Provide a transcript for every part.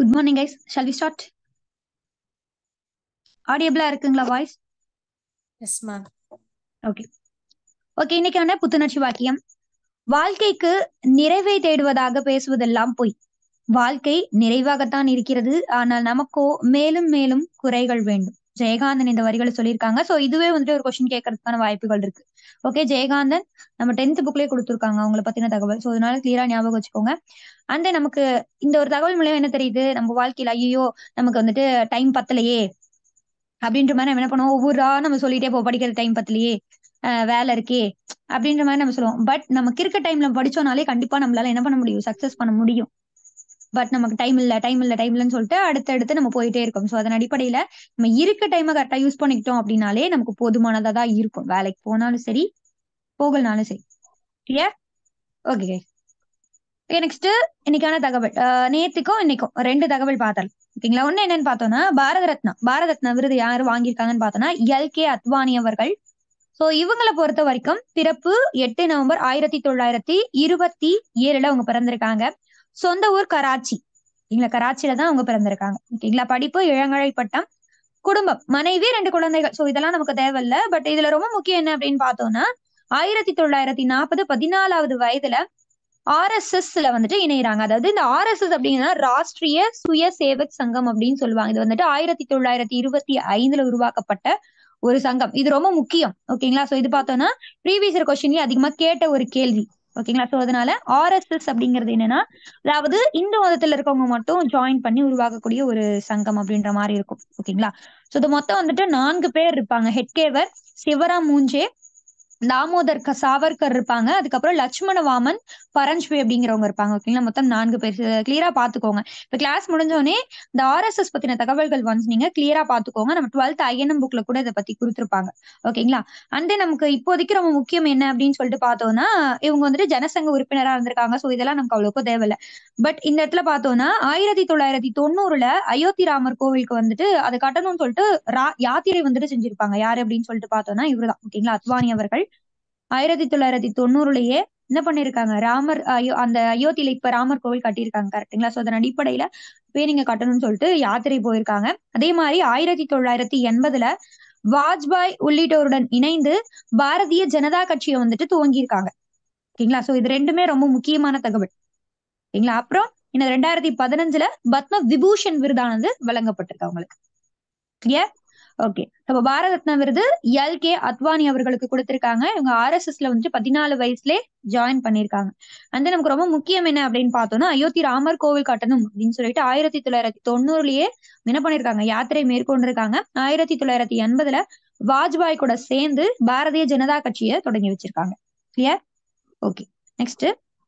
Good morning, guys. Shall we start? ஆடியபிளா இருக்குங்களா voice? Yes ma'am. Okay okay இன்னைக்கான புத்துணர்ச்சி வாக்கியம். வாழ்க்கைக்கு நிறைவை தேடுவதாக பேசுவதெல்லாம் பொய். வாழ்க்கை நிறைவாகத்தான் இருக்கிறது, ஆனால் நமக்கோ மேலும் மேலும் குறைகள் வேண்டும். ஜெயகாந்தன் இந்த வரிகளை சொல்லியிருக்காங்க. சோ இதுவே வந்துட்டு ஒரு கொஸ்டின் கேட்கறதுக்கான வாய்ப்புகள் இருக்கு. ஓகே, ஜெயகாந்தன் நம்ம 10th புக்லயே கொடுத்துருக்காங்க அவங்களை பத்தின தகவல். சோ அதனால கிளியரா ஞாபகம் வச்சுக்கோங்க. அண்ட் நமக்கு இந்த ஒரு தகவல் மூலியம் என்ன தெரியுது, நம்ம வாழ்க்கையில ஐயோ நமக்கு வந்துட்டு டைம் பத்தலையே அப்படின்ற மாதிரி நம்ம என்ன பண்ணுவோம், ஒவ்வொரு நம்ம சொல்லிட்டே போ படிக்கிற டைம் பத்தலையே, வேலை இருக்கே அப்படின்ற மாதிரி நம்ம சொல்லுவோம். பட் நமக்கு இருக்க டைம்ல படிச்சோம்னாலே கண்டிப்பா நம்மளால என்ன பண்ண முடியும், சக்சஸ் பண்ண முடியும். பட் நமக்கு டைம் இல்ல டைம் இல்ல டைம் இல்லைன்னு சொல்லிட்டு அடுத்தடுத்து நம்ம போயிட்டே இருக்கோம். ஸோ அதன் அடிப்படையில நம்ம இருக்க டைமை கரெக்டா யூஸ் பண்ணிக்கிட்டோம் அப்படின்னாலே நமக்கு போதுமானதா தான் இருக்கும். வேலைக்கு போனாலும் சரி, போகலனாலும் சரி. கிளியர்? ஓகே. நெக்ஸ்ட் இன்னைக்கான தகவல், நேத்துக்கும் இன்னைக்கும் 2 தகவல் பார்த்தோம். ஓகேங்களா? ஒண்ணு என்னன்னு பார்த்தோம்னா பாரத ரத்னா விருது யாரு வாங்கியிருக்காங்கன்னு பார்த்தோம்னா எல்.கே. அத்வானி அவர்கள். சோ இவங்களை பொறுத்த வரைக்கும் பிறப்பு 8 நவம்பர் 1927 அவங்க பிறந்திருக்காங்க. சொந்த ஊர் கராச்சி. ஓகேங்களா? கராச்சியில தான் அவங்க பிறந்திருக்காங்க. ஓகேங்களா? படிப்பு இளங்கலை பட்டம். குடும்பம் மனைவி 2 குழந்தைகள். சோ இதெல்லாம் நமக்கு தேவையில்ல. பட் இதுல ரொம்ப முக்கியம் என்ன அப்படின்னு பார்த்தோம்னா 1940 14வது வயதுல ஆர்எஸ்எஸ்ல வந்துட்டு இணையறாங்க. அதாவது இந்த ஆர்எஸ்எஸ் அப்படிங்கன்னா ராஷ்டிரிய சுய சேவக் சங்கம் அப்படின்னு சொல்லுவாங்க. இது வந்துட்டு 1925 உருவாக்கப்பட்ட ஒரு சங்கம். இது ரொம்ப முக்கியம். ஓகேங்களா? சோ இது பார்த்தோம்னா ப்ரீவியஸ் இயர் கொஸ்டின்லயே அதிகமா கேட்ட ஒரு கேள்வி. ஓகேங்களா? சோ அதனால ஆர்எஸ்எஸ் அப்படிங்கிறது என்னன்னா, அதாவது இந்து மதத்துல இருக்கவங்க மட்டும் ஜாயின் பண்ணி உருவாக்கக்கூடிய ஒரு சங்கம் அப்படின்ற மாதிரி இருக்கும். ஓகேங்களா? சோ இது மொத்தம் வந்துட்டு 4 பேர் இருப்பாங்க. ஹெட்கேவர் சிவராம் மூஞ்சே, தாமோதர் சாவர்கர் இருப்பாங்க. அதுக்கப்புறம் லட்சுமண வாமன் பரஞ்ச்வே அப்படிங்கிறவங்க இருப்பாங்க. ஓகேங்களா? மொத்தம் 4 பேர். கிளியரா பாத்துக்கோங்க. இப்ப கிளாஸ் முடிஞ்சோடனே இந்த ஆர்எஸ்எஸ் பத்தின தகவல்கள் வந்து நீங்க கிளியரா பாத்துக்கோங்க. நம்ம 12th ஐஎன்எம் புக்ல கூட இதை பத்தி கொடுத்திருப்பாங்க. ஓகேங்களா? அண்ட் நமக்கு இப்போதைக்கு ரொம்ப முக்கியம் என்ன அப்படின்னு சொல்லிட்டு பார்த்தோம்னா, இவங்க வந்துட்டு ஜனசங்க உறுப்பினரா இருந்திருக்காங்க. சோ இதெல்லாம் நமக்கு அவ்வளவுக்கும் தேவையில்ல. பட் இந்த இடத்துல பார்த்தோம்னா 1990 அயோத்தி ராமர் கோவிலுக்கு வந்துட்டு அதை கட்டணும்னு சொல்லிட்டு யாத்திரை வந்துட்டு செஞ்சிருப்பாங்க. யாரு அப்படின்னு சொல்லிட்டு பார்த்தோம்னா இவருதான். ஓகேங்களா? அத்வானி அவர்கள் 1990 என்ன பண்ணிருக்காங்க, அந்த அயோத்தியில இப்ப ராமர் கோவில் கட்டியிருக்காங்க. கரெக்டுங்களா? சோ அதன் அடிப்படையில போய் நீங்க கட்டணும்னு சொல்லிட்டு யாத்திரை போயிருக்காங்க. அதே மாதிரி 1980 வாஜ்பாய் உள்ளிட்டோருடன் இணைந்து பாரதிய ஜனதா கட்சியை வந்துட்டு துவங்கியிருக்காங்க. ஓகேங்களா? சோ இது ரெண்டுமே ரொம்ப முக்கியமான தகவல். ஓகேங்களா? அப்புறம் இன்னும் 2015 பத்ம விபூஷன் விருதானது வழங்கப்பட்டிருக்கு அவங்களுக்கு. கிளியர்? ஓகே. அப்ப பாரத ரத்னா விருது எல்.கே. அத்வானி அவர்களுக்கு கொடுத்திருக்காங்க. இவங்க ஆர்எஸ்எஸ்ல வந்துட்டு 14 வயசுல ஜாயின் பண்ணிருக்காங்க. அந்த நமக்கு ரொம்ப முக்கியம் என்ன அப்படின்னு பார்த்தோம்னா அயோத்தி ராமர் கோவில் கட்டணும் அப்படின்னு சொல்லிட்டு 1990 என்ன பண்ணிருக்காங்க, யாத்திரை மேற்கொண்டிருக்காங்க. 1980 வாஜ்பாய் கூட சேர்ந்து பாரதிய ஜனதா கட்சியை தொடங்கி வச்சிருக்காங்க. கிளியர்? ஓகே. நெக்ஸ்ட்,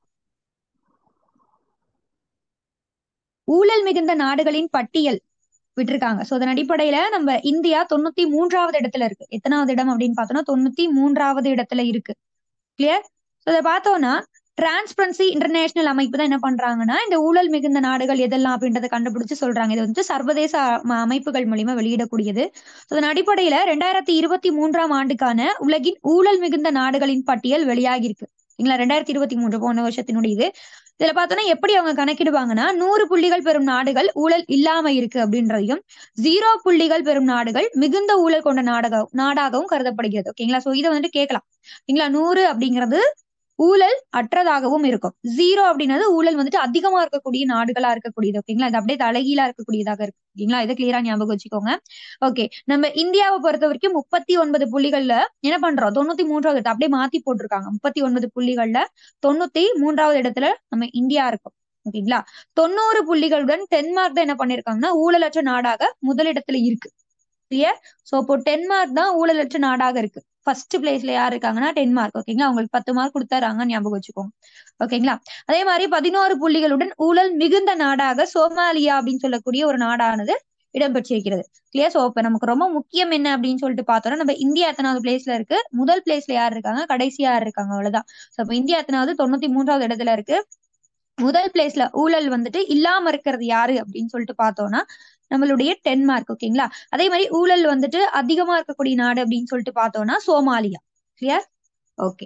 ஊழல் மிகுந்த நாடுகளின் பட்டியல் விட்டுருக்காங்க. சோ அதன் அடிப்படையில நம்ம இந்தியா 93வது இடத்துல இருக்கு. எத்தனாவது இடம் அப்படின்னு பார்த்தோம்னா 93வது இடத்துல இருக்கு. கிளியர்? சோ இதை பார்த்தோம்னா டிரான்ஸ்பரன்சி இன்டர்நேஷனல் அமைப்பு தான் என்ன பண்றாங்கன்னா இந்த ஊழல் மிகுந்த நாடுகள் எதெல்லாம் அப்படின்றத கண்டுபிடிச்சு சொல்றாங்க. இது வந்து சர்வதேச அமைப்புகள் மூலியமா வெளியிடக்கூடியது. அதன் அடிப்படையில 2023 ஆண்டுக்கான உலகின் ஊழல் மிகுந்த நாடுகளின் பட்டியல் வெளியாகி இருக்கு. இல்ல 2023 போன வருஷத்தினுடைய இதுல பார்த்தோம்னா எப்படி அவங்க கணக்கிடுவாங்கன்னா 100 புள்ளிகள் பெறும் நாடுகள் ஊழல் இல்லாம இருக்கு அப்படின்றதையும், 0 புள்ளிகள் பெறும் நாடுகள் மிகுந்த ஊழல் கொண்ட நாடாகவும் கருதப்படுகிறது. ஓகேங்களா? சோ இதை வந்துட்டு கேட்கலாம். ஓகேங்களா? 100 அப்படிங்கிறது ஊழல் அற்றதாகவும் இருக்கும். 0 அப்படின்றது ஊழல் வந்துட்டு அதிகமா இருக்கக்கூடிய நாடுகளா இருக்கக்கூடியது. ஓகேங்களா? இது அப்படியே தலைகீழா இருக்கக்கூடியதாக இருக்கு. ஓகேங்களா? இதை கிளியரா ஞாபகம் வச்சுக்கோங்க. ஓகே, நம்ம இந்தியாவை பொறுத்த வரைக்கும் 39 புள்ளிகள்ல என்ன பண்றோம், 93வது அப்படியே மாத்தி போட்டிருக்காங்க. 39 புள்ளிகள்ல 93வது இடத்துல நம்ம இந்தியா இருக்கும். ஓகேங்களா? 90 புள்ளிகளுடன் டென்மார்க் தான் என்ன பண்ணிருக்காங்கன்னா ஊழலற்ற நாடாக முதலிடத்துல இருக்கு. கிளியர்? சோ இப்போ டென்மார்க் தான் ஊழலற்ற நாடாக இருக்கு. ஃபர்ஸ்ட் பிளேஸ்ல யார் இருக்காங்கன்னா டென்மார்க். ஓகேங்களா? அவங்களுக்கு 10 மார்க் கொடுத்தாங்க, ஞாபகம் வச்சுக்கோங்க. ஓகேங்களா? அதே மாதிரி 11 புள்ளிகளுடன் ஊழல் மிகுந்த நாடாக சோமாலியா அப்படின்னு சொல்லக்கூடிய ஒரு நாடானது இடம்பெற்றிருக்கிறது. கிளியர்? சோ இப்ப நமக்கு ரொம்ப முக்கியம் என்ன அப்படின்னு சொல்லிட்டு பார்த்தோம்னா நம்ம இந்தியா எத்தனாவது பிளேஸ்ல இருக்கு, முதல் பிளேஸ்ல யார் இருக்காங்க, கடைசியா யார் இருக்காங்க, அவ்வளவுதான். சோ இப்ப இந்தியா எத்தனாவது, 93வது இடத்துல இருக்கு. முதல் பிளேஸ்ல ஊழல் வந்துட்டு இல்லாம இருக்கிறது யாரு அப்படின்னு சொல்லிட்டு பார்த்தோம்னா நம்மளுடைய டென்மார்க். ஓகேங்களா? அதே மாதிரி ஊழல் வந்துட்டு அதிகமா இருக்கக்கூடிய நாடு அப்படின்னு சொல்லிட்டு பார்த்தோம்னா Somalia. Clear? Okay.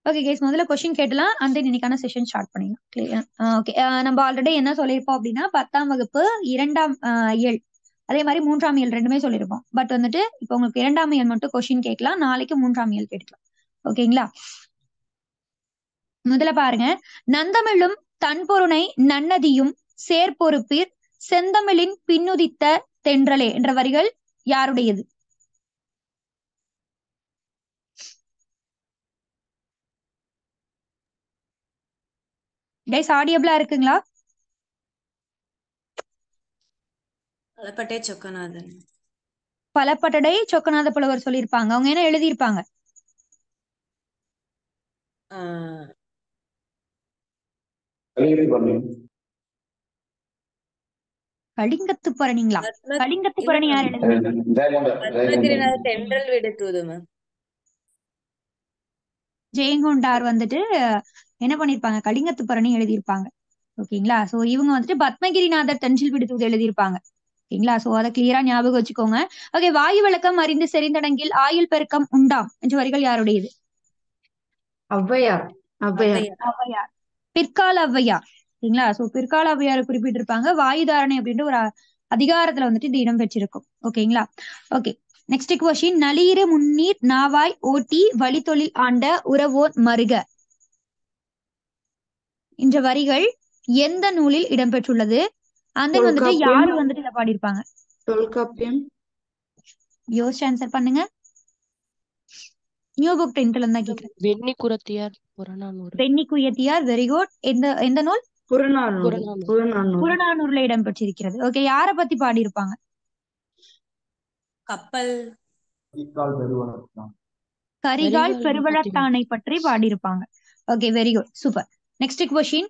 Okay guys, முதல்ல கொஸ்டின் கேட்டலாம் அந்த இன்னைக்கான செஷன் ஸ்டார்ட் பண்ணிடலாம். கிளியர்? ஓகே, நம்ம ஆல்ரெடி என்ன சொல்லியிருப்போம் அப்படின்னா 10ஆம் வகுப்பு 2ஆம் இயல், அதே மாதிரி 3ஆம் இயல் ரெண்டுமே சொல்லியிருப்போம். பட் வந்துட்டு இப்போ உங்களுக்கு 2ஆம் இயல் மட்டும் கொஸ்டின் கேட்கலாம், நாளைக்கு 3ஆம் இயல் கேட்கலாம். ஓகேங்களா? முதல்ல பாருங்க, நந்தமிழும் தன்பொருணை நன்னதியும் சேர்பொறுப்பீர் செந்தமிழின் பின்னுதித்த தென்றலே என்ற வரிகள் யாருடையது? கைஸ் ஆடியபிளா இருக்குங்களா? பலப்பட்டை சொக்கநாதன். பலப்பட்டடை சொக்கநாத புலவர் சொல்லியிருப்பாங்க. அவங்க என்ன எழுதியிருப்பாங்க? ஆஹ் கலிங்கத்து பரணிங்களா? பத்ம- கலிங்கத்து இல்ல பரணி மேம், யார் எழுதுனா? பத்மகிரிநாத தென்றல் விடு தூது மேம். ஜெயங்கொண்டார் வந்துட்டு என்ன பண்ணிருப்பாங்க? கலிங்கத்து பரணி எழுதியிருப்பாங்க. ஓகேங்களா? சோ இவங்க வந்துட்டு பத்மகிரிநாதர் தென்றல் விடுதூது எழுதியிருப்பாங்க. ஓகேங்களா? சோ அதை கிளியரா ஞாபகம் வச்சுக்கோங்க. ஓகே, வாயு விளக்கம் அறிந்து செறிந்தடங்கில் ஆயுள் பெருக்கம் உண்டாம் என்ற வரிகள் யாருடையது? ஔவையார். ஔவையார். ஔவையார். ஔவையார். பிற்கால ஔவையார். சரிங்களா? சோ பிற்கால ஔவையார் குறிப்பிட்டிருப்பாங்க. வாயுதாரணை அப்படின்ற ஒரு அதிகாரத்துல வந்துட்டு இது இடம் பெற்றிருக்கும். ஓகேங்களா? Okay, next question. நளியிரு முன்னீர் நாவாய் ஓட்டி வழித்தொழில் ஆண்ட உறவோர் மருக என்ற வரிகள் எந்த நூலில் இடம்பெற்றுள்ளது? அந்த வந்துட்டு தொல்காப்பியம். யாரு வந்துட்டு இதை பாடியிருப்பாங்க? தொல்காப்பியம். யோசிச்சு ஆன்சர் பண்ணுங்க. நியூ புக் 10th தான் கேக்குறேன். வெண்ணி குரத்தியார் புறநானூறு. Penni Kuyathiyar, very good. எந்த நூல்? புறநானூறு. புறநானூறு. புறநானூறு. புறநானூறுல இடம்பெற்றிருக்கிறது. ஓகே, யார பத்தி பாடியிருப்பாங்க? கப்பல். கரிகால் கரிகாலன் பெருவளத்தானை பற்றி பாடியிருப்பாங்க. Okay, very good, super. Next question.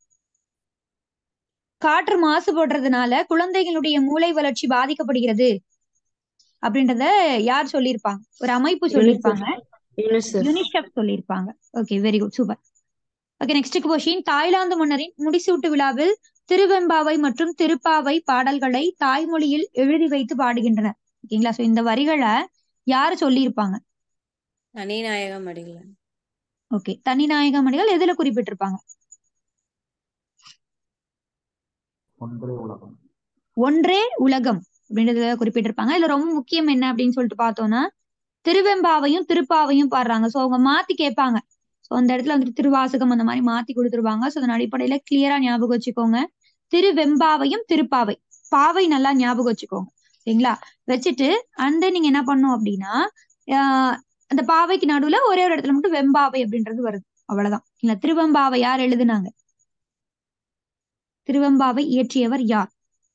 காற்று மாசுபடுறதுனால குழந்தைகளுடைய மூளை வளர்ச்சி பாதிக்கப்படுகிறது அப்படின்றத யார் சொல்லியிருப்பாங்க? ஒரு அமைப்பு சொல்லியிருப்பாங்க. யுனிசெஃப். யுனிசெஃப் சொல்லியிருப்பாங்க. Okay, very good, super. Okay, next question. Thailand மன்னரின் முடிசூட்டு விழாவில் திருவெம்பாவை மற்றும் திருப்பாவை பாடல்களை தாய்மொழியில் எழுதி வைத்து பாடுகின்றனர். ஓகேங்களா? சோ இந்த வரிகளை யாரு சொல்லியிருப்பாங்க? தனிநாயகம் அடிகளார். ஓகே, தனிநாயகம் அடிகள் எதுல குறிப்பிட்டிருப்பாங்க? ஒன்றே உலகம் அப்படின்றத குறிப்பிட்டிருப்பாங்க. இதுல ரொம்ப முக்கியம் என்ன அப்படின்னு சொல்லிட்டு பார்த்தோம்னா, திருவெம்பாவையும் திருப்பாவையும் பாடுறாங்க. சோ அவங்க மாத்தி கேட்பாங்க. சோ அந்த இடத்துல வந்துட்டு திருவாசகம் அந்த மாதிரி மாத்தி கொடுத்துருவாங்க. சோ அதன் அடிப்படையில கிளியரா ஞாபகம் வச்சுக்கோங்க. திருவெம்பாவையும் திருப்பாவை, பாவை நல்லா ஞாபகம் வச்சுக்கோங்க. சரிங்களா? வச்சுட்டு அந்த நீங்க என்ன பண்ணும் அப்படின்னா, அந்த பாவைக்கு நடுவுல ஒரே ஒரு இடத்துல மட்டும் வெம்பாவை அப்படின்றது வருது. அவ்வளவுதான். இல்ல, திருவெம்பாவை யார் எழுதுனாங்க? திருவெம்பாவை இயற்றியவர் யார்?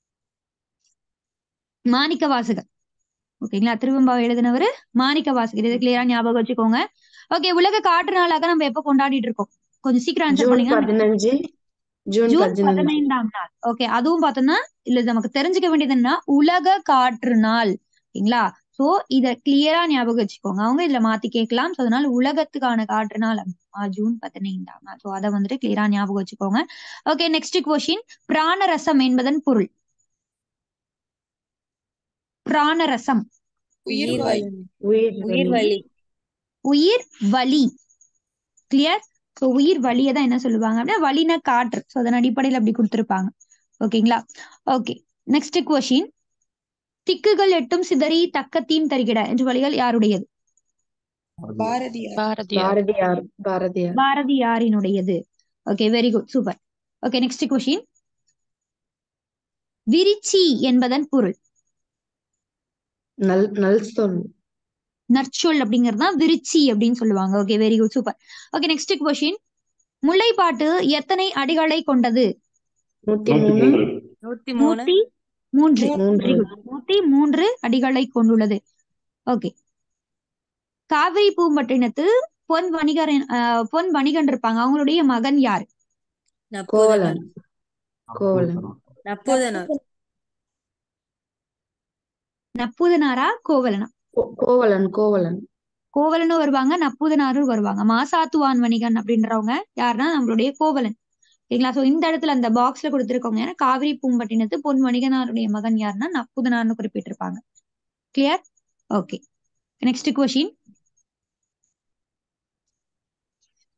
மாணிக்க வாசகர். ஓகேங்களா? திருவெம்பாவை எழுதினவர் மாணிக்க வாசகர். இதை கிளியரா ஞாபகம் வச்சுக்கோங்க. ஓகே, உலக காற்று நாளாக நம்ம எப்ப கொண்டாடிட்டு இருக்கோம்? கொஞ்சம் சீக்கிரம் ஆன்சர் ஜூன் பண்ணீங்கன்னா 15. ஜூன் 15ஆம் நாள். ஓகே, அதுவும் பார்த்தோம்னா இல்ல நமக்கு தெரிஞ்சுக்க வேண்டியது என்ன, உலக காற்று நாள். ஓகேங்களா? சோ இத கிளியரா ஞாபகம் வச்சுக்கோங்க. அவங்க இதுல மாத்தி கேட்கலாம். சோ அதனால உலகத்துக்கான காற்று நாள் ஜூன் 15ஆம் நாள். சோ அதை வந்துட்டு கிளியரா ஞாபகம் வச்சுக்கோங்க. Okay, next question. பிராணரசம் என்பதன் பொருள்? பிராணரசம். உயிர் வலி. உயிர் உயிர் வலி. உயிர் வலி. கிளியர்? சோ உயிர் வலியை தான் என்ன சொல்லுவாங்க அப்படின்னா வலின காற்று. சோ அதன் அடிப்படையில் அப்படி கொடுத்திருப்பாங்க. ஓகேங்களா? Okay, next question. திக்குகள் எட்டும் சிதறி தக்கத்தீன் தருகிட என்ற வழிகள் யாருடையது? பாரதியார். பாரதியார். பாரதியார். பாரதியாரினுடையது. Okay, very good, super. Okay, next question. விரிச்சி என்பதன் பொருள்? நல் சொல். நற்சொல் அப்படிங்கிறது தான் விரிச்சி அப்படின்னு சொல்லுவாங்க. Okay, very good, super. Okay, next question. Mullaipattu எத்தனை அடிகளை கொண்டது? 103. 103. 103. வெரி குட், 103 அடிகளை கொண்டுள்ளது. ஓகே, காவிரி பூம்பட்டினத்து பொன் வணிகன் இருப்பாங்க. அவங்களுடைய மகன் யாரு? கோவலன். நப்பூதனார். நப்பூதனாரா கோவலனா? கோவலன். கோவலனும் வருவாங்க, நப்பூதனாரும் வருவாங்க. மாசாத்துவான் வணிகன் அப்படின்றவங்க யாருன்னா நம்மளுடைய கோவலன். சரிங்களா? சோ இந்த இடத்துல அந்த பாக்ஸ்ல கொடுத்திருக்கவங்க ஏன்னா காவிரி பூம்பட்டினத்து பொன் வணிகனாருடைய மகன் யாருன்னா நப்பூதனார்னு குறிப்பிட்டிருப்பாங்க. கிளியர்? Okay, next question.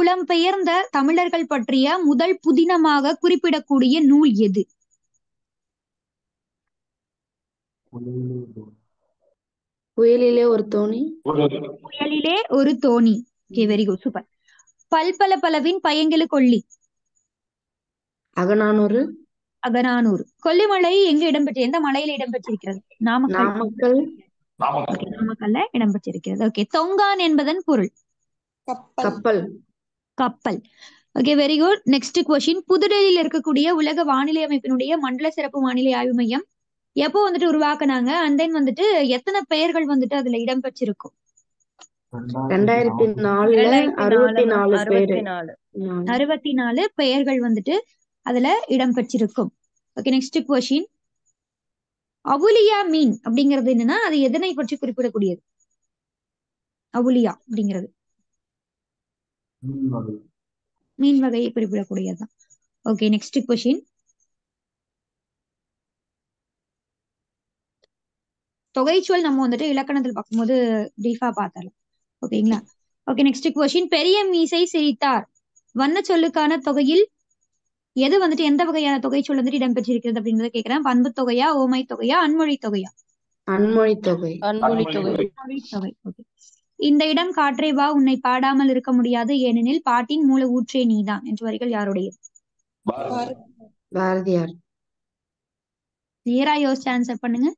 புலம்பெயர்ந்த தமிழர்கள் பற்றிய முதல் புதினமாக குறிப்பிடக்கூடிய நூல் எது? புயலிலே ஒரு தோணி. புயலிலே ஒரு தோணி. Okay, very good, super. பல்பலவின் பயங்கெழு கொல்லி. அகநானூறு. அகநானூறு. கொல்லிமலை எங்க இடம்பெற்று, எந்த மலையில இடம்பெற்றிருக்கிறது? நாமக்கல். நாமக்கல். ஓகே, நாமக்கல்ல இடம்பெற்றிருக்கிறது. ஓகே, தொங்கான் என்பதன் பொருள்? கப்பல். கப்பல். Okay, very good. Next question. புதுடெல்லியில் இருக்கக்கூடிய உலக வானிலை அமைப்பினுடைய மண்டல சிறப்பு வானிலை ஆய்வு மையம் எப்போ வந்துட்டு உருவாக்குனாங்க? அண்ட் தென் வந்துட்டு எத்தனை பெயர்கள் வந்துட்டு அதுல இடம்பெற்றிருக்கும்? 2004 64 பேரு. 64 பெயர்கள் வந்துட்டு அதுல இடம்பெற்றிருக்கும். Okay, next question. அவுலியா மீன் அப்படிங்கிறது என்னன்னா, அது எதனை பற்றி குறிப்பிடக்கூடியது? அவுலியா அப்படிங்கிறது மீன் வகையை குறிப்பிடக்கூடியதுதான். Okay, next question. தொகைச்சொல் நம்ம வந்துட்டு இலக்கணத்தில் பார்க்கும்போது பிரீஃபா பார்த்தலாம். ஓகேங்களா? Okay, next question. பெரிய மீசை சிரித்தார் வண்ண சொல்லுக்கான தொகையில் எது வந்துட்டு எந்த வகையான தொகைச்சொல் வந்துட்டு இடம்பெற்றிருக்கிறது அப்படின்றத கேட்கிறேன். பண்பு தொகையா, ஓமை தொகையா, அன்மொழி தொகையா? அன்மொழி தொகை. அன்மொழி தொகை. தொகை. ஓகே. இந்த இடம் காற்றே வா உன்னை பாடாமல் இருக்க முடியாது ஏனெனில் பாட்டின் மூல ஊற்றே நீதான் என்ற வரிகள் யாருடையது? பாரதியார். கிளியரா யோசிச்சு ஆன்சர் பண்ணுங்க.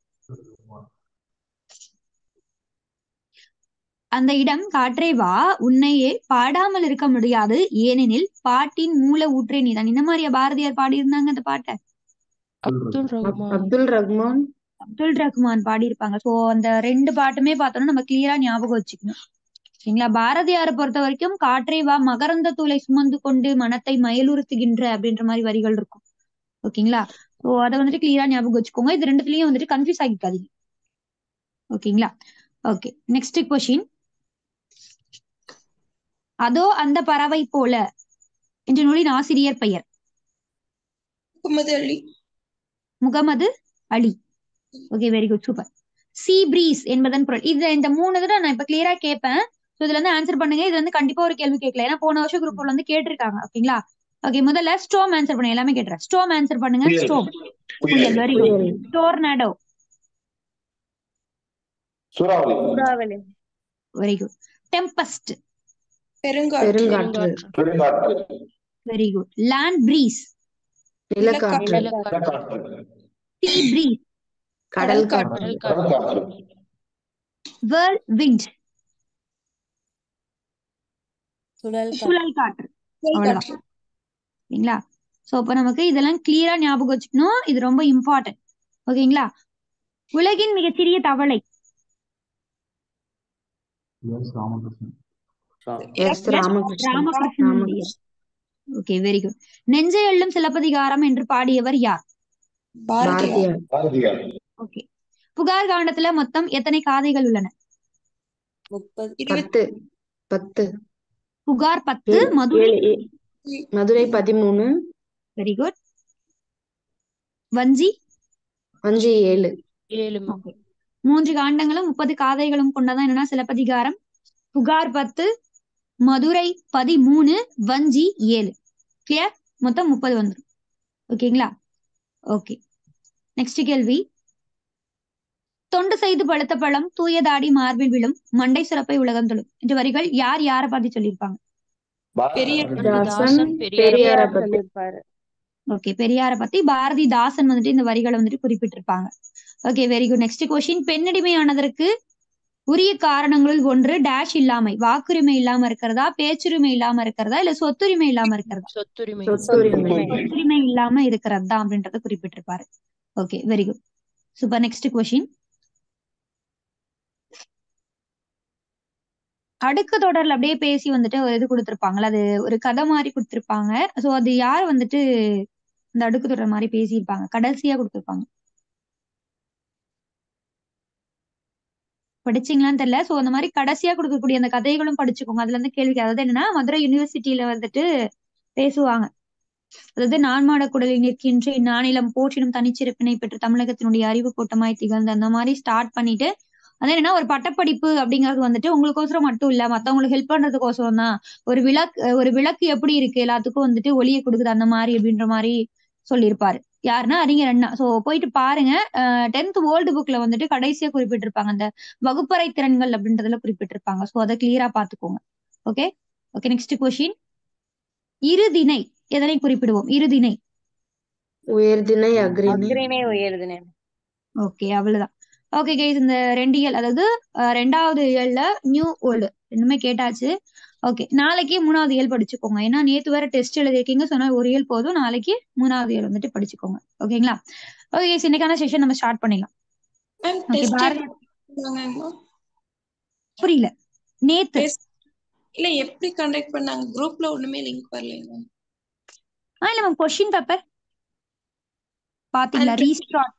அந்த இடம் காற்றே வா உன்னையே பாடாமல் இருக்க முடியாது ஏனெனில் பாட்டின் மூல ஊற்றே நீதான். இந்த மாதிரியா பாரதியார் பாடியிருந்தாங்க அந்த பாட்டை? அப்துல் ரஹ்மான். அப்துல் ரஹ்மான். அப்துல் ரஹ்மான் பாடியிருப்பாங்க. சோ அந்த 2 பாட்டுமே பார்த்தோம்னா நம்ம கிளியரா ஞாபகம் வச்சுக்கணும். சரிங்களா? பாரதியாரை பொறுத்த வரைக்கும் காற்றே வா மகரந்த தூளை சுமந்து கொண்டு மனத்தை மயலுறுத்துகின்ற அப்படின்ற மாதிரி வரிகள் இருக்கும். ஓகேங்களா? சோ அதை வந்துட்டு கிளியரா ஞாபகம் வச்சுக்கோங்க. இது ரெண்டுத்துலயும் வந்துட்டு கன்ஃபியூஸ் ஆகிக்காதீங்க. ஓகேங்களா? Okay, next question. அதோ அந்த பறவை போல என்ற நூலின் ஆசிரியர் பெயர்? Muhammad Ali. Okay, very good, super. Sea breeze என்பதன் பொருள்? இது இந்த 3 தடவை நான் இப்ப கிளியரா கேட்பேன். இதுல இருந்து ஆன்சர் பண்ணுங்க. இது வந்து கண்டிப்பா ஒரு கேள்வி கேட்கல, ஏன்னா போன வருஷம் குரூப் வந்து கேட்டிருக்காங்க. ஓகேங்களா? ஓகே, முதல்ல ஸ்டோம் ஆன்சர் பண்ணுங்க. எல்லாமே கேட்டுறேன். ஸ்டோம் ஆன்சர் பண்ணுங்க. ஸ்டோம். புயல். Very good. டோர்னாடோ. சூறாவளி. Very good. டெம்பஸ்ட். பெருங்காற்று. Very good. Land breeze. நிலக்காற்று. Sea breeze. கடல் காற்று. Whirlwind. சுழல் சுழல் காற்று. அவ்வளவுதான். ஓகேங்களா? சோ அப்ப நமக்கு இதெல்லாம் கிளியரா ஞாபகம் வச்சுக்கணும். இது ரொம்ப இம்பார்ட்டன்ட். ஓகேங்களா? உலகின் மிகச்சிறிய தவளை? ராமகிருஷ்ணன். Okay, very good. நெஞ்சை அள்ளும் சிலப்பதிகாரம் என்று பாடியவர் யார்? பாரதியார். ஓகே. புகார் காண்டத்துல மொத்தம் எத்தனை காதைகள் உள்ளன? 10. புகார் 10, மதுரை 13. Very good. வஞ்சி 7. 3 காண்டங்களும் 30 காதைகளும் கொண்டதான் என்னன்னா சிலப்பதிகாரம். புகார் 10, மதுரை 13, வஞ்சி 7. கிளியர்? மொத்தம் 30 வந்துடும். ஓகேங்களா? ஓகே, நெக்ஸ்ட் கேள்வி. தொண்டு செய்து பழுத்த பழம் தூயதாடி மார்பில் விழும் மண்டை சுரப்பை உலகம் தொழும் என்ற வரிகள் யார் யாரை பத்தி சொல்லியிருப்பாங்க? பெரியாரை பத்தி. ஓகே, பெரியாரை பத்தி பாரதிதாசன் வந்துட்டு இந்த வரிகளை வந்துட்டு குறிப்பிட்டிருப்பாங்க. Okay, very good. Next question. பெண்ணடிமையானதற்கு உரிய காரணங்களில் ஒன்று டேஷ் இல்லாமை. வாக்குரிமை இல்லாம இருக்கிறதா, பேச்சுரிமை இல்லாம இருக்கிறதா, இல்ல சொத்துரிமை இல்லாம இருக்கிறதா? சொத்துரிமை இல்லாம இருக்கிறது தான் அப்படின்றத குறிப்பிட்டிருப்பாரு. Okay, very good, super. Next question. அடுக்கு தொடர்ல அப்படியே பேசி வந்துட்டு ஒரு இது கொடுத்திருப்பாங்கல்ல, அது ஒரு கதை மாதிரி கொடுத்திருப்பாங்க. சோ அது யார் வந்துட்டு இந்த அடுக்கு தொடர் மாதிரி பேசியிருப்பாங்க? கடைசியா கொடுத்திருப்பாங்க. படிச்சீங்களான்னு தெரியல. சோ அந்த மாதிரி கடைசியா கொடுக்கக்கூடிய அந்த கதைகளும் படிச்சுக்கோங்க. அதுல இருந்து கேள்வி. அதாவது என்னன்னா, மதுரை யூனிவர்சிட்டியில வந்துட்டு பேசுவாங்க. அதாவது நான்மாட குடலில் நிற்கின்ற இந்நானிலம் போற்றினும் தனிச்சிறப்பினை பெற்று தமிழகத்தினுடைய அறிவு கூட்டமாய் திகழ்ந்து அந்த மாதிரி ஸ்டார்ட் பண்ணிட்டு அது என்னன்னா ஒரு பட்டப்படிப்பு அப்படிங்கிறது வந்துட்டு உங்களுக்கோசரம் மட்டும் இல்ல, மத்தவங்களுக்கு ஹெல்ப் பண்றதுக்கோசரம் தான். ஒரு விளக்கு எப்படி இருக்கு எல்லாத்துக்கும் வந்துட்டு ஒளியை கொடுக்குது அந்த மாதிரி அப்படின்ற மாதிரி சொல்லியிருப்பாரு. யாருன்னா அறிஞர் அண்ணா. சோ போயிட்டு பாருங்க. 10th ஓல்டு புக்ல வந்துட்டு கடைசியா குறிப்பிட்டிருப்பாங்க. அந்த வகுப்பறை திறன்கள் அப்படின்றதுல குறிப்பிட்டிருப்பாங்க. சோ அதை கிளியரா பாத்துக்கோங்க. Okay okay. Next question. இருதிணை எதனை குறிப்பிடுவோம்? இருதிணை. உயர்திணை அக்ரிணை. அக்ரிணை உயர்திணை. ஓகே அவ்வளவுதான். ஓகே கைஸ், இந்த 2 இயல், அதாவது 2வது இயல்ல நியூ ஓல்டு ரெண்டுமே கேட்டாச்சு. ஓகே, நாளைக்கு 3வது இயல் படிச்சுக்கோங்க. ஏன்னா நேத்து வேற டெஸ்ட் எழுதிருக்கீங்க, சொன்னா ஒரு இயல் போதும். நாளைக்கு 3வது இயல் வந்துட்டு படிச்சுக்கோங்க. ஓகேங்களா? ஓகே கைஸ், இன்னைக்கான செஷன் நம்ம ஸ்டார்ட் பண்ணிடலாம். ஓகே பாரதி, புரியல. நேத்து இல்ல எப்படி கண்டக்ட் பண்ணாங்க? குரூப்ல ஒண்ணுமே லிங்க் வரலைங்க. இல்ல மேம், கொஸ்டின் பேப்பர் பாத்தீங்களா? ரீஸ்டார்ட்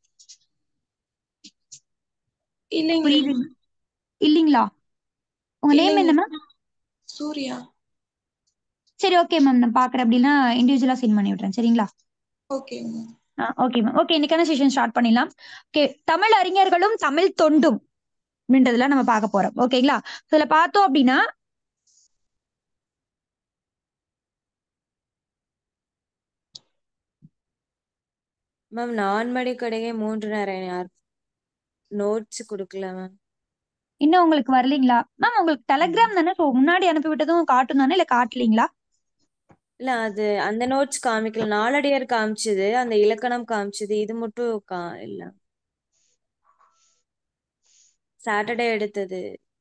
இல்லைங்க. புரியுது இல்லீங்களா? உங்க நேம் என்ன மேம்? சூர்யா. சரி ஓகே மேம், நான் பாக்குறேன். அப்படின்னா இண்டிவிஜுவலா சென்ட் பண்ணி விடுறேன். சரிங்களா? ஓகேங்க. Okay ma'am. ஓகே, இன்னைக்கான செஷன் ஸ்டார்ட் பண்ணிடலாம். ஓகே, தமிழ் அறிஞர்களும் தமிழ் தொண்டும் அப்படின்றதுல நம்ம பார்க்க போறோம். ஓகேங்களா? இதுல பார்த்தோம் அப்படின்னா மேம் 4 மணி கடையே 3 நேரம் யார் நோட்ஸ் கொடுக்கல மேம். இன்னும் உங்களுக்கு வரலீங்களா மேம்? உங்களுக்கு டெலகிராம் தானே, ஸோ முன்னாடி அனுப்பி விட்டதும் காட்டும் தானே, இல்ல காட்டலீங்களா? இல்ல அது அந்த நோட்ஸ் காமிக்கல. நாலடியார் காமிச்சது, அந்த இலக்கணம் காமிச்சது, இது மட்டும் இல்ல. சாட்டர்டே எடுத்தது.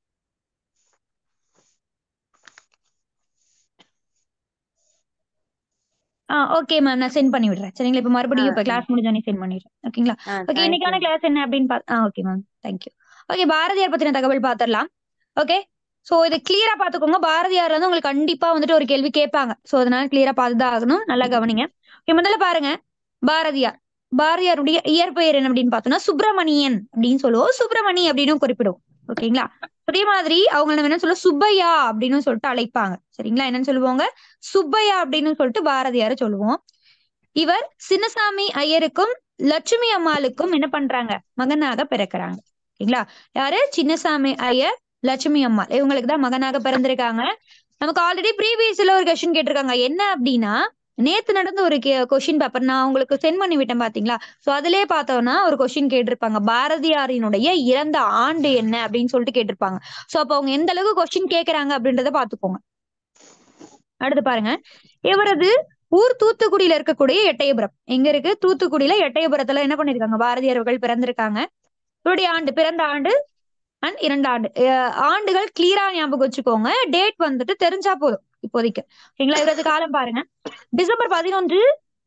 ஓகே மேம், நான் சென்ட் பண்ணி விடுறேன். சரிங்களா? இப்ப மறுபடியும் இப்ப கிளாஸ் முடிஞ்சோடனே சென்ட் பண்ணிடுறேன். ஓகேங்களா? ஓகே, இன்னைக்கான கிளாஸ் என்ன அப்படின்னு okay ma'am, thank you. Okay, Bharathiyar பத்தின தகவல் பார்த்துடலாம். ஓகே, சோ இதை கிளியரா பாத்துக்கோங்க. பாரதியார் வந்து உங்களுக்கு கண்டிப்பா வந்துட்டு ஒரு கேள்வி கேட்பாங்க. சோ அதனால கிளியரா பார்த்துதான் ஆகணும். நல்லா கவனிங்க. ஓகே, முதல்ல பாருங்க. பாரதியார், பாரதியாருடைய இயற்பெயர் என்ன அப்படின்னு பார்த்தோம்னா சுப்பிரமணியன் அப்படின்னு சொல்லுவோம். சுப்பிரமணி அப்படின்னு குறிப்பிடுவோம். ஓகேங்களா? அதே மாதிரி அவங்க நம்ம என்ன சொல்லுவோம், சுப்பையா அப்படின்னு சொல்லிட்டு அழைப்பாங்க. சரிங்களா? என்னன்னு சொல்லுவாங்க, சுப்பையா அப்படின்னு சொல்லிட்டு பாரதியார சொல்லுவோம். இவர் சின்னசாமி ஐயருக்கும் லட்சுமி அம்மாளுக்கும் என்ன பண்றாங்க, மகனாக பிறக்கிறாங்க. ஓகேங்களா? யாரு? சின்னசாமி ஐயர், லட்சுமி அம்மாள், இவங்களுக்கு தான் மகனாக பிறந்திருக்காங்க. நமக்கு ஆல்ரெடி ப்ரீவியஸ்ல ஒரு கொஸ்டின் கேட்டிருக்காங்க. என்ன அப்படின்னா, நேத்து நடந்த ஒரு கொஸ்டின் பேப்பர் நான் உங்களுக்கு சென்ட் பண்ணி விட்டேன் பாத்தீங்களா? சோ அதுலயே பார்த்தோம்னா ஒரு கொஸ்டின் கேட்டிருப்பாங்க, பாரதியாரினுடைய இறந்த ஆண்டு என்ன அப்படின்னு சொல்லிட்டு கேட்டிருப்பாங்க. சோ அப்ப அவங்க எந்த அளவுக்கு கொஸ்டின் கேட்கறாங்க அப்படின்றத பாத்துக்கோங்க. அடுத்து பாருங்க. இவரது ஊர் தூத்துக்குடியில இருக்கக்கூடிய எட்டயபுரம். எங்க இருக்கு? தூத்துக்குடியில எட்டயபுரத்துல என்ன பண்ணிருக்காங்க, பாரதியார் அவர்கள் பிறந்திருக்காங்க. இவருடைய ஆண்டு, பிறந்த ஆண்டு அண்ட் 2 ஆண்டு. ஆண்டுகள் கிளியரா ஞாபகம் வச்சுக்கோங்க. டேட் வந்துட்டு தெரிஞ்சா போதும் இப்போதைக்கு. ஓகேங்களா? இவரது காலம் பாருங்க. டிசம்பர் 11,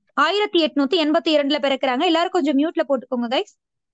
1882ல பிறக்கிறாங்க. எல்லாரும் கொஞ்சம் மியூட்ல போட்டுக்கோங்க கைஸ்.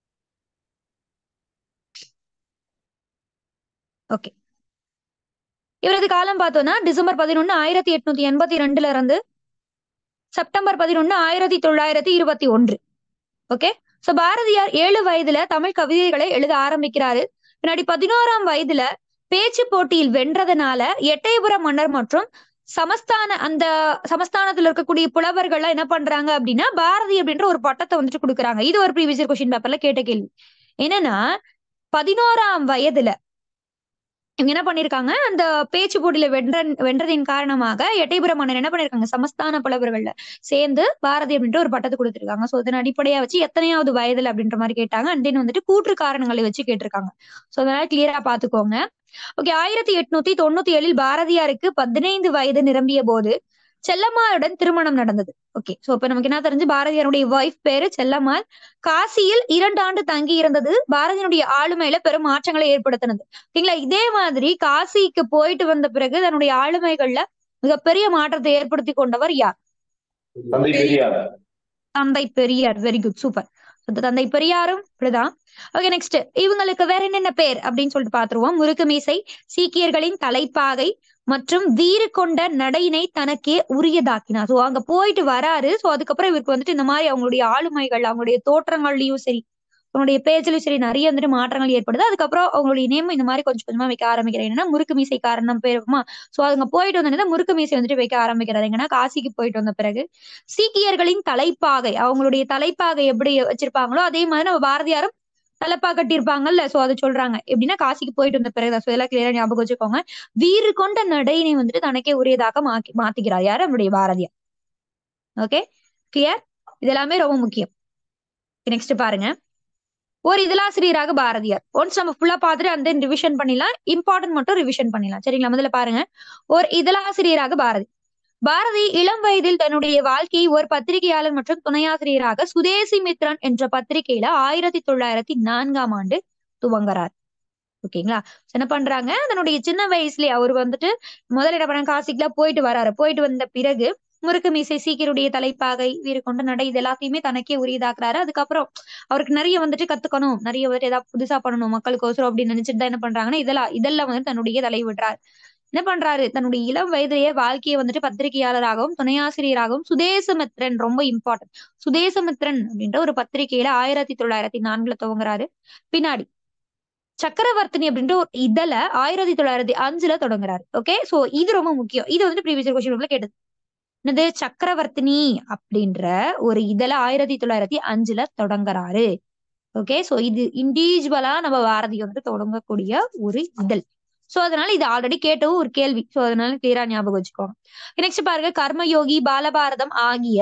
ஓகே, இவரது காலம் பார்த்தோம்னா டிசம்பர் 11, 1882ல இருந்து செப்டம்பர் 11, 1921. ஓகே, சோ பாரதியார் 7 வயதுல தமிழ் கவிதைகளை எழுத ஆரம்பிக்கிறாரு. பின்னாடி 11ஆம் வயதுல பேச்சு போட்டியில் வென்றதுனால எட்டயபுரம் மன்னர் மற்றும் அந்த சமஸ்தானத்துல இருக்கக்கூடிய புலவர்கள் என்ன பண்றாங்க அப்படின்னா பாரதி அப்படின்ற ஒரு பட்டத்தை வந்துட்டு கொடுக்குறாங்க. இது ஒரு ப்ரீவியஸ் கொஸ்டின் பேப்பர்ல கேட்ட கேள்வி. என்னன்னா 11ஆம் வயதுல இவங்க என்ன பண்ணிருக்காங்க, அந்த பேச்சு போட்டியில வென்றதின் காரணமாக எட்டயபுரம் மன்னர் என்ன பண்ணிருக்காங்க, சமஸ்தான புலவர்கள்ல சேர்ந்து பாரதி அப்படின்ற ஒரு பட்டத்தை கொடுத்திருக்காங்க. சோ இதன் அடிப்படையா வச்சு எத்தனையாவது வயதுல அப்படின்ற மாதிரி கேட்டாங்க. அண்ட் தென் வந்துட்டு கூற்று காரணங்களை வச்சு கேட்டிருக்காங்க. சோ அதனால கிளியரா பாத்துக்கோங்க. ஓகே, 1897 பாரதியாருக்கு 15 வயது நிரம்பிய போது செல்லம்மாளுடன் திருமணம் நடந்தது. ஓகே, சோ இப்ப நமக்கு என்ன தெரிஞ்சு, பாரதியாருடைய ஒய்ஃப் பேரு செல்லம்மாள். காசியில் 2 ஆண்டு தங்கி இருந்தது பாரதியினுடைய ஆளுமையில பெரும் மாற்றங்களை ஏற்படுத்தினது. ஓகேங்களா? இதே மாதிரி காசிக்கு போயிட்டு வந்த பிறகு தன்னுடைய ஆளுமைகள்ல மிகப்பெரிய மாற்றத்தை ஏற்படுத்தி கொண்டவர் யார்? தந்தை பெரியார். Very good, super. தந்தை பெரியாரும் இப்படிதான். ஓகே, நெக்ஸ்ட் இவங்களுக்கு வேற என்னென்ன பேர் அப்படின்னு சொல்லிட்டு பாத்துருவோம். முறுக்கு மீசை, சீக்கியர்களின் தலைப்பாகை மற்றும் வீறு கொண்ட நடையினை தனக்கே உரியதாக்கினார். சோ அங்க போயிட்டு வராரு. சோ அதுக்கப்புறம் இவருக்கு வந்துட்டு இந்த மாதிரி அவங்களுடைய ஆளுமைகள், அவங்களுடைய தோற்றங்கள்லயும் சரி, அவங்களுடைய பேச்சிலும் சரி நிறைய வந்துட்டு மாற்றங்கள் ஏற்படுது. அதுக்கப்புறம் அவங்களுடைய நேம் இந்த மாதிரி கொஞ்சம் கொஞ்சமா வைக்க ஆரம்பிக்கிறேன். என்னன்னா முறுக்கு மீசை காரணம் பேருக்குமா. சோ அவங்க போயிட்டு வந்தோன்னா முறுக்கு மீசை வந்துட்டு வைக்க ஆரம்பிக்கிறாரு. ஏன்னா காசிக்கு போயிட்டு வந்த பிறகு சீக்கியர்களின் தலைப்பாகை, அவங்களுடைய தலைப்பாகை எப்படி வச்சிருப்பாங்களோ அதே மாதிரி நம்ம பாரதியாரும் தலப்பா கட்டியிருப்பாங்கல்ல, சோ அதை சொல்றாங்க. எப்படின்னா காசிக்கு போயிட்டு வந்த பிறகுதான். சோ இதெல்லாம் கிளியரா ஞாபகம் வச்சுக்கோங்க. வீறு கொண்ட நடையினை வந்துட்டு தனக்கே உரியதாக மாத்திக்கிறார். யாரு? நம்முடைய பாரதியார். Okay, clear. இது எல்லாமே ரொம்ப முக்கியம். நெக்ஸ்ட் பாருங்க, ஒரு இதழாசிரியராக பாரதியார். ஒன்ஸ் நம்ம ஃபுல்லா பார்த்துட்டு அந்த ரிவிஷன் பண்ணிடலாம். இம்பார்ட்டன்ட் மட்டும் ரிவிஷன் பண்ணிடலாம். சரிங்களா? முதல்ல பாருங்க, ஒரு இதழாசிரியராக பாரதி இளம் வயதில் தன்னுடைய வாழ்க்கையை ஒரு பத்திரிகையாளர் மற்றும் துணையாசிரியராக சுதேசி மித்ரன் என்ற பத்திரிகையில 1904 துவங்குறார். ஓகேங்களா? என்ன பண்றாங்க, தன்னுடைய சின்ன வயசுலயே அவர் வந்துட்டு முதல்ல என்ன பண்ணாங்க, காசிக்குலாம் போயிட்டு வராரு. போயிட்டு வந்த பிறகு முறுக்கு மீசை, சீக்கியருடைய தலைப்பாகை, வீறு கொண்ட நடை, இது எல்லாத்தையுமே தனக்கே உரியதாக்குறாரு. அதுக்கப்புறம் அவருக்கு நிறைய வந்துட்டு கத்துக்கணும், நிறைய வந்துட்டு ஏதாவது புதுசா பண்ணணும் மக்களுக்கோசரம் அப்படின்னு நினைச்சிட்டு தான் என்ன பண்றாங்கன்னா இதெல்லாம் வந்து தன்னுடைய தலை விடுறாரு. என்ன பண்றாரு, தன்னுடைய இளம் வயதிலேயே வாழ்க்கையை வந்துட்டு பத்திரிகையாளராகவும் துணையாசிரியராகவும் சுதேசமித்ரன், ரொம்ப இம்பார்ட்டன்ட், சுதேசமித்ரன் அப்படின்ற ஒரு பத்திரிகையில 1904 துவங்குறாரு. பின்னாடி சக்கரவர்த்தினி அப்படின்ற ஒரு இதழ 1905 தொடங்குறாரு. ஓகே, சோ இது ரொம்ப முக்கியம். இது வந்துட்டு ப்ரீவியஸ் கொஸ்டின் கேட்டது. என்னது? சக்கரவர்த்தினி அப்படின்ற ஒரு இதழ 1905 தொடங்குறாரு. ஓகே, சோ இது இண்டிவிஜுவலா நம்ம பாரதி வந்துட்டு தொடங்கக்கூடிய ஒரு இதழ். சோ அதனால இது ஆல்ரெடி கேட்டவும் ஒரு கேள்வி. சோ அதனால கிளியரா ஞாபகம் வச்சுக்கோங்க. நெக்ஸ்ட் பாருங்க, கர்மயோகி, பாலபாரதம் ஆகிய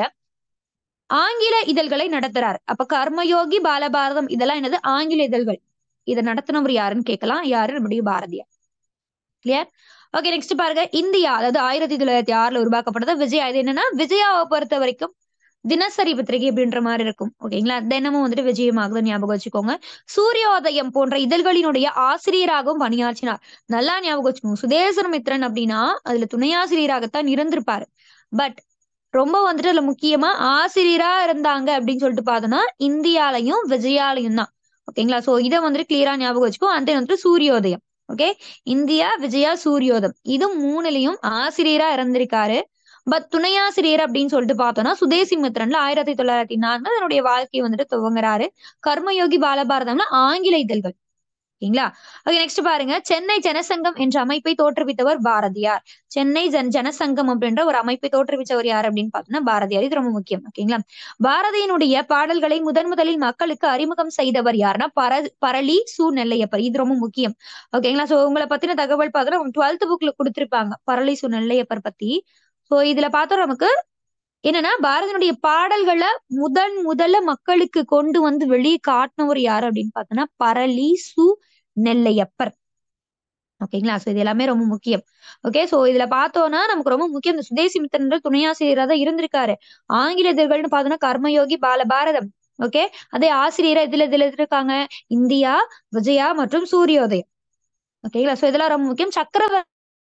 ஆங்கில இதழ்களை நடத்துறாரு. அப்ப கர்மயோகி, பாலபாரதம் இதெல்லாம் என்னது? ஆங்கில இதழ்கள். இதை நடத்தினவர் யாருன்னு கேட்கலாம். யாரு? நம்முடைய பாரதியார். கிளியர். ஓகே, நெக்ஸ்ட் பாருங்க, இந்தியா, அதாவது 1906 உருவாக்கப்பட்டது விஜயா. இது என்னன்னா, விஜயாவை பொறுத்த வரைக்கும் தினசரி பத்திரிகை அப்படின்ற மாதிரி இருக்கும். ஓகேங்களா? தினமும் வந்துட்டு விஜயமாகுது, ஞாபகம் வச்சுக்கோங்க. சூரியோதயம் போன்ற இதழ்களினுடைய ஆசிரியராகவும் பணியாற்றினார். நல்லா ஞாபகம் வச்சுக்கோங்க. சுதேசமித்ரன் அப்படின்னா அதுல துணையாசிரியராகத்தான் இருந்திருப்பாரு. பட் ரொம்ப வந்துட்டு அதுல முக்கியமா ஆசிரியரா இருந்தாங்க அப்படின்னு சொல்லிட்டு பார்த்தோம்னா இந்தியாலையும் விஜயாலையும் தான். ஓகேங்களா? சோ இதை வந்துட்டு கிளியரா ஞாபகம் வச்சுக்கோ. அந்த வந்துட்டு சூரியோதயம். ஓகே, இந்தியா, விஜயா, சூரியோதயம், இது மூணுலயும் ஆசிரியரா இருந்திருக்காரு. பட் துணையாசிரியர் அப்படின்னு சொல்லிட்டு பார்த்தோம்னா சுதேசிமித்ரன்ல 1904 அதனுடைய வாழ்க்கையை வந்துட்டு துவங்குறாரு. கர்மயோகி, பாலபாரதம்னா ஆங்கில இதழ்கள். ஓகேங்களா? ஓகே, நெக்ஸ்ட் பாருங்க, சென்னை ஜனசங்கம் என்ற அமைப்பை தோற்றுவித்தவர் பாரதியார். சென்னை ஜனசங்கம் அப்படின்ற ஒரு அமைப்பை தோற்றுவிச்சவர் யார் அப்படின்னு பார்த்தோம்னா பாரதியார். இது ரொம்ப முக்கியம். ஓகேங்களா? பாரதியினுடைய பாடல்களை முதலில் மக்களுக்கு அறிமுகம் செய்தவர் யாருன்னா பரளி சு நெல்லையப்பர். இது ரொம்ப முக்கியம். ஓகேங்களா? சோ உங்களை பத்தின தகவல் பார்த்தோம்னா 12th புக்ல கொடுத்திருப்பாங்க பரளி சு நெல்லையப்பர் பத்தி. சோ இதுல பார்த்தோம் நமக்கு என்னன்னா, பாரதியினுடைய பாடல்களை முதல்ல மக்களுக்கு கொண்டு வந்து வெளியே காட்டினவர் யாரு அப்படின்னு பார்த்தோம்னா பரளி சு நெல்லையப்பர். ஓகேங்களா? சோ இது எல்லாமே ரொம்ப முக்கியம். ஓகே, சோ இதுல பார்த்தோம்னா நமக்கு ரொம்ப முக்கியம். இந்த சுதேசிமித்ரன் துணையாசிரியரா தான் இருந்திருக்காரு. ஆங்கில இதழ்கள்னு பார்த்தோம்னா கர்மயோகி, பாரதம். ஓகே, அதே ஆசிரியரா இதுல இருக்காங்க இந்தியா, விஜயா மற்றும் சூரியோதயம். ஓகேங்களா? சோ இதெல்லாம் ரொம்ப முக்கியம். சக்கரவர்த்தி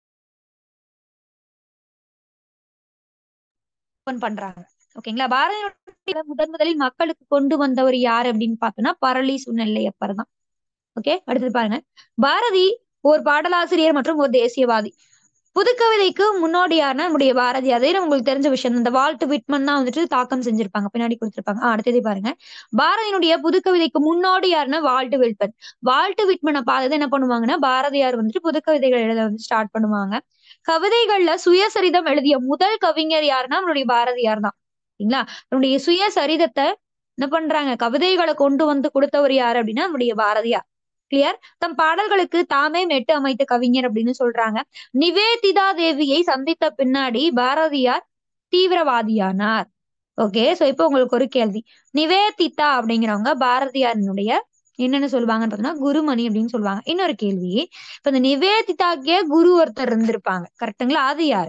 பண்றாங்க. ஓகேங்களா? பாரதியோட முதலில் மக்களுக்கு கொண்டு வந்தவர் யாரு அப்படின்னு பார்த்தோம்னா பரளி சு நெல்லையப்பர் தான். ஓகே, அடுத்தது பாருங்க, பாரதி ஒரு பாடலாசிரியர் மற்றும் ஒரு தேசியவாதி. புதுக்கவிதைக்கு முன்னோடியான நம்முடைய பாரதி, அதே உங்களுக்கு தெரிஞ்ச விஷயம். இந்த வால்ட் விட்மன் தான் வந்துட்டு தாக்கம் செஞ்சிருப்பாங்க, பின்னாடி கொடுத்திருப்பாங்க. அடுத்தது பாருங்க, பாரதியினுடைய புதுக்கவிதைக்கு முன்னோடி யாருன்னா வால்ட் விட்மன். வால்ட் விட்மனை பார்த்து என்ன பண்ணுவாங்கன்னா பாரதியார் வந்துட்டு புதுக்கவிதைகள் எழுத வந்து ஸ்டார்ட் பண்ணுவாங்க. கவிதைகள்ல சுயசரிதம் எழுதிய முதல் கவிஞர் யாருன்னா நம்மளுடைய பாரதியார் தான். சரிங்களா? நம்முடைய சுயசரிதத்தை என்ன பண்றாங்க, கவிதைகளை கொண்டு வந்து கொடுத்தவர் யாரு அப்படின்னா நம்முடைய பாரதியார். கிளியர். தம் பாடல்களுக்கு தாமே மெட்டு அமைத்த கவிஞர் அப்படின்னு சொல்றாங்க. நிவேதிதா தேவியை சந்தித்த பின்னாடி பாரதியார் தீவிரவாதியானார். ஓகே, சோ இப்போ உங்களுக்கு ஒரு கேள்வி. நிவேதிதா அப்படிங்கிறவங்க பாரதியாரினுடைய என்னன்னு சொல்லுவாங்கன்னு பார்த்தோம்னா குருமணி அப்படின்னு சொல்லுவாங்க. இன்னொரு கேள்வி, இப்ப இந்த நிவேதிதாக்கே குரு ஒருத்தர் இருந்திருப்பாங்க, கரெக்டுங்களா? அது யாரு?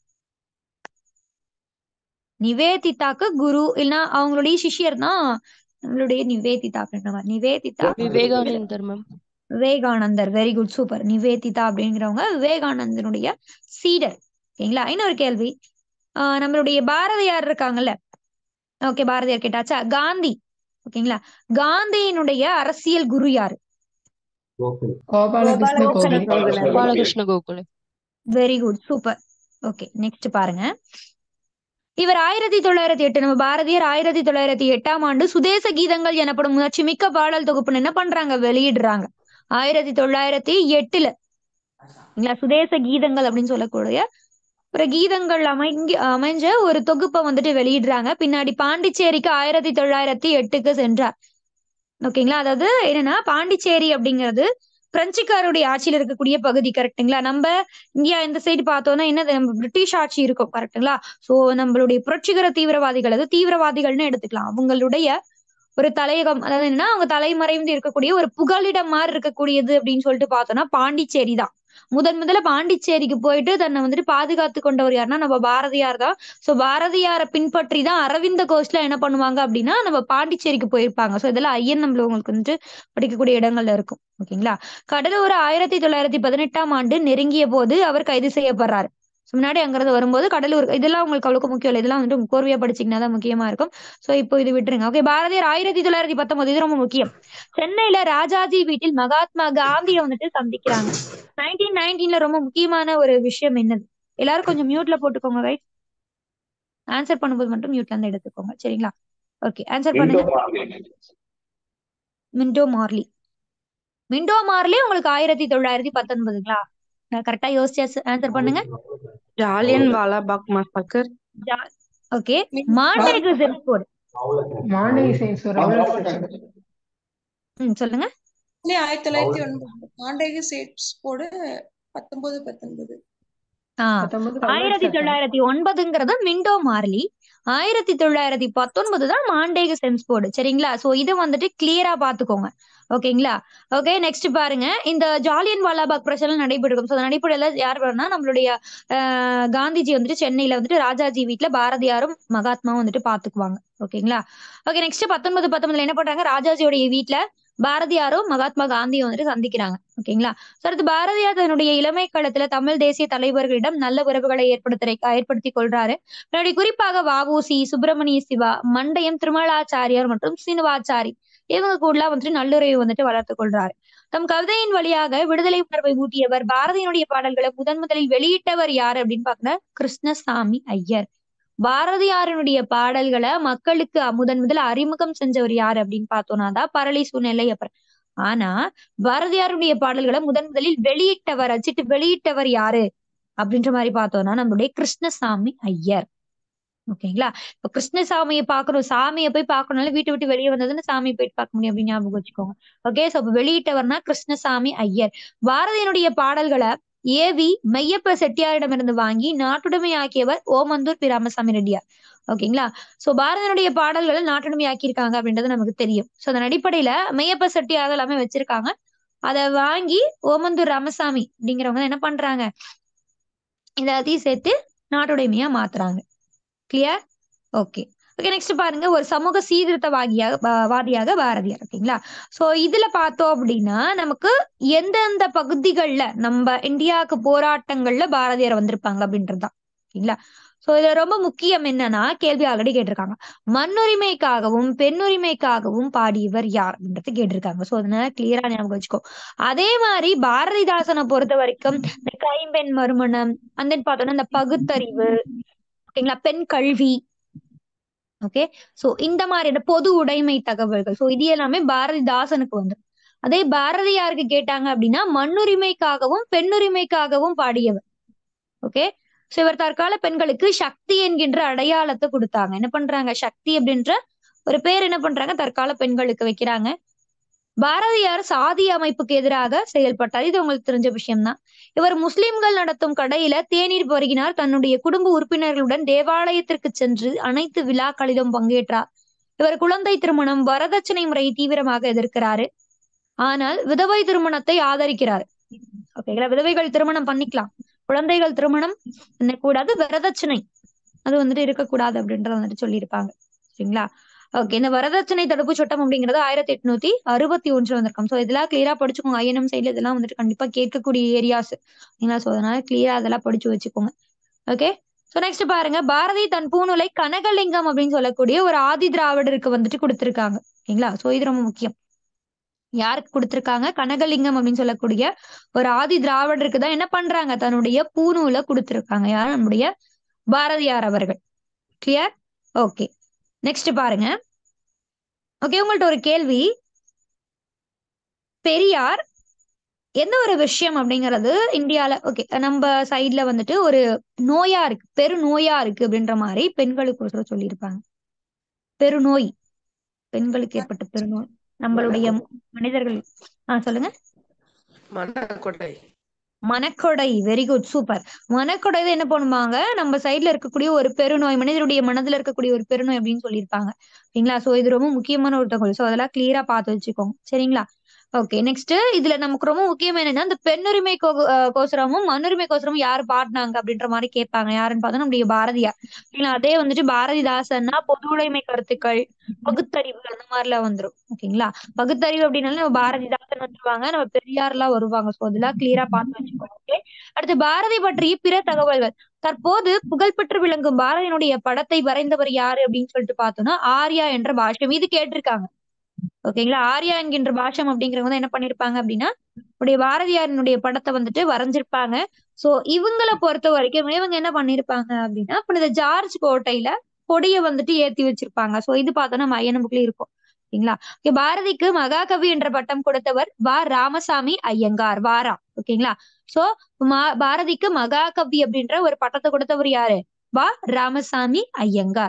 நிவேதிதாக்கு குரு இல்லைன்னா அவங்களுடைய சிஷ்யர் தான் நம்மளுடைய நிவேதிதா அப்படின்ற Nivedita Vivekanandar ma'am. Vivekanandar. Very good, super. Nivedita அப்படிங்கிறவங்க விவேகானந்தனுடைய சீடர். ஓகேங்களா? இன்னொரு கேள்வி, நம்மளுடைய பாரதியார் இருக்காங்கல்ல. ஓகே, பாரதியார் கேட்டாச்சா. காந்தி. ஓகேங்களா? காந்தியினுடைய அரசியல் குரு யாரு? Gopalakrishna Gokhale. Very good, super. Okay, next பாருங்க, இவர் 1908 நம்ம பாரதியார் 1908 சுதேச கீதங்கள் எனப்படும் முயற்சி மிக்க பாடல் தொகுப்புன்னு என்ன பண்றாங்க, வெளியிடுறாங்க. 1908 சுதேச கீதங்கள் அப்படின்னு சொல்லக்கூடிய ஒரு கீதங்கள் அமைஞ்ச ஒரு தொகுப்பை வந்துட்டு வெளியிடுறாங்க. பின்னாடி பாண்டிச்சேரிக்கு 1908 சென்றார். ஓகேங்களா? அதாவது என்னன்னா பாண்டிச்சேரி அப்படிங்கிறது பிரெஞ்சுக்காருடைய ஆட்சியில இருக்கக்கூடிய பகுதி. கரெக்ட்டுங்களா? நம்ம இந்தியா இந்த சைடு பார்த்தோம்னா என்னது நம்ம பிரிட்டிஷ் ஆட்சி இருக்கும். கரெக்ட்டுங்களா? சோ நம்மளுடைய புரட்சிகர தீவிரவாதிகள், அதாவது தீவிரவாதிகள்னு எடுத்துக்கலாம். அவங்களுடைய ஒரு தலையகம், அதாவது என்னன்னா அவங்க தலைமறைந்து இருக்கக்கூடிய ஒரு புகலிடம் மாதிரி இருக்கக்கூடியது அப்படின்னு சொல்லிட்டு பார்த்தோம்னா பாண்டிச்சேரி தான். முதல்ல பாண்டிச்சேரிக்கு போயிட்டு தன்னை வந்துட்டு பாதுகாத்து கொண்டவர் யாருன்னா நம்ம பாரதியார் தான். சோ பாரதியாரை பின்பற்றி தான் அரவிந்த கோஷ்ல என்ன பண்ணுவாங்க அப்படின்னா நம்ம பாண்டிச்சேரிக்கு போயிருப்பாங்க. சோ இதெல்லாம் ஐஎன்எம்ல உங்களுக்கு வந்துட்டு படிக்கக்கூடிய இடங்கள்ல இருக்கும். ஓகேங்களா? கடலூர் 1918ஆம் ஆண்டு நெருங்கிய போது அவர் கைது செய்யப்படுறாரு. So, முன்னாடி அங்கிருந்து வரும்போது கடலூர் இதெல்லாம் உங்களுக்கு அவ்வளவுக்கு முக்கியம் இல்லை. இதெல்லாம் வந்துட்டு கோர்வையா படிச்சீங்கன்னா தான் முக்கியமா இருக்கும். சோ இப்போ இது விட்டுருங்க. ஓகே, பாரதியார் 1919 இது ரொம்ப முக்கியம். சென்னையில ராஜாஜி வீட்டில் மகாத்மா காந்தியை வந்துட்டு சந்திக்கிறாங்க. 1919ல ரொம்ப முக்கியமான ஒரு விஷயம் என்னது? எல்லாரும் கொஞ்சம் மியூட்ல போட்டுக்கோங்க. ரைட், ஆன்சர் பண்ணும்போது மட்டும் மியூட்ல இருந்து எடுத்துக்கோங்க. சரிங்களா? ஓகே, ஆன்சர் பண்ணுங்க. Minto Morley. மிண்டோ மார்லி உங்களுக்கு 1919ங்களா? கரெக்டா யோசிச்சு ஆன்சர் பண்ணுங்க. Jallian Walabagh massacre. Okay, Montagu Chelmsford. சொல்லுங்க. 1909 மாண்டேகு சேட்ஸ் போர்டு 1919. 1909ங்கிறது மிண்டோ மார்லி, 1919 தான் மாண்டேகு சென்ஸ்போர்டு. சரிங்களா? சோ இது வந்துட்டு கிளியரா பாத்துக்கோங்க. ஓகேங்களா? ஓகே, நெக்ஸ்ட் பாருங்க. இந்த ஜாலியன் வாலாபாக் பிரச்சனை நடைபெறும். சோ நடைபெறல யார் வரனா நம்மளுடைய காந்திஜி வந்துட்டு சென்னையில வந்துட்டு ராஜாஜி வீட்டுல பாரதியாரும் மகாத்மாவும் வந்துட்டு பாத்துக்குவாங்க. ஓகேங்களா? ஓகே, நெக்ஸ்ட் 1919 என்ன பண்றாங்க? ராஜாஜியோடைய வீட்டுல பாரதியாரும் மகாத்மா காந்தியும் வந்துட்டு சந்திக்கிறாங்க. ஓகேங்களா? அடுத்து பாரதியார் தன்னுடைய இளமை காலத்துல தமிழ் தேசிய தலைவர்களிடம் நல்ல உறவுகளை ஏற்படுத்தி கொள்றாரு. முன்னாடி குறிப்பாக வ.உ.சி., சுப்பிரமணிய சிவா, மண்டையம் திருமலாச்சாரியார் மற்றும் சீனுவாச்சாரி இவங்க கூட வந்துட்டு நல்லுறவை வந்துட்டு வளர்த்து கொள்றாரு. தம் கவிதையின் வழியாக விடுதலை உணர்வை ஊட்டியவர். பாரதியினுடைய பாடல்களை முதலில் வெளியிட்டவர் யாரு அப்படின்னு பாத்தீங்கன்னா கிருஷ்ணசாமி ஐயர். பாரதியாரினுடைய பாடல்களை மக்களுக்கு முதல்ல அறிமுகம் செஞ்சவர் யாரு அப்படின்னு பார்த்தோம்னா தான் பரளி சூழ்நிலை அப்புறம். ஆனா பாரதியாருடைய பாடல்களை முதலில் வெளியிட்டவர், அச்சிட்டு வெளியிட்டவர் யாரு அப்படின்ற மாதிரி பார்த்தோம்னா நம்மளுடைய கிருஷ்ணசாமி ஐயர். ஓகேங்களா? இப்ப கிருஷ்ணசாமியை பார்க்கணும், சாமியை போய் பார்க்கணும்னால வீட்டை விட்டு வெளியே வந்ததுன்னு சாமியை போயிட்டு பார்க்க முடியும் அப்படின்னு ஞாபகம் வச்சுக்கோங்க. ஓகே, சோ வெளியிட்டவர்னா கிருஷ்ணசாமி ஐயர். பாரதியினுடைய பாடல்களை ஏவி மெய்யப்ப செட்டியாரிடமிருந்து வாங்கி நாட்டுடைமை ஆக்கியவர் ஓமந்தூர் பி ராமசாமி ரெட்டியார். ஓகேங்களா? சோ பாரதியினுடைய பாடல்களை நாட்டுடைமை ஆக்கியிருக்காங்க அப்படின்றது நமக்கு தெரியும். சோ அதன் அடிப்படையில மெய்யப்ப செட்டியார் எல்லாமே வச்சிருக்காங்க. அதை வாங்கி ஓமந்தூர் ராமசாமி அப்படிங்கிறவங்க என்ன பண்றாங்க? எல்லாத்தையும் சேர்த்து நாட்டுடைமையா மாத்துறாங்க. கிளியர்? ஓகே. ஓகே, நெக்ஸ்ட் பாருங்க. ஒரு சமூக வாதியாக பாரதியார். ஓகேங்களா? சோ இதுல பார்த்தோம் அப்படின்னா நமக்கு எந்தெந்த பகுதிகள்ல நம்ம இந்தியாவுக்கு போராட்டங்கள்ல பாரதியார் வந்திருப்பாங்க அப்படின்றதுதான். ஓகேங்களா? சோ இதுல ரொம்ப முக்கியம் என்னன்னா கேள்வி ஆல்ரெடி கேட்டிருக்காங்க. மண்ணுரிமைக்காகவும் பெண்ணுரிமைக்காகவும் பாடியவர் யார் அப்படின்றது கேட்டிருக்காங்க. சோ அதனால கிளியரா ஞாபகம் வச்சுக்கோ. அதே மாதிரி பாரதிதாசனை பொறுத்த வரைக்கும் இந்த கைம்பெண் மறுமணம், அந்த பார்த்தோம்னா இந்த பகுத்தறிவு, ஓகேங்களா, பெண் கல்வி, ஓகே, சோ இந்த மாதிரியான பொது உடைமை தகவல்கள், சோ இது எல்லாமே பாரதிதாசனுக்கு வந்து. அதே பாரதியாருக்கு கேட்டாங்க அப்படின்னா மண்ணுரிமைக்காகவும் பெண்ணுரிமைக்காகவும் பாடியவர். ஓகே, சோ இவர் தற்கால பெண்களுக்கு சக்தி என்கின்ற அடையாளத்தை கொடுத்தாங்க. என்ன பண்றாங்க? சக்தி அப்படின்ற ஒரு பேர் என்ன பண்றாங்க தற்கால பெண்களுக்கு வைக்கிறாங்க. பாரதியார் சாதி அமைப்புக்கு எதிராக செயல்பட்டார். இது உங்களுக்கு தெரிஞ்ச விஷயம்தான். இவர் முஸ்லிம்கள் நடத்தும் கடையில தேநீர் பருகினார். தன்னுடைய குடும்ப உறுப்பினர்களுடன் தேவாலயத்திற்கு சென்று அனைத்து விழாக்களிலும் பங்கேற்றார். இவர் குழந்தை திருமணம், வரதட்சணை முறையை தீவிரமாக எதிர்க்கிறாரு. ஆனால் விதவை திருமணத்தை ஆதரிக்கிறார். ஓகேங்களா? விதவைகள் திருமணம் பண்ணிக்கலாம், குழந்தைகள் திருமணம் பண்ணக்கூடாது, வரதட்சணை அது வந்துட்டு இருக்கக்கூடாது அப்படின்றத வந்துட்டு சொல்லியிருப்பாங்க. சரிங்களா? ஓகே, இந்த வரதட்சணை தடுப்பு சட்டம் அப்படிங்கிறது 1861 வந்திருக்கும். சோ இதெல்லாம் கிளியரா படிச்சுக்கோங்க. ஐஎன்எம் சைட்ல இதெல்லாம் வந்துட்டு கண்டிப்பா கேட்கக்கூடிய ஏரியாஸ். சோ அதனால கிளியரா அதெல்லாம் படிச்சு வச்சுக்கோங்க. ஓகே, சோ நெக்ஸ்ட் பாருங்க. பாரதி தன் பூநூலை கனகலிங்கம் அப்படின்னு சொல்லக்கூடிய ஒரு ஆதி திராவிடருக்கு வந்துட்டு கொடுத்திருக்காங்க. ஓகேங்களா? சோ இது ரொம்ப முக்கியம். யாருக்கு கொடுத்திருக்காங்க? கனகலிங்கம் அப்படின்னு சொல்லக்கூடிய ஒரு ஆதி திராவிடருக்கு தான் என்ன பண்றாங்க? தன்னுடைய பூநூலை கொடுத்திருக்காங்க. யார்? நம்முடைய பாரதியார் அவர்கள். கிளியர்? ஓகே, நெக்ஸ்ட் பாருங்க. ஓகே, உங்கள்ட்ட ஒரு கேள்வி. பெரியார் எந்த ஒரு விஷயம் அப்படிங்கிறது இந்தியால, ஓகே, நம்ம சைட்ல வந்துட்டு ஒரு நோயா இருக்கு, பெருநோயா இருக்கு அப்படின்ற மாதிரி பெண்களுக்கு ஒரு சொல்லியிருப்பாங்க. பெருநோய், பெண்களுக்கு ஏற்பட்ட பெருநோய் நம்மளுடைய மனிதர்கள். சொல்லுங்க. மனக்கொடை. மனக்கொடை. Very good, super. மனக்கொடை என்ன பண்ணுவாங்க, நம்ம சைட்ல இருக்கக்கூடிய ஒரு பெருநோய், மனிதனுடைய மனதுல இருக்கக்கூடிய ஒரு பெருநோய் அப்படின்னு சொல்லியிருப்பாங்க. சரிங்களா? சோ இது ரொம்ப முக்கியமான ஒரு தகவல். சோ அதெல்லாம் கிளியரா பார்த்து வச்சுக்கோங்க. சரிங்களா? ஓகே, நெக்ஸ்ட் இதுல நமக்கு ரொம்ப முக்கியம் என்னன்னா, இந்த பெண்ணுரிமை கோசரமும் மண்ணுரிமை கோசரமும் யாரு பாடினாங்க அப்படின்ற மாதிரி கேட்பாங்க. யாருன்னு பார்த்தா நம்முடைய பாரதியார். சரிங்களா? அதே வந்துட்டு பாரதிதாசன்னா பொது உடைமை கருத்துக்கள், பகுத்தறிவு அந்த மாதிரிலாம் வந்துரும். ஓகேங்களா? பகுத்தறிவு அப்படின்னாலும் நம்ம பாரதிதாசன் வந்துருவாங்க, நம்ம பெரியார் எல்லாம் வருவாங்க. சோ அதெல்லாம் கிளியரா பார்த்து வச்சுக்கோங்க. ஓகே, அடுத்து பாரதி பற்றிய பிற தகவல்கள். தற்போது புகழ்பெற்று விளங்கும் பாரதியினுடைய படத்தை வரைந்தவர் யாரு அப்படின்னு சொல்லிட்டு பார்த்தோம்னா ஆர்யா என்ற பாஷ்யம். இது கேட்டிருக்காங்க. ஓகேங்களா? ஆர்யா என்கின்ற பாஷம் அப்படிங்கிறவங்க என்ன பண்ணிருப்பாங்க அப்படின்னா உடைய பாரதியாரினுடைய படத்தை வந்துட்டு வரைஞ்சிருப்பாங்க. சோ இவங்களை பொறுத்த வரைக்கும் இவங்க என்ன பண்ணிருப்பாங்க அப்படின்னா புனித ஜார்ஜ் கோட்டையில கொடியை வந்துட்டு ஏத்தி வச்சிருப்பாங்க. சோ இது பார்த்தோம்னா நம்ம ஐயன் புக்ல இருக்கும். ஓகேங்களா? ஓகே, பாரதிக்கு மகாகவி என்ற பட்டம் கொடுத்தவர் ராமசாமி ஐயங்கார். வாரா. ஓகேங்களா? சோ பாரதிக்கு மகாகவி அப்படின்ற ஒரு பட்டத்தை கொடுத்தவர் யாரு? ராமசாமி ஐயங்கார்.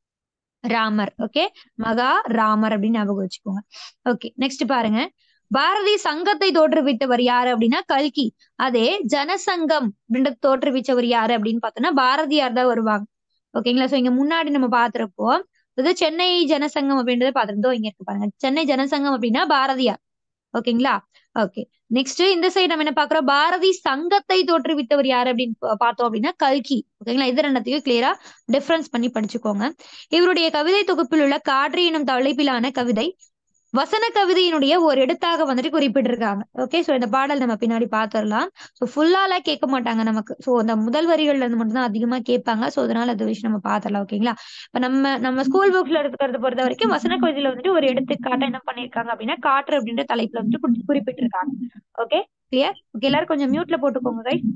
ராமர். ஓகே, மகா ராமர் அப்படின்னு ஞாபகம் வச்சுக்கோங்க. ஓகே, நெக்ஸ்ட் பாருங்க. பாரதி சங்கத்தை தோற்றுவித்தவர் யாரு அப்படின்னா கல்கி. அதே ஜனசங்கம் அப்படின்றது தோற்றுவிச்சவர் யாரு அப்படின்னு பார்த்தோம்னா பாரதியார் தான் வருவாங்க. ஓகேங்களா? சோ இங்க முன்னாடி நம்ம பாத்துறப்போ இது சென்னை ஜனசங்கம் அப்படின்றத பாத்துருந்தோம். இங்க இருக்கு பாருங்க, சென்னை ஜனசங்கம் அப்படின்னா பாரதியார். ஓகேங்களா? ஓகே, நெக்ஸ்ட் இந்த சைடு நம்ம என்ன பாக்குறோம், பாரதி சங்கத்தை தோற்றுவித்தவர் யாரு அப்படின்னு பார்த்தோம் அப்படின்னா கல்கி. ஓகேங்களா? இது ரெண்டத்தையும் கிளியரா டிஃபரன்ஸ் பண்ணி படிச்சுக்கோங்க. இவருடைய கவிதை தொகுப்பில் உள்ள காற்று எனும் தலைப்பிலான கவிதை வசன கவிதையினுடைய ஒரு எடுத்தாக வந்துட்டு குறிப்பிட்டிருக்காங்க. ஓகே, சோ இந்த பாடல் நம்ம பின்னாடி பாத்துரலாம். சோ ஃபுல்லால கேட்க மாட்டாங்க நமக்கு. சோ அந்த முதல் வரிகள்ல இருந்து மட்டும் தான் அதிகமா கேட்பாங்க. சோ அதனால அந்த விஷயம் நம்ம பாத்துரலாம். ஓகேங்களா? இப்ப நம்ம ஸ்கூல் புக்ஸ்ல இருக்கிறத பொறுத்த வரைக்கும் வசன கவிதையில வந்துட்டு ஒரு எடுத்துக்காட்ட என்ன பண்ணிருக்காங்க அப்படின்னா காற்று அப்படின்ற தலைப்புல வந்துட்டு குறிப்பிட்டிருக்காங்க. Okay, clear? ஓகே, எல்லாரும் கொஞ்சம் மியூட்ல போட்டுக்கோங்க கைஸ்.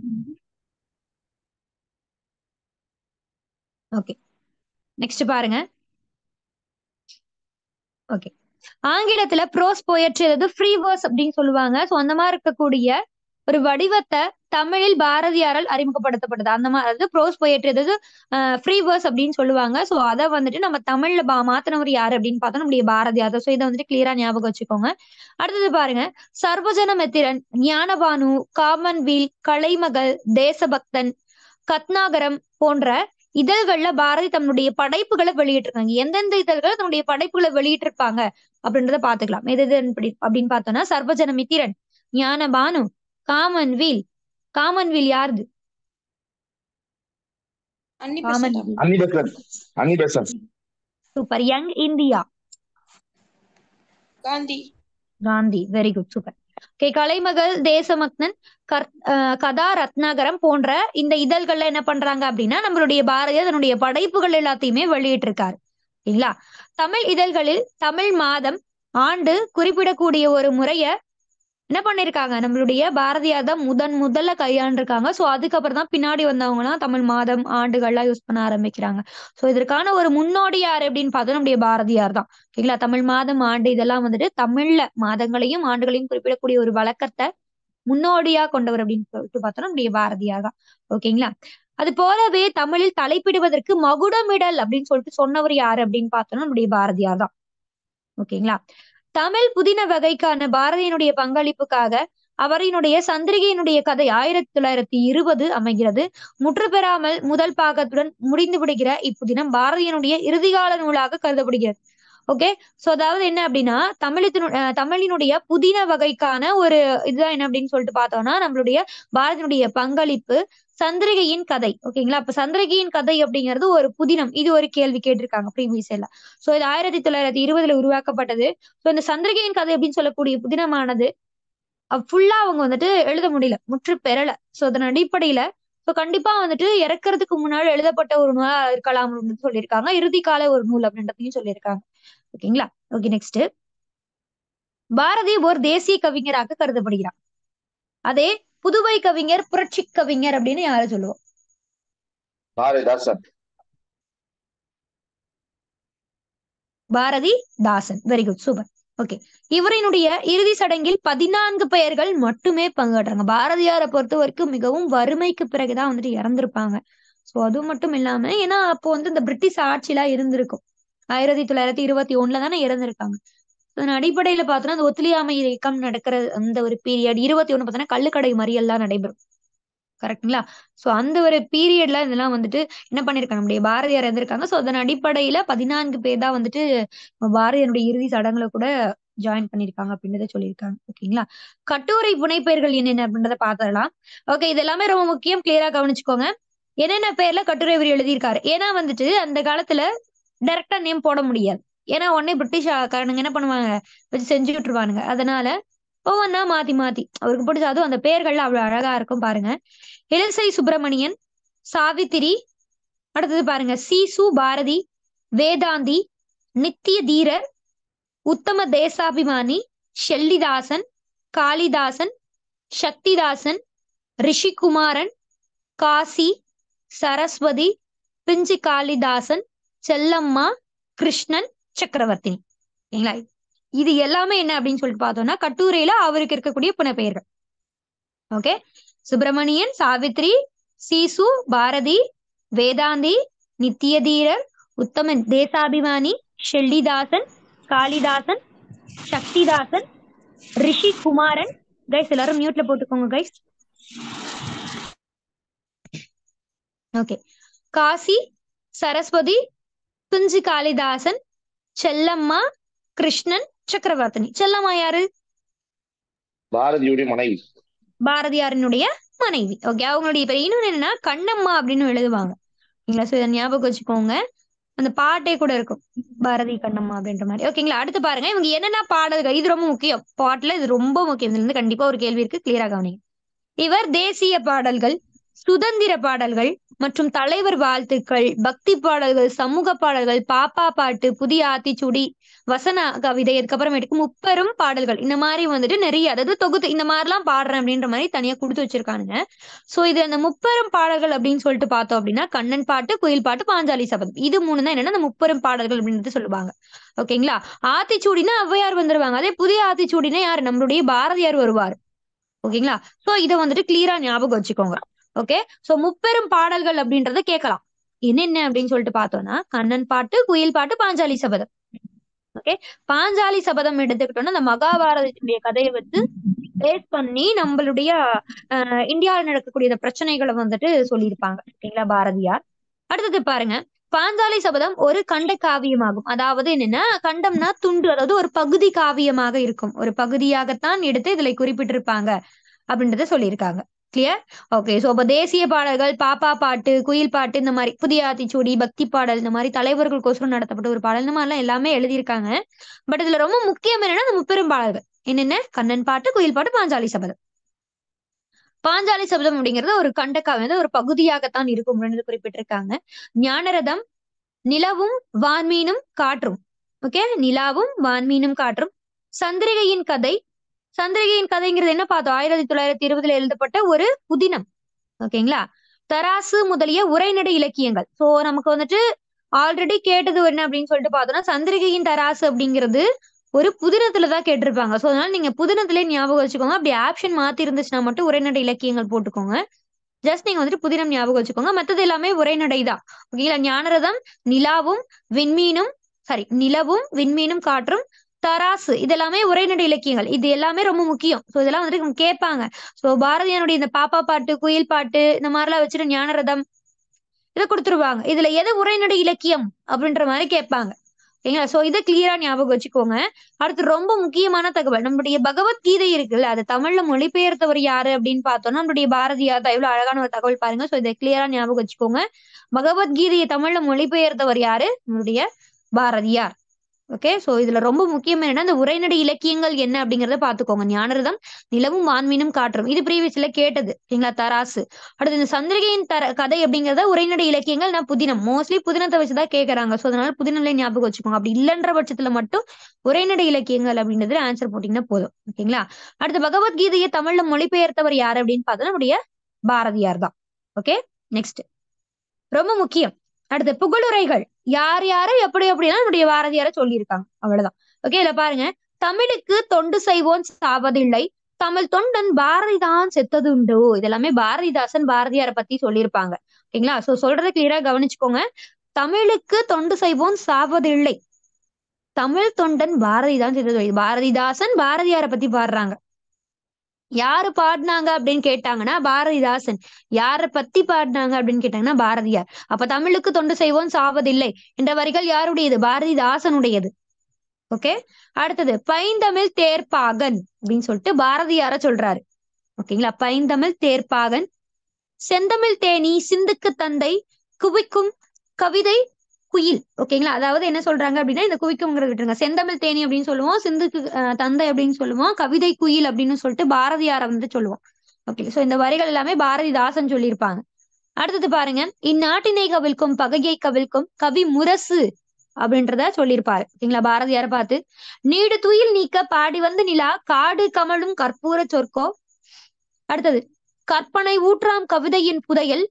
ஓகே, நெக்ஸ்ட் பாருங்க. ஓகே, ஆங்கிலத்துல ப்ரோஸ் போயட்ரி அதாவது ஃப்ரீ வேர்ஸ் அப்படின்னு சொல்லுவாங்க. சோ அந்த மாதிரி இருக்கக்கூடிய ஒரு வடிவத்தை தமிழில் பாரதியாரால் அறிமுகப்படுத்தப்பட்டது. அந்த மாதிரி அதாவது ப்ரோஸ் போயட்ரி அதாவது ஃப்ரீ வேர்ஸ் அப்படின்னு சொல்லுவாங்க. சோ அதை வந்துட்டு நம்ம தமிழ்ல மாத்தினவர் யாரு அப்படின்னு பார்த்தோம், நம்முடைய பாரதியார். சோ இதை வந்துட்டு கிளியரா ஞாபகம் வச்சுக்கோங்க. அடுத்தது பாருங்க, சர்வஜன மித்திரன், ஞானபானு, காமன்வீல், கலைமகள், தேசபக்தன், கத்னாகரம் போன்ற இதழ்கள்ல பாரதி தன்னுடைய படைப்புகளை வெளியிட்டிருக்காங்க. எந்தெந்த இதழ்கள் தன்னுடைய படைப்புகளை வெளியிட்டிருப்பாங்க அப்படின்றத பாத்துக்கலாம். எது அப்படின்னு பார்த்தோம்னா சர்வஜன மித்திரன், ஞானபானு, காமன்வீல். காமன்வீல் யாருது? Super. Young India, Gandhi. Very good, super. Okay, Kalaimagal, தேசமக்னன், கதா ரத்னாகரம் போன்ற இந்த இதழ்கள்ல என்ன பண்றாங்க அப்படின்னா நம்மளுடைய பாரதியார் தன்னுடைய படைப்புகள் எல்லாத்தையுமே வெளியிட்டிருக்காரு. சரிங்களா? தமிழ் இதழ்களில் தமிழ் மாதம் ஆண்டு குறிப்பிடக்கூடிய ஒரு முறைய என்ன பண்ணிருக்காங்க நம்மளுடைய பாரதியார் தான் முதல்ல கையாண்டிருக்காங்க. சோ அதுக்கப்புறம் தான் பின்னாடி வந்தவங்கலாம் தமிழ் மாதம் ஆண்டுகள்லாம் யூஸ் பண்ண ஆரம்பிக்கிறாங்க. சோ இதற்கான ஒரு முன்னோடி யாரு அப்படின்னு பார்த்தா நம்முடைய பாரதியார் தான். ஓகேங்களா? தமிழ் மாதம் ஆண்டு இதெல்லாம் வந்துட்டு தமிழ்ல மாதங்களையும் ஆண்டுகளையும் குறிப்பிடக்கூடிய ஒரு வழக்கத்தை முன்னோடியா கொண்டவர் அப்படின்னு சொல்லிட்டு பார்த்தோம்னா நம்முடைய பாரதியார் தான். ஓகேங்களா? அது போலவே தமிழில் தலைப்பிடுவதற்கு மகுடமிடல் அப்படின்னு சொல்லிட்டு சொன்னவர் யாரு அப்படின்னு பார்த்தோம்னா நம்முடைய பாரதியார் தான். ஓகேங்களா? தமிழ் புதின வகைக்கான பாரதியினுடைய பங்களிப்புக்காக அவரினுடைய சந்திரிகையினுடைய கதை 1920 அமைகிறது. முற்று பெறாமல் முதல் பாகத்துடன் முடிந்து விடுகிற இப்புதினம் பாரதியினுடைய இறுதிகால நூலாக கருதப்படுகிறது. ஓகே, சோ அதாவது என்ன அப்படின்னா தமிழினுடைய புதின வகைக்கான ஒரு இதுதான் என்ன அப்படின்னு சொல்லிட்டு பார்த்தோம்னா நம்மளுடைய பாரதியினுடைய பங்களிப்பு சந்திரிகையின் கதை. ஓகேங்களா? அப்ப சந்திரிகையின் கதை அப்படிங்கிறது ஒரு புதினம். இது ஒரு கேள்வி கேட்டிருக்காங்க ப்ரீவியஸ் எல்லாம். சோ இது 1920 உருவாக்கப்பட்டது. சோ இந்த சந்திரிகையின் கதை அப்படின்னு சொல்லக்கூடிய புதினமானது ஃபுல்லா அவங்க வந்துட்டு எழுத முடியல, முற்று பெறல. சோ அதன் அடிப்படையில சோ கண்டிப்பா வந்துட்டு இறக்குறதுக்கு முன்னாடி எழுதப்பட்ட ஒரு நூலா இருக்கலாம் அப்படின்னு சொல்லியிருக்காங்க. இறுதி கால ஒரு நூல் அப்படின்றதையும் சொல்லியிருக்காங்க. ஓகேங்களா? ஓகே, நெக்ஸ்ட் பாரதி ஒரு தேசிய கவிஞராக கருதப்படுகிறார். அதே புதுவை கவிஞர், புரட்சி கவிஞர் அப்படின்னு யாரு சொல்லுவோம்? Bharathidasan. Very good, super. Okay, இவரினுடைய இறுதி சடங்கில் 14 பெயர்கள் மட்டுமே பங்கேற்றாங்க. பாரதியாரை பொறுத்த வரைக்கும் மிகவும் வறுமைக்கு பிறகுதான் வந்துட்டு இறந்திருப்பாங்க. சோ அது மட்டும் இல்லாம ஏன்னா அப்போ வந்து இந்த பிரிட்டிஷ் ஆட்சியெல்லாம் இருந்திருக்கும். 1921 தானே இறந்திருக்காங்க. அதன் அடிப்படையில பார்த்தோம்னா அந்த ஒத்துழையாமை இயக்கம் நடக்கிற அந்த ஒரு பீரியட் 21 பார்த்தோன்னா கள்ளுக்கடை மறியல்லாம் நடைபெறும். கரெக்ட்டுங்களா? சோ அந்த ஒரு பீரியட்ல இதெல்லாம் வந்துட்டு என்ன பண்ணியிருக்காங்க, நம்முடைய பாரதியார் இருந்திருக்காங்க. சோ அதன் அடிப்படையில 14 பேர் தான் வந்துட்டு பாரதியாருடைய இறுதி சடங்குல கூட ஜாயின் பண்ணியிருக்காங்க அப்படின்றத சொல்லியிருக்காங்க. ஓகேங்களா? கட்டுரை புனைப்பெயர்கள் என்னென்ன அப்படின்றத பார்த்துடலாம். ஓகே, இது எல்லாமே ரொம்ப முக்கியம். கிளியரா கவனிச்சுக்கோங்க. என்னென்ன பேர்ல கட்டுரை இவர் எழுதியிருக்காரு. ஏன்னா வந்துட்டு அந்த காலத்துல டைரக்டா நேம் போட முடியாது. ஏன்னா உடனே பிரிட்டிஷ்காரனுங்க என்ன பண்ணுவாங்க, வச்சு செஞ்சு விட்டுருவானுங்க. அதனால ஒவ்வொன்னா மாத்தி மாத்தி அவருக்கு பிடிச்ச அதுவும் அந்த பேர்கள்ல அவ்வளவு அழகா இருக்கும் பாருங்க. இளசை சுப்பிரமணியன், சாவித்திரி, அடுத்தது பாருங்க சீசு பாரதி, வேதாந்தி, நித்திய தீரர், உத்தம தேசாபிமானி, ஷெல்லிதாசன், காளிதாசன், சக்திதாசன், ரிஷிகுமாரன், காசி, சரஸ்வதி, பிஞ்சு காளிதாசன், செல்லம்மா, கிருஷ்ணன், சக்கரவர்த்தி. சரிங்களா? இது எல்லாமே என்ன அப்படின்னு சொல்லிட்டு பார்த்தோம்னா கட்டுரையில அவருக்கு இருக்கக்கூடிய புனைப்பெயர்கள். ஓகே, சுப்பிரமணியன், சாவித்ரி, சீசு, பாரதி, வேதாந்தி, நித்தியதீரர், உத்தம தேசாபிமானி, ஷெல்லிதாசன், காளிதாசன், சக்திதாசன், ரிஷி குமாரன். கைஸ் எல்லாரும் மியூட்ல போட்டுக்கோங்க கைஸ். ஓகே, காசி, சரஸ்வதி, பிஞ்சு காளிதாசன், செல்லம்மா, கிருஷ்ணன், சக்கரவர்த்தினி. செல்லம்மா யாரு? பாரதியுடைய மனைவி. பாரதியாரினுடைய மனைவி. ஓகே, அவங்களுடைய பேர் இன்னொன்னு என்னன்னா கண்ணம்மா அப்படின்னு எழுதுவாங்க. ஓகேங்களா? சோ இதை ஞாபகம் வச்சுக்கோங்க. அந்த பாட்டே கூட இருக்கும், பாரதி கண்ணம்மா அப்படின்ற மாதிரி. ஓகேங்களா? அடுத்து பாருங்க இவங்க என்னென்ன பாடல்கள், இது ரொம்ப முக்கியம். பாட்டுல இது ரொம்ப முக்கியம். இதுல இருந்து கண்டிப்பா ஒரு கேள்வி இருக்கு, கிளியரா கவனிங்க. இவர் தேசிய பாடல்கள், சுதந்திர பாடல்கள் மற்றும் தலைவர் வாழ்த்துக்கள், பக்தி பாடல்கள், சமூக பாடல்கள், பாப்பா பாட்டு, புதிய ஆத்திச்சூடி, வசன கவிதை, அதுக்கப்புறமேட்டுக்கு முப்பெரும் பாடல்கள், இந்த மாதிரி வந்துட்டு நிறைய, அதாவது தொகுத்து இந்த மாதிரி எல்லாம் பாடுறேன் அப்படின்ற மாதிரி தனியா கொடுத்து வச்சிருக்கானுங்க. சோ இது அந்த முப்பெரும் பாடல்கள் அப்படின்னு சொல்லிட்டு பார்த்தோம் அப்படின்னா கண்ணன் பாட்டு, குயில் பாட்டு, பாஞ்சாலி சபதம், இது மூணு தான் என்னன்னா அந்த முப்பெரும் பாடல்கள் அப்படின்றது சொல்லுவாங்க. ஓகேங்களா? ஆத்திச்சூடினா ஔவையார் வந்துருவாங்க. அதே புதிய ஆத்திச்சூடினா யாரு, நம்மளுடைய பாரதியார் வருவார். ஓகேங்களா? சோ இதை வந்துட்டு கிளியரா ஞாபகம் வச்சுக்கோங்க. ஓகே, சோ முப்பெரும் பாடல்கள் அப்படின்றத கேட்கலாம். என்னென்ன அப்படின்னு சொல்லிட்டு பார்த்தோம்னா கண்ணன் பாட்டு, குயில் பாட்டு, பாஞ்சாலி சபதம். ஓகே, பாஞ்சாலி சபதம் எடுத்துக்கிட்டோம்னா அந்த மகாபாரதத்துடைய கதையை வச்சு பேஸ் பண்ணி நம்மளுடைய இந்தியாவில் நடக்கக்கூடிய பிரச்சனைகளை வந்துட்டு சொல்லியிருப்பாங்க. ஓகேங்களா? பாரதியார். அடுத்தது பாருங்க, பாஞ்சாலி சபதம் ஒரு கண்ட காவியமாகும். அதாவது என்னன்னா கண்டம்னா துண்டு, அதாவது ஒரு பகுதி காவியமாக இருக்கும். ஒரு பகுதியாகத்தான் எடுத்து இதுல குறிப்பிட்டிருப்பாங்க அப்படின்றத சொல்லியிருக்காங்க. கிளியர்? ஓகே, சோ அப்ப தேசிய பாடல்கள், பாப்பா பாட்டு, குயில் பாட்டு, இந்த மாதிரி புதிய ஆத்திச்சூடி, பக்தி பாடல், இந்த மாதிரி தலைவர்களுக்கோசரம் நடத்தப்பட்ட ஒரு பாடல், இந்த மாதிரிலாம் எல்லாமே எழுதியிருக்காங்க. பட் இதுல ரொம்ப முக்கியம் என்னன்னா அந்த முப்பெரும் பாடல்கள் என்னென்ன, கண்ணன் பாட்டு, குயில் பாட்டு, பாஞ்சாலி சபதம். பாஞ்சாலி சபதம் அப்படிங்கிறது ஒரு கண்டக்காவியம், ஒரு பகுதியாகத்தான் இருக்கும் அப்படின்னு குறிப்பிட்டிருக்காங்க. ஞானரதம், நிலவும் வான்மீனும் காற்றும். ஓகே, நிலாவும் வான்மீனும் காற்றும். சந்திரிகையின் கதை. சந்திரிகையின் கதைங்கிறது என்ன பார்த்தோம், 1920 எழுதப்பட்ட ஒரு புதினம். ஓகேங்களா? தராசு முதலிய உரைநடை இலக்கியங்கள். சோ நமக்கு வந்துட்டு ஆல்ரெடி கேட்டது என்ன அப்படின்னு சொல்லிட்டு பார்த்தோம்னா சந்திரிகையின் தராசு அப்படிங்கிறது ஒரு புதினத்துலதான் கேட்டிருப்பாங்க. சோ அதனால நீங்க புதினத்திலே ஞாபகம் வச்சுக்கோங்க. அப்படி ஆப்ஷன் மாத்தி இருந்துச்சுன்னா மட்டும் உரைநடை இலக்கியங்கள் போட்டுக்கோங்க. ஜஸ்ட் நீங்க வந்துட்டு புதினம் ஞாபகம் வச்சுக்கோங்க. மத்தது எல்லாமே உரைநடை தான். ஓகேங்களா? ஞானரதம், நிலாவும் விண்மீனும், சாரி நிலவும் விண்மீனும் காற்றும், தராசு, இதெல்லாமே உரைநடை இலக்கியங்கள். இது எல்லாமே ரொம்ப முக்கியம். சோ இதெல்லாம் வந்துட்டு கேட்பாங்க. சோ பாரதியாருடைய இந்த பாப்பா பாட்டு, குயில் பாட்டு, இந்த மாதிரிலாம் வச்சுட்டு ஞானரதம் இதை கொடுத்துருவாங்க. இதுல எது உரைநடை இலக்கியம் அப்படின்ற மாதிரி கேட்பாங்க. ஓகேங்களா? சோ இதை கிளியரா ஞாபகம் வச்சுக்கோங்க. அடுத்து ரொம்ப முக்கியமான தகவல், நம்முடைய பகவத்கீதை இருக்குல்ல, அது தமிழ்ல மொழிபெயர்த்தவர் யாரு அப்படின்னு பார்த்தோம்னா நம்முடைய பாரதியார் தான். எவ்வளவு அழகான ஒரு தகவல் பாருங்க. சோ இதை கிளியரா ஞாபகம் வச்சுக்கோங்க. பகவத்கீதையை தமிழ்ல மொழிபெயர்த்தவர் யாரு, நம்மளுடைய பாரதியார். ஓகே, சோ இதுல ரொம்ப முக்கியம் என்னன்னா இந்த உரைநடை இலக்கியங்கள் என்ன அப்படிங்கறத பாத்துக்கோங்க. ஞானரதம், நிலவும் வான்மீனும் காற்றும், இது ப்ரீவியஸ்ல கேட்டது. சரிங்களா? தராசு. அடுத்து இந்த சந்திரிகையின் கதை அப்படிங்கறத உரைநடை இலக்கியங்கள், நான் புதினம், மோஸ்ட்லி புதினத்தை வச்சுதான் கேட்கறாங்க. சோ அதனால புதினம்ல ஞாபகம் வச்சுக்கோங்க. அப்படி இல்லைன்ற பட்சத்துல மட்டும் உரைநடை இலக்கியங்கள் அப்படின்றதுல ஆன்சர் போட்டீங்கன்னா போதும். ஓகேங்களா? அடுத்து பகவத்கீதையை தமிழ்ல மொழிபெயர்த்தவர் யாரு அப்படின்னு பார்த்தா நம்முடைய பாரதியார் தான். ஓகே, நெக்ஸ்ட் ரொம்ப முக்கியம். அடுத்து புகழுரைகள், யார் யாரு எப்படி எப்படின்னா நம்முடைய பாரதியார சொல்லியிருக்காங்க. அவ்வளவுதான். ஓகே, இதுல பாருங்க, தமிழுக்கு தொண்டு செய்வோன் சாவதில்லை, தமிழ் தொண்டன் பாரதிதான் செத்ததுண்டு. இதெல்லாமே பாரதிதாசன் பாரதியாரை பத்தி சொல்லியிருப்பாங்க. ஓகேங்களா? சோ சொல்றதை கிளியரா கவனிச்சுக்கோங்க. தமிழுக்கு தொண்டு செய்வோன் சாவதில்லை, தமிழ் தொண்டன் பாரதிதான் செய்தது. பாரதிதாசன் பாரதியாரை பத்தி பாடுறாங்க. யாரு பாடினாங்க அப்படின்னு கேட்டாங்கன்னா பாரதிதாசன். யார பத்தி பாடினாங்க அப்படின்னு கேட்டாங்கன்னா பாரதியார். அப்ப தமிழுக்கு தொண்டு செய்வோம் சாவதில்லை என்ற வரிகள் யாருடையது? பாரதிதாசனுடையது. ஓகே, அடுத்தது பைந்தமிழ் தேர்ப்பாகன் அப்படின்னு சொல்லிட்டு பாரதியார சொல்றாரு. ஓகேங்களா, பைந்தமிழ் தேர்ப்பாகன். செந்தமிழ் தேனி சிந்துக்கு தந்தை குவிக்கும் கவிதை குயில். ஓகேங்களா, அதாவது என்ன சொல்றாங்க அப்படின்னா இந்த குவிக்கும்ங்கிறது விட்டுருங்க. செந்தமிழ் தேனி அப்படின்னு சொல்லுவோம், சிந்துக்கு தந்தை அப்படின்னு சொல்லுவோம், கவிதை குயில் அப்படின்னு சொல்லிட்டு பாரதியாரை வந்து சொல்லுவோம். ஓகே, சோ இந்த வரிகள் எல்லாமே பாரதிதாசன் சொல்லியிருப்பாங்க. அடுத்தது பாருங்க, இந்நாட்டினை கவிழ்க்கும் பகையை கவிழ்க்கும் கவி முரசு அப்படின்றத சொல்லியிருப்பாரு. ஓகேங்களா, பாரதியாரை பார்த்து. நீடு துயில் நீக்க பாடி வந்து நிலா காடு கமலும் கற்பூர சொற்கோ. அடுத்தது கற்பனை ஊற்றாம் கவிதையின் புதையல்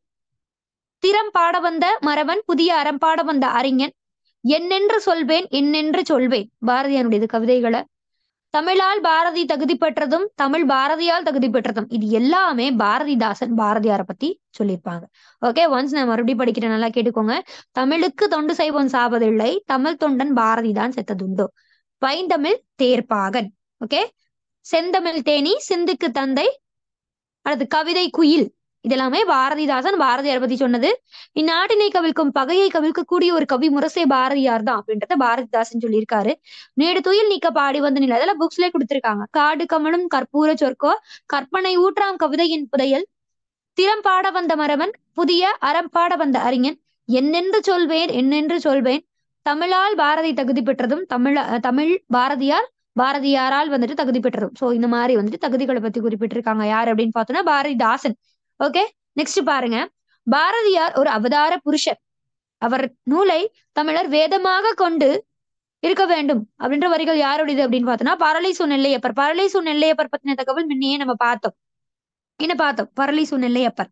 திறம் பாட வந்த மறவன் புதிய அறம் பாட வந்த அறிஞன் என்னென்று சொல்வேன் என்னென்று சொல்வேன். பாரதியாருடையது கவிதைகளை. தமிழால் பாரதி தகுதி பெற்றதும் தமிழ் பாரதியால் தகுதி பெற்றதும் இது எல்லாமே பாரதிதாசன் பாரதியாரை பத்தி சொல்லியிருப்பாங்க. ஓகே, ஒன்ஸ் நான் மறுபடியும் படிக்கிறேன், நல்லா கேட்டுக்கோங்க. தமிழுக்கு தொண்டு செய்வோம் சாவதில்லை, தமிழ் தொண்டன் பாரதி தான் செத்ததுண்டோ. பைந்தமிழ் தேர்ப்பாகன். ஓகே, செந்தமிழ் தேனி சிந்துக்கு தந்தை. அடுத்து கவிதை குயில். இதெல்லாமே பாரதிதாசன் பாரதியார் பத்தி சொன்னது. இந்நாட்டினை கவிழ்க்கும் பகையை கவிழ்க்கக்கூடிய ஒரு கவி முரசே பாரதியார் தான் அப்படின்றத பாரதிதாசன் சொல்லியிருக்காரு. நீடு துயில் நீக்க பாடி வந்து நில அதெல்லாம் புக்ஸ்லயே கொடுத்திருக்காங்க. காடு கமலும் கற்பூர சொற்கோ கற்பனை ஊற்றாம் கவிதையின் புதையல் திறம் பாட வந்த மறவன் புதிய அறம் பாட வந்த அறிஞன் என்னென்று சொல்வேன் என்னென்று சொல்வேன். தமிழால் பாரதி தகுதி பெற்றதும் தமிழ் பாரதியாரால் வந்துட்டு தகுதி பெற்றதும். சோ இந்த மாதிரி வந்துட்டு தகுதிகளை பத்தி குறிப்பிட்டிருக்காங்க. யார் அப்படின்னு பார்த்தோம்னா பாரதிதாசன். ஓகே, நெக்ஸ்ட் பாருங்க. பாரதியார் ஒரு அவதார புருஷர். அவர் நூலை தமிழர் வேதமாக கொண்டு இருக்க வேண்டும் அப்படின்ற வரிகள் யாருடையது அப்படின்னு பார்த்தோம்னா பரளிசு நெல்லையப்பர். பரளிசு நெல்லையப்பர் பத்தின தகவல் முன்னையே நம்ம பார்த்தோம். என்ன பார்த்தோம்? பரளிசு நெல்லையப்பர்.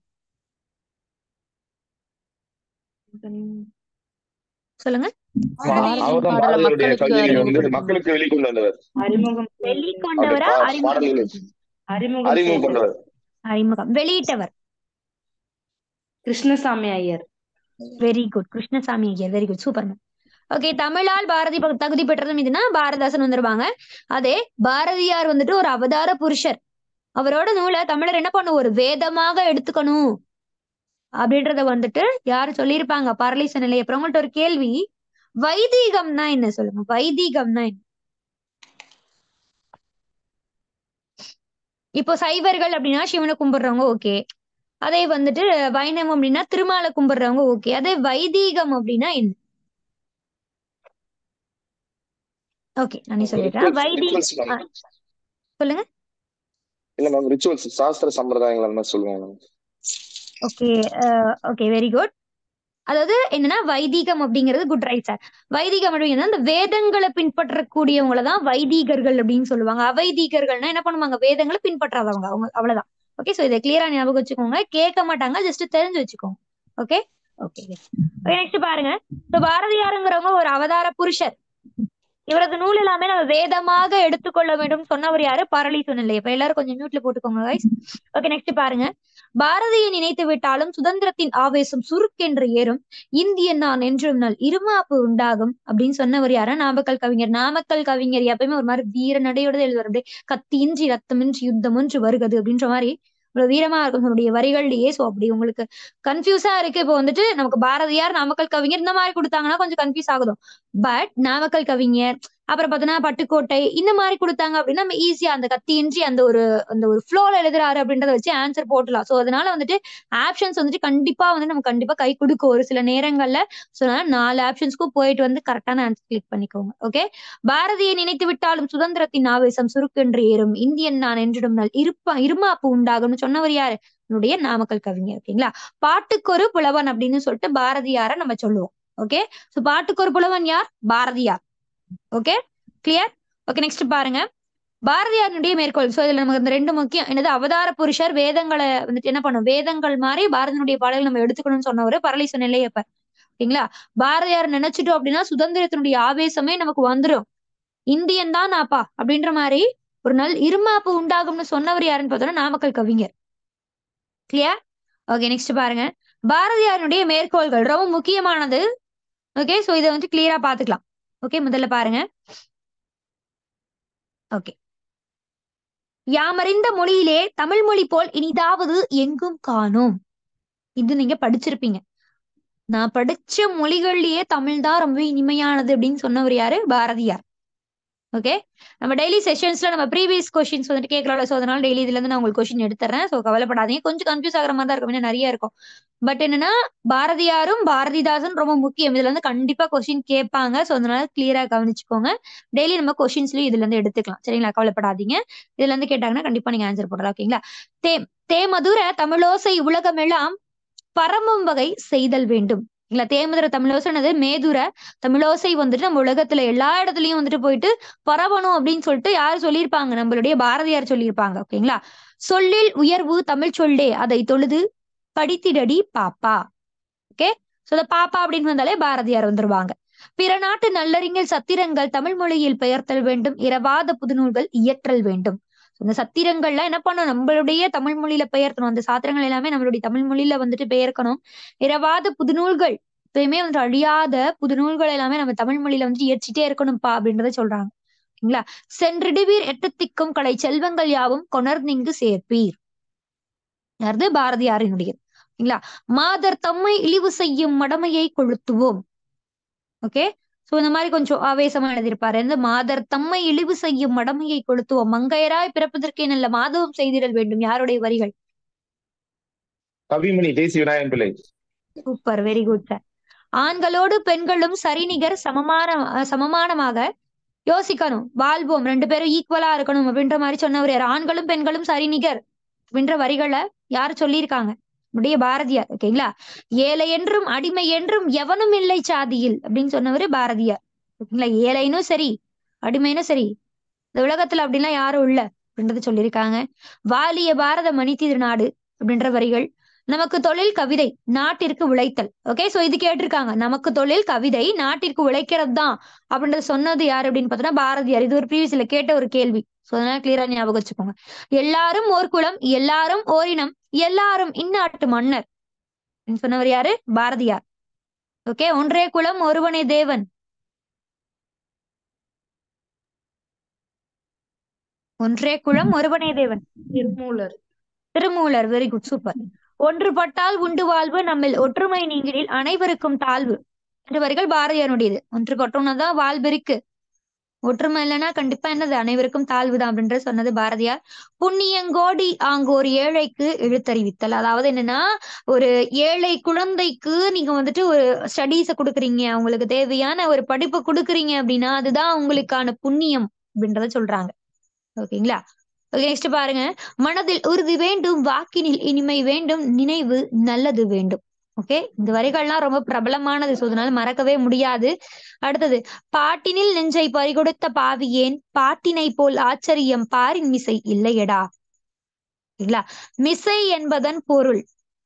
சொல்லுங்க. அவர்தான் பாரதியாருடைய கவிதையை வந்து மக்களுக்கு வெளிக்கொண்டு வந்தவர். வெளிக்கொண்டவரா? அறிமுகம் கொண்டவர். அறிமுகம். வெளியிட்டவர் Krishnaswamy Iyer. Very good, Krishnaswamy Iyer. Very good, super. Okay, தமிழால் பாரதி தகுதி பெற்றதும் இதுனா பாரதிதாசன் வந்துருவாங்க. அதே பாரதியார் வந்துட்டு ஒரு அவதார புருஷர். அவரோட நூலை தமிழர் என்ன பண்ணும்? ஒரு வேதமாக எடுத்துக்கணும் அப்படின்றத வந்துட்டு யாரு சொல்லியிருப்பாங்க? பரளிசு நெல்லையப்பர். உங்கள்ட்ட ஒரு கேள்வி, வைதீகம்னா என்ன சொல்லுங்க? வைதீகம்னா என்ன? இப்போ சைவர்கள் அப்படின்னா சிவனை கும்பிடுறவங்க ஓகே. அதே வந்துட்டு வைணவம் அப்படின்னா திருமாலை கும்பிடுறவங்க ஓகே. அதே வைதீகம் அப்படின்னா என்ன? ஓகே, நானே சொல்லிடுறேன். சொல்லுங்க. இல்ல மேம், ரிச்சுவல்ஸ், சாஸ்திர சம்பிரதாயங்கள் சொல்லுவாங்க. Okay, okay, very good. அதாவது என்னன்னா வைதீகம் அப்படிங்கிறது குட் ரைட் சார். வைதீகம் அப்படிங்கிறது அந்த வேதங்களை பின்பற்றக்கூடியவங்களை தான் வைதீகர்கள் அப்படின்னு சொல்லுவாங்க. அவைதீகர்கள்னா என்ன பண்ணுவாங்க? வேதங்களை பின்பற்றாதவங்க அவங்க, அவ்வளவுதான். ஓகே, சோ இதை கிளியரா ஞாபகம் வச்சுக்கோங்க. கேட்க மாட்டாங்க, ஜஸ்ட் தெரிஞ்சு வச்சுக்கோங்க. ஓகே ஓகே நெக்ஸ்ட் பாருங்க. பாரதியாருங்கிறவங்க ஒரு அவதார புருஷர். இவரது நூல் எல்லாமே நம்ம வேதமாக எடுத்துக்கொள்ள வேண்டும் சொன்னவர் யாரு? பரளிசு நெல்லையப்பர். எல்லாரும் கொஞ்சம் மியூட்ல போட்டுக்கோங்க கைஸ். ஓகே, நெக்ஸ்ட் பாருங்க. பாரதியை நினைத்து விட்டாலும் சுதந்திரத்தின் ஆவேசம் சுருக்கென்று ஏறும் இந்தியன் நான் என்றும் நாள் இருமாப்பு உண்டாகும் அப்படின்னு சொன்னவர் யாரா? நாமக்கல் கவிஞர். நாமக்கல் கவிஞர் எப்பயுமே ஒரு மாதிரி வீர நடையோட எழுதுவார். அப்படியே கத்தியின்றி ரத்தமின்றி யுத்தம் ஒன்று வருகிறது அப்படின்ற மாதிரி இவ்வளவு வீரமா இருக்கும் அவருடைய வரிகள்லயே. சோ அப்படி உங்களுக்கு கன்ஃபியூஸா இருக்கு. இப்போ வந்துட்டு நமக்கு பாரதியார், நாமக்கல் கவிஞர் இந்த மாதிரி கொடுத்தாங்கன்னா கொஞ்சம் கன்ஃபியூஸ் ஆகுதும். பட் நாமக்கல் கவிஞர், அப்புறம் பார்த்தீங்கன்னா பட்டுக்கோட்டை இந்த மாதிரி கொடுத்தாங்க அப்படின்னா நம்ம ஈஸியா அந்த கத்தியின்றி அந்த ஒரு ஃப்ளோல எழுதுறாரு அப்படின்றத வச்சு ஆன்சர் போட்டலாம். சோ அதனால வந்துட்டு ஆப்ஷன்ஸ் வந்துட்டு கண்டிப்பா வந்து நம்ம கண்டிப்பா கை கொடுக்கும் ஒரு சில நேரங்கள்ல. சோ அதனால 4 ஆப்ஷன்ஸ்க்கும் போயிட்டு வந்து கரெக்டான ஆன்சர் கிளிக் பண்ணிக்கோங்க. ஓகே, பாரதியை நினைத்து விட்டாலும் சுதந்திரத்தின் ஆவேசம் சுருக்கென்று ஏறும் இந்தியன் நான் என்றிடும் நாள் இருமாப்பு உண்டாகும்னு சொன்னவர் யாரு? என்னுடைய நாமக்கல் கவிஞர். ஓகேங்களா, பாட்டுக்கொரு புலவன் அப்படின்னு சொல்லிட்டு பாரதியார நம்ம சொல்லுவோம். ஓகே, சோ பாட்டுக்கொரு புலவன் யார்? Bharathiyar. Okay, clear. Okay, next பாருங்க. பாரதியாருடைய மேற்கோள். சோ இதுல நமக்கு இந்த 2 முக்கியம். என்னது? அவதார புருஷர், வேதங்களை வந்துட்டு என்ன பண்ணும்? வேதங்கள் மாதிரி பாரதியினுடைய பாடல்கள் நம்ம எடுத்துக்கணும்னு சொன்னவரு பரளிசு நெல்லையப்பர். ஓகேங்களா, பாரதியார் நினைச்சிட்டோம் அப்படின்னா சுதந்திரத்தினுடைய ஆவேசமே நமக்கு வந்துடும். இந்தியன் தான் நாப்பா அப்படின்ற மாதிரி ஒரு நாள் இருமாப்பு உண்டாகும்னு சொன்னவர் யாருன்னு பார்த்தோம்னா நாமக்கல் கவிஞர். கிளியர். ஓகே, நெக்ஸ்ட் பாருங்க. பாரதியாருடைய மேற்கோள்கள் ரொம்ப முக்கியமானது. ஓகே, சோ இதை வந்து கிளியரா பாத்துக்கலாம். ஓகே, முதல்ல பாருங்க. ஓகே, யாமறிந்த மொழியிலே தமிழ் மொழி போல் இனிதாவது எங்கும் காணோம். இது நீங்க படிச்சிருப்பீங்க. நான் படிச்ச மொழிகள்லயே தமிழ் தான் ரொம்ப இனிமையானது அப்படின்னு சொன்னவர் யாரு? பாரதியார். ஓகே, நம்ம டெய்லி செஷன்ஸ்ல நம்ம ப்ரீவியஸ் கொஸ்டின்ஸ் வந்துட்டு கேட்கலாம்ல. ஸோ அதனால டெய்லி இதுல இருந்து நான் உங்களுக்கு கொஸ்டின் எடுத்துறேன். ஸோ கவலைப்படாதீங்க. கொஞ்சம் கன்ஃபியூஸ் ஆகிற மாதிரி தான் இருக்கும், இன்னும் நிறைய இருக்கும். பட் என்னன்னா, பாரதியாரும் பாரதிதாசன் ரொம்ப முக்கியம். இதுல இருந்து கண்டிப்பா கொஸ்டின் கேட்பாங்க. ஸோ அதனால கிளியரா கவனிச்சுக்கோங்க. டெய்லி நம்ம கொஸ்டின்ஸ்லயும் இதுல இருந்து எடுத்துக்கலாம். சரிங்களா? கவலைப்படாதீங்க. இதுல இருந்து கேட்டாங்கன்னா கண்டிப்பா நீங்க ஆன்சர் போடலாம். ஓகேங்களா? தேமதுர தமிழோசை உலகமெல்லாம் பரமும் வகை செய்தல் வேண்டும். இல்ல, தேமதுர தமிழோசைனது மேதுர தமிழோசை வந்துட்டு நம்ம உலகத்துல எல்லா இடத்துலயும் வந்துட்டு போயிட்டு பரவணும் அப்படின்னு சொல்லிட்டு யாரு சொல்லியிருப்பாங்க? நம்மளுடைய பாரதியார் சொல்லியிருப்பாங்க. ஓகேங்களா? சொல்லில் உயர்வு தமிழ் சொல்லே அதை தொழுது படித்திடடி பாப்பா. ஓகே, சோ இந்த பாப்பா அப்படின்னு வந்தாலே பாரதியார் வந்துருவாங்க. பிற நாட்டு நல்லறிஞர் சத்திரங்கள் தமிழ் மொழியில் பெயர்த்தல் வேண்டும், இரவாத புதுநூல்கள் இயற்றல் வேண்டும். இந்த சத்திரங்கள்லாம் என்ன பண்ணணும்? நம்மளுடைய தமிழ் மொழியில பெயர்க்கணும். அந்த சாத்திரங்கள் எல்லாமே நம்மளுடைய தமிழ் மொழியில வந்துட்டு பெயர்க்கணும். இரவாத புதுநூல்கள், எப்பயுமே வந்துட்டு அழியாத புதுநூல்கள் எல்லாமே நம்ம தமிழ் மொழியில வந்துட்டு இயற்றிட்டே இருக்கணும்ப்பா அப்படின்றத சொல்றாங்க. ஓகேங்களா? சென்றிடுவீர் எட்டத்திக்கும் கலை செல்வங்கள் யாவும் கொணர்ந்திங்கு சேர்ப்பீர். யாரது? பாரதியாரினுடைய. ஓகேங்களா? மாதர் தம்மை இழிவு செய்யும் மடமையை கொளுத்துவோம். ஓகே, சோ இந்த மாதிரி கொஞ்சம் ஆவேசமா எழுதியிருப்பாரு. இந்த மாதர் தம்மை இழிவு செய்யும் மடமையை கொளுத்துவோம், மங்கையராய் பிறப்பதற்கே நல்ல மாதவம் செய்திடல் வேண்டும். யாருடைய வரிகள்? Kavimani Desi Vinayagan Pillai. Super, very good sir. ஆண்களோடு பெண்களும் சரிநிகர் சமமானமாக யோசிக்கணும், வாழ்வோம், ரெண்டு பேரும் ஈக்குவலா இருக்கணும் அப்படின்ற மாதிரி சொன்னவர் யார்? ஆண்களும் பெண்களும் சரிநிகர் அப்படின்ற வரிகளை யார் சொல்லியிருக்காங்க? நம்முடைய பாரதியார். ஓகேங்களா? ஏழை என்றும் அடிமை என்றும் எவனும் இல்லை சாதியில் அப்படின்னு சொன்னவரு பாரதியார். ஓகேங்களா? ஏழைனும் சரி அடிமைனும் சரி இந்த உலகத்துல அப்படின்லாம் யாரும் இல்ல அப்படின்றது சொல்லியிருக்காங்க. வாலிய பாரத மணி திருநாடு அப்படின்ற வரிகள். நமக்கு தொழில் கவிதை நாட்டிற்கு உழைத்தல். ஓகே, சோ இது கேட்டிருக்காங்க. நமக்கு தொழில் கவிதை நாட்டிற்கு உழைக்கிறது தான் அப்படின்றத சொன்னது யாரு அப்படின்னு பார்த்தோம்னா பாரதியார். இது ஒரு ப்ரீவியஸ்ல கேட்ட ஒரு கேள்வி. சோ அதனால கிளியரா ஞாபகம் வச்சுக்கோங்க. எல்லாரும் ஓர் குலம், எல்லாரும் ஓரினம், எல்லாரும் இந்நாட்டு மன்னர் சொன்னவர் யாரு? பாரதியார். ஓகே, ஒன்றே குலம் ஒருவனே தேவன். ஒன்றே குலம் ஒருவனே தேவன். Thirumoolar. Thirumoolar. Very good, super. ஒன்றுபட்டால் உண்டு வாழ்வு, நம்மில் ஒற்றுமை நீங்கிடில் அனைவருக்கும் தாழ்வு. இந்த வரிகள் பாரதியாருடையது. ஒன்றுபட்டோம்னா தான் வாழ்வு இருக்கு, ஒற்றுமை இல்லைன்னா கண்டிப்பா என்னது? அனைவருக்கும் தாழ்வுதான் அப்படின்ற சொன்னது பாரதியார். புண்ணியங்கோடி ஆங்கோர் ஏழைக்கு எழுத்தறிவித்தல். அதாவது என்னன்னா, ஒரு ஏழை குழந்தைக்கு நீங்க வந்துட்டு ஒரு ஸ்டடீஸை கொடுக்குறீங்க, அவங்களுக்கு தேவையான ஒரு படிப்பு கொடுக்குறீங்க அப்படின்னா அதுதான் உங்களுக்கான புண்ணியம் அப்படின்றத சொல்றாங்க. ஓகேங்களா? நெக்ஸ்ட் பாருங்க. மனதில் உறுதி வேண்டும், வாக்கினில் இனிமை வேண்டும், நினைவு நல்லது வேண்டும். ஓகே, இந்த வரிகள்லாம் ரொம்ப பிரபலமானது. சோ அதனால மறக்கவே முடியாது. அடுத்தது, பாட்டினில் நெஞ்சை பறிகொடுத்த பாவியேன், பாட்டினை போல் ஆச்சரியம் பாரின் மிசை இல்லையடா. இல்ல, மிசை என்பதன் பொருள்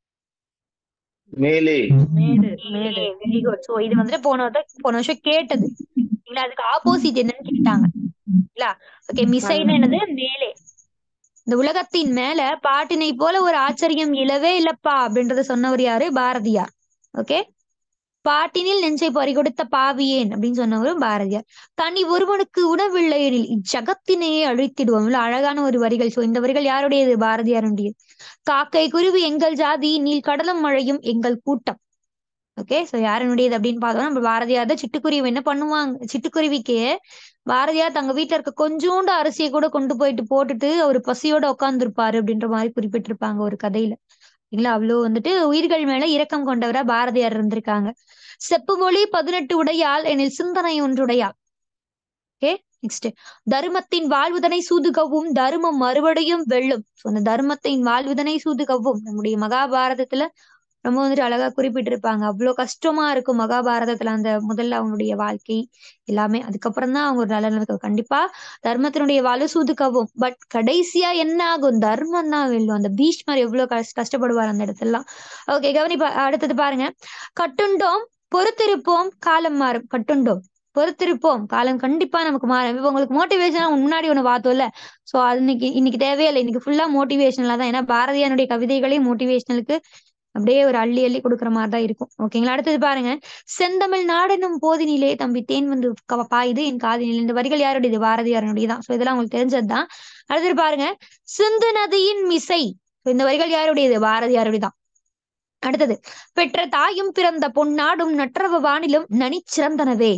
மேலே. மேடு. மேடு. Very good. சோ இது வந்துட்டு போன வருஷம் கேட்டது இல்ல, அதுக்கு ஆப்போசிட் என்னன்னு கேட்டாங்க இல்ல. ஓகே, மிசைன்னு என்னது? மேலே. இந்த உலகத்தின் மேல பாட்டினை போல ஒரு ஆச்சரியம் இல்லவே இல்லப்பா அப்படின்றத சொன்னவர் யாரு? பாரதியார். ஓகே, பாட்டினில் நெஞ்சை பறிகொடுத்த பாவியேன் அப்படின்னு சொன்னவரும் பாரதியார். தனி ஒருவனுக்கு உணவில்லை எனில் இச்சகத்தினையே அழித்திடுவோம். அழகான ஒரு வரிகள். சோ இந்த வரிகள் யாருடையது? பாரதியாருடையது. காக்கை குருவி எங்கள் ஜாதி, நீல் கடலும் மழையும் எங்கள் கூட்டம். ஓகே, சோ யாருடையது அப்படின்னு பார்த்தோம்னா நம்ம பாரதியார் தான். சிட்டுக்குருவி என்ன பண்ணுவாங்க? சிட்டுக்குருவிக்கு பாரதியார் தங்க வீட்டுல இருக்க கொஞ்சோண்டு அரிசியை கூட கொண்டு போயிட்டு போட்டுட்டு அவர் பசியோட உட்கார்ந்துருப்பாரு அப்படின்ற மாதிரி குறிப்பிட்டிருப்பாங்க ஒரு கதையில. இல்லைங்களா? அவ்வளவு வந்துட்டு உயிர்கள் மேல இரக்கம் கொண்டவரா பாரதியார் இருந்திருக்காங்க. செப்பு மொழி 18 உடையால் எனில் சிந்தனை ஒன்றுடையாள். ஓகே, நெக்ஸ்ட், தர்மத்தின் வாழ்வுதனை சூதுகவும் தர்மம் மறுபடியும் வெல்லும். அந்த தர்மத்தின் வாழ்வுதனை சூதுகவும் நம்முடைய மகாபாரதத்துல ரொம்ப வந்துட்டு அழகா குறிப்பிட்டிருப்பாங்க. அவ்வளவு கஷ்டமா இருக்கும் மகாபாரதத்துல அந்த முதல்ல அவங்களுடைய வாழ்க்கை எல்லாமே. அதுக்கப்புறம் தான் அவங்க ஒரு நல்ல நிலைக்கு கண்டிப்பா தர்மத்தினுடைய வாழ்வு சூதுக்கவும். பட் கடைசியா என்ன ஆகும்? தர்மம் தான் வெல்லும். அந்த பீஷ்மர் எவ்வளவு கஷ்டப்படுவார் அந்த இடத்துலலாம். ஓகே, கவனிப்பா. அடுத்தது பாருங்க. கட்டுண்டோம் பொறுத்திருப்போம் காலம் மாறும். கட்டுண்டோம் பொறுத்திருப்போம், காலம் கண்டிப்பா நமக்கு மாறும். இப்ப உங்களுக்கு மோட்டிவேஷன் முன்னாடி ஒண்ணு பார்த்தோம்ல. சோ அது இன்னைக்கு தேவையில்லை. இன்னைக்கு ஃபுல்லா மோட்டிவேஷனலா தான். ஏன்னா பாரதியாருடைய கவிதைகளே மோட்டிவேஷனலுக்கு அப்படியே ஒரு அள்ளி அள்ளி கொடுக்குற மாதிரி தான் இருக்கும். ஓகேங்களா? அடுத்தது பாருங்க, செந்தமிழ் நாடெனும் போதினிலே தம்பி தேன் வந்து பாயுது என் காதினிலே. இந்த வரிகள் யாருடையது? பாரதியாருடைய தான். ஸோ இதெல்லாம் உங்களுக்கு தெரிஞ்சதுதான். அடுத்தது பாருங்க, சிந்து நதியின் மிசை. இந்த வரிகள் யாருடையது? பாரதியாருடைய தான். அடுத்தது, பெற்ற தாயும் பிறந்த பொன்னாடும் நற்றவ வானிலும் நனி சிறந்தனவே.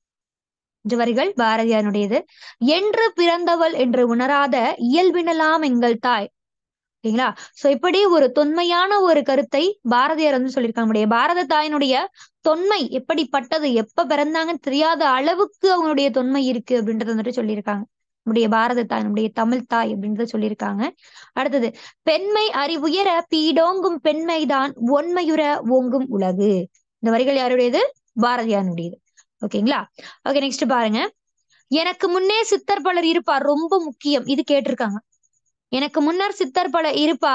இந்த வரிகள் பாரதியாருடையது. என்று பிறந்தவள் என்று உணராத இயல்பினலாம் எங்கள் தாய். ஓகேங்களா? சோ இப்படி ஒரு தொன்மையான ஒரு கருத்தை பாரதியார் வந்து சொல்லியிருக்காங்க. நம்முடைய பாரத தாயினுடைய தொன்மை எப்படிப்பட்டது, எப்ப பிறந்தாங்கன்னு தெரியாத அளவுக்கு அவங்களுடைய தொன்மை இருக்கு அப்படின்றத வந்துட்டு சொல்லியிருக்காங்க. நம்முடைய பாரத தாய், நம்முடைய தமிழ் தாய் அப்படின்றத சொல்லியிருக்காங்க. அடுத்தது, பெண்மை அறிவுயர பீடோங்கும் பெண்மைதான் ஒன்மையுற ஓங்கும் உலகு. இந்த வரிகள் யாருடையது? பாரதியாருடையது. ஓகேங்களா? ஓகே, நெக்ஸ்ட் பாருங்க, எனக்கு முன்னே சித்தர் பலர் இருப்பார். ரொம்ப முக்கியம், இது கேட்டிருக்காங்க. எனக்கு முன்னர் சித்தர் பலர்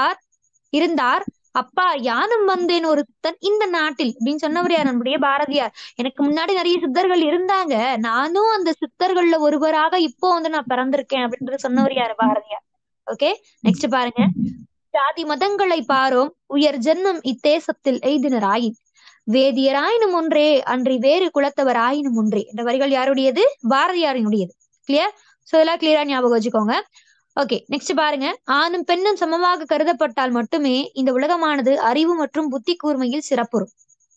இருந்தார் அப்பா யானும் வந்தேன் ஒருத்தன் இந்த நாட்டில் அப்படின்னு சொன்னவர் யார்? நம்முடைய பாரதியார். எனக்கு முன்னாடி நிறைய சித்தர்கள் இருந்தாங்க, நானும் அந்த சித்தர்கள்ல ஒருவராக இப்போ வந்து நான் பிறந்திருக்கேன் அப்படின்றத சொன்னவர் யாரு? பாரதியார். ஓகே, நெக்ஸ்ட் பாருங்க, ஜாதி மதங்களை பாரோம் உயர் ஜென்மம் இத்தேசத்தில் எய்தினராயின் வேதியராயினும் ஒன்றே அன்றி வேறு குலத்தவர் ஆயினும் ஒன்றே. இந்த வரிகள் யாருடையது? பாரதியாரினுடையது. கிளியர்? சோ இதெல்லாம் கிளியரா ஞாபகம் வச்சுக்கோங்க. ஓகே, நெக்ஸ்ட் பாருங்க, ஆணும் பெண்ணும் சமமாக கருதப்பட்டால் மட்டுமே இந்த உலகமானது அறிவு மற்றும் புத்தி கூர்மையில் சிறப்புறும்.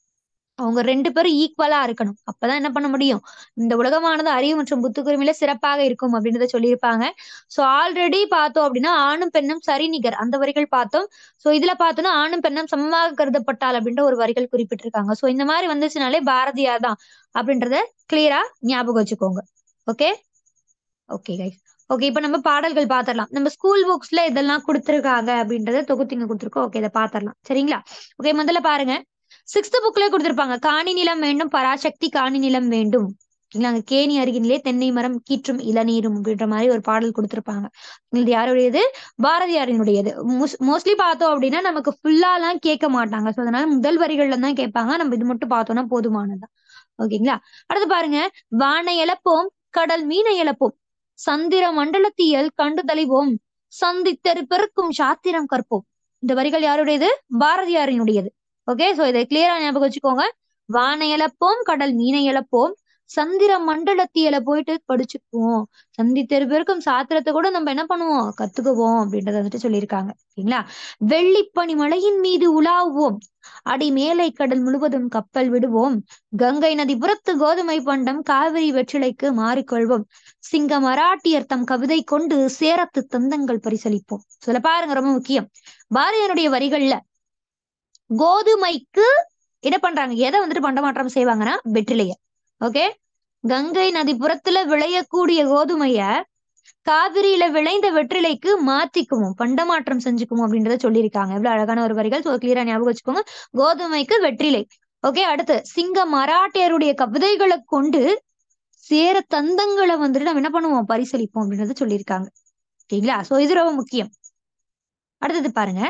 அவங்க 2 பேரும் ஈக்குவலா இருக்கணும், அப்பதான் என்ன பண்ண முடியும், இந்த உலகமானது அறிவு மற்றும் புத்தி கூர்மையில சிறப்பாக இருக்கும் அப்படின்றத சொல்லியிருப்பாங்க. சோ ஆல்ரெடி பார்த்தோம் அப்படின்னா ஆணும் பெண்ணும் சரிநிகர், அந்த வரிகள் பார்த்தோம். சோ இதுல பார்த்தோம்னா ஆணும் பெண்ணும் சமமாக கருதப்பட்டால் அப்படின்ற ஒரு வரிகள் குறிப்பிட்டிருக்காங்க. சோ இந்த மாதிரி வந்துச்சுனாலே பாரதியார் தான் அப்படின்றத கிளியரா ஞாபகம் வச்சுக்கோங்க. Okay okay guys. ஓகே, இப்ப நம்ம பாடல்கள் பாத்திரலாம். நம்ம ஸ்கூல் புக்ஸ்ல இதெல்லாம் கொடுத்துருக்காங்க அப்படின்றத தொகுத்திங்க கொடுத்துருக்கோம். ஓகே, இதை பாத்திரலாம். சரிங்களா? ஓகே, முதல்ல பாருங்க, 6th புக்ல கொடுத்திருப்பாங்க, காணி நிலம் வேண்டும் பராசக்தி காணி நிலம் வேண்டும். அங்க கேணி அருகினிலே தென்னை மரம் கீற்றும் இளநீரும் அப்படின்ற மாதிரி ஒரு பாடல் கொடுத்திருப்பாங்க. இது யாருடையது? பாரதியாரினுடையது. மோஸ்ட்லி பார்த்தோம் அப்படின்னா நமக்கு ஃபுல்லாலாம் கேட்க மாட்டாங்க. ஸோ அதனால முதல் வரிகள்ல தான் கேட்பாங்க. நம்ம இது மட்டும் பார்த்தோம்னா போதுமானதுதான். ஓகேங்களா? அடுத்து பாருங்க, வானை இழப்போம் கடல் மீனை இழப்போம் சந்திர மண்டலத்தியல் கண்டு தளிவோம் சந்தித்தெரு பெருக்கும் சாத்திரம் கற்போம். இந்த வரிகள் யாருடையது? பாரதியாரினுடையது. ஓகே, சோ இதை கிளியரா ஞாபகம் வச்சுக்கோங்க. வானை இழப்போம் கடல் மீனை இழப்போம் சந்திர மண்டலத்தியல போயிட்டு படிச்சுக்குவோம், சந்தித்தெரு பெருக்கும் சாத்திரத்தை கூட நம்ம என்ன பண்ணுவோம், கத்துக்குவோம் அப்படின்றத வந்துட்டு சொல்லியிருக்காங்க. ஓகேங்களா? வெள்ளிப்பனி மலையின் மீது உலாவுவோம் அடி மேலை கடல் முழுவதும் கப்பல் விடுவோம் கங்கை நதி புறத்து கோதுமை பண்டம் காவிரி வெற்றிலைக்கு மாறிக்கொள்வோம் சிங்க மராட்டியர் தம் கவிதை கொண்டு சேரத்து தந்தங்கள் பரிசளிப்போம். சொல்ல பாருங்க, ரொம்ப முக்கியம். பாரதியாருடைய வரிகள்ல கோதுமைக்கு என்ன பண்றாங்க, எதை வந்துட்டு பண்டமாற்றம் செய்வாங்கன்னா வெற்றிலைய. ஓகே, கங்கை நதி புறத்துல விளையக்கூடிய கோதுமைய காவிரியில விளைந்த வெற்றிலைக்கு மாத்திக்குவோம், பண்டமாற்றம் செஞ்சுக்குவோம் அப்படின்றத சொல்லியிருக்காங்க. எவ்வளவு அழகான ஒரு வரிகள். சோ கிளியரா ஞாபகம் வச்சுக்கோங்க, கோதுமைக்கு வெற்றிலை. ஓகே, அடுத்து சிங்க மராட்டியருடைய கவிதைகளை கொண்டு சேர தந்தங்களை வந்துட்டு நம்ம என்ன பண்ணுவோம், பரிசளிப்போம் அப்படின்றத சொல்லியிருக்காங்க. ஓகேங்களா? சோ இது ரொம்ப முக்கியம். அடுத்தது பாருங்க,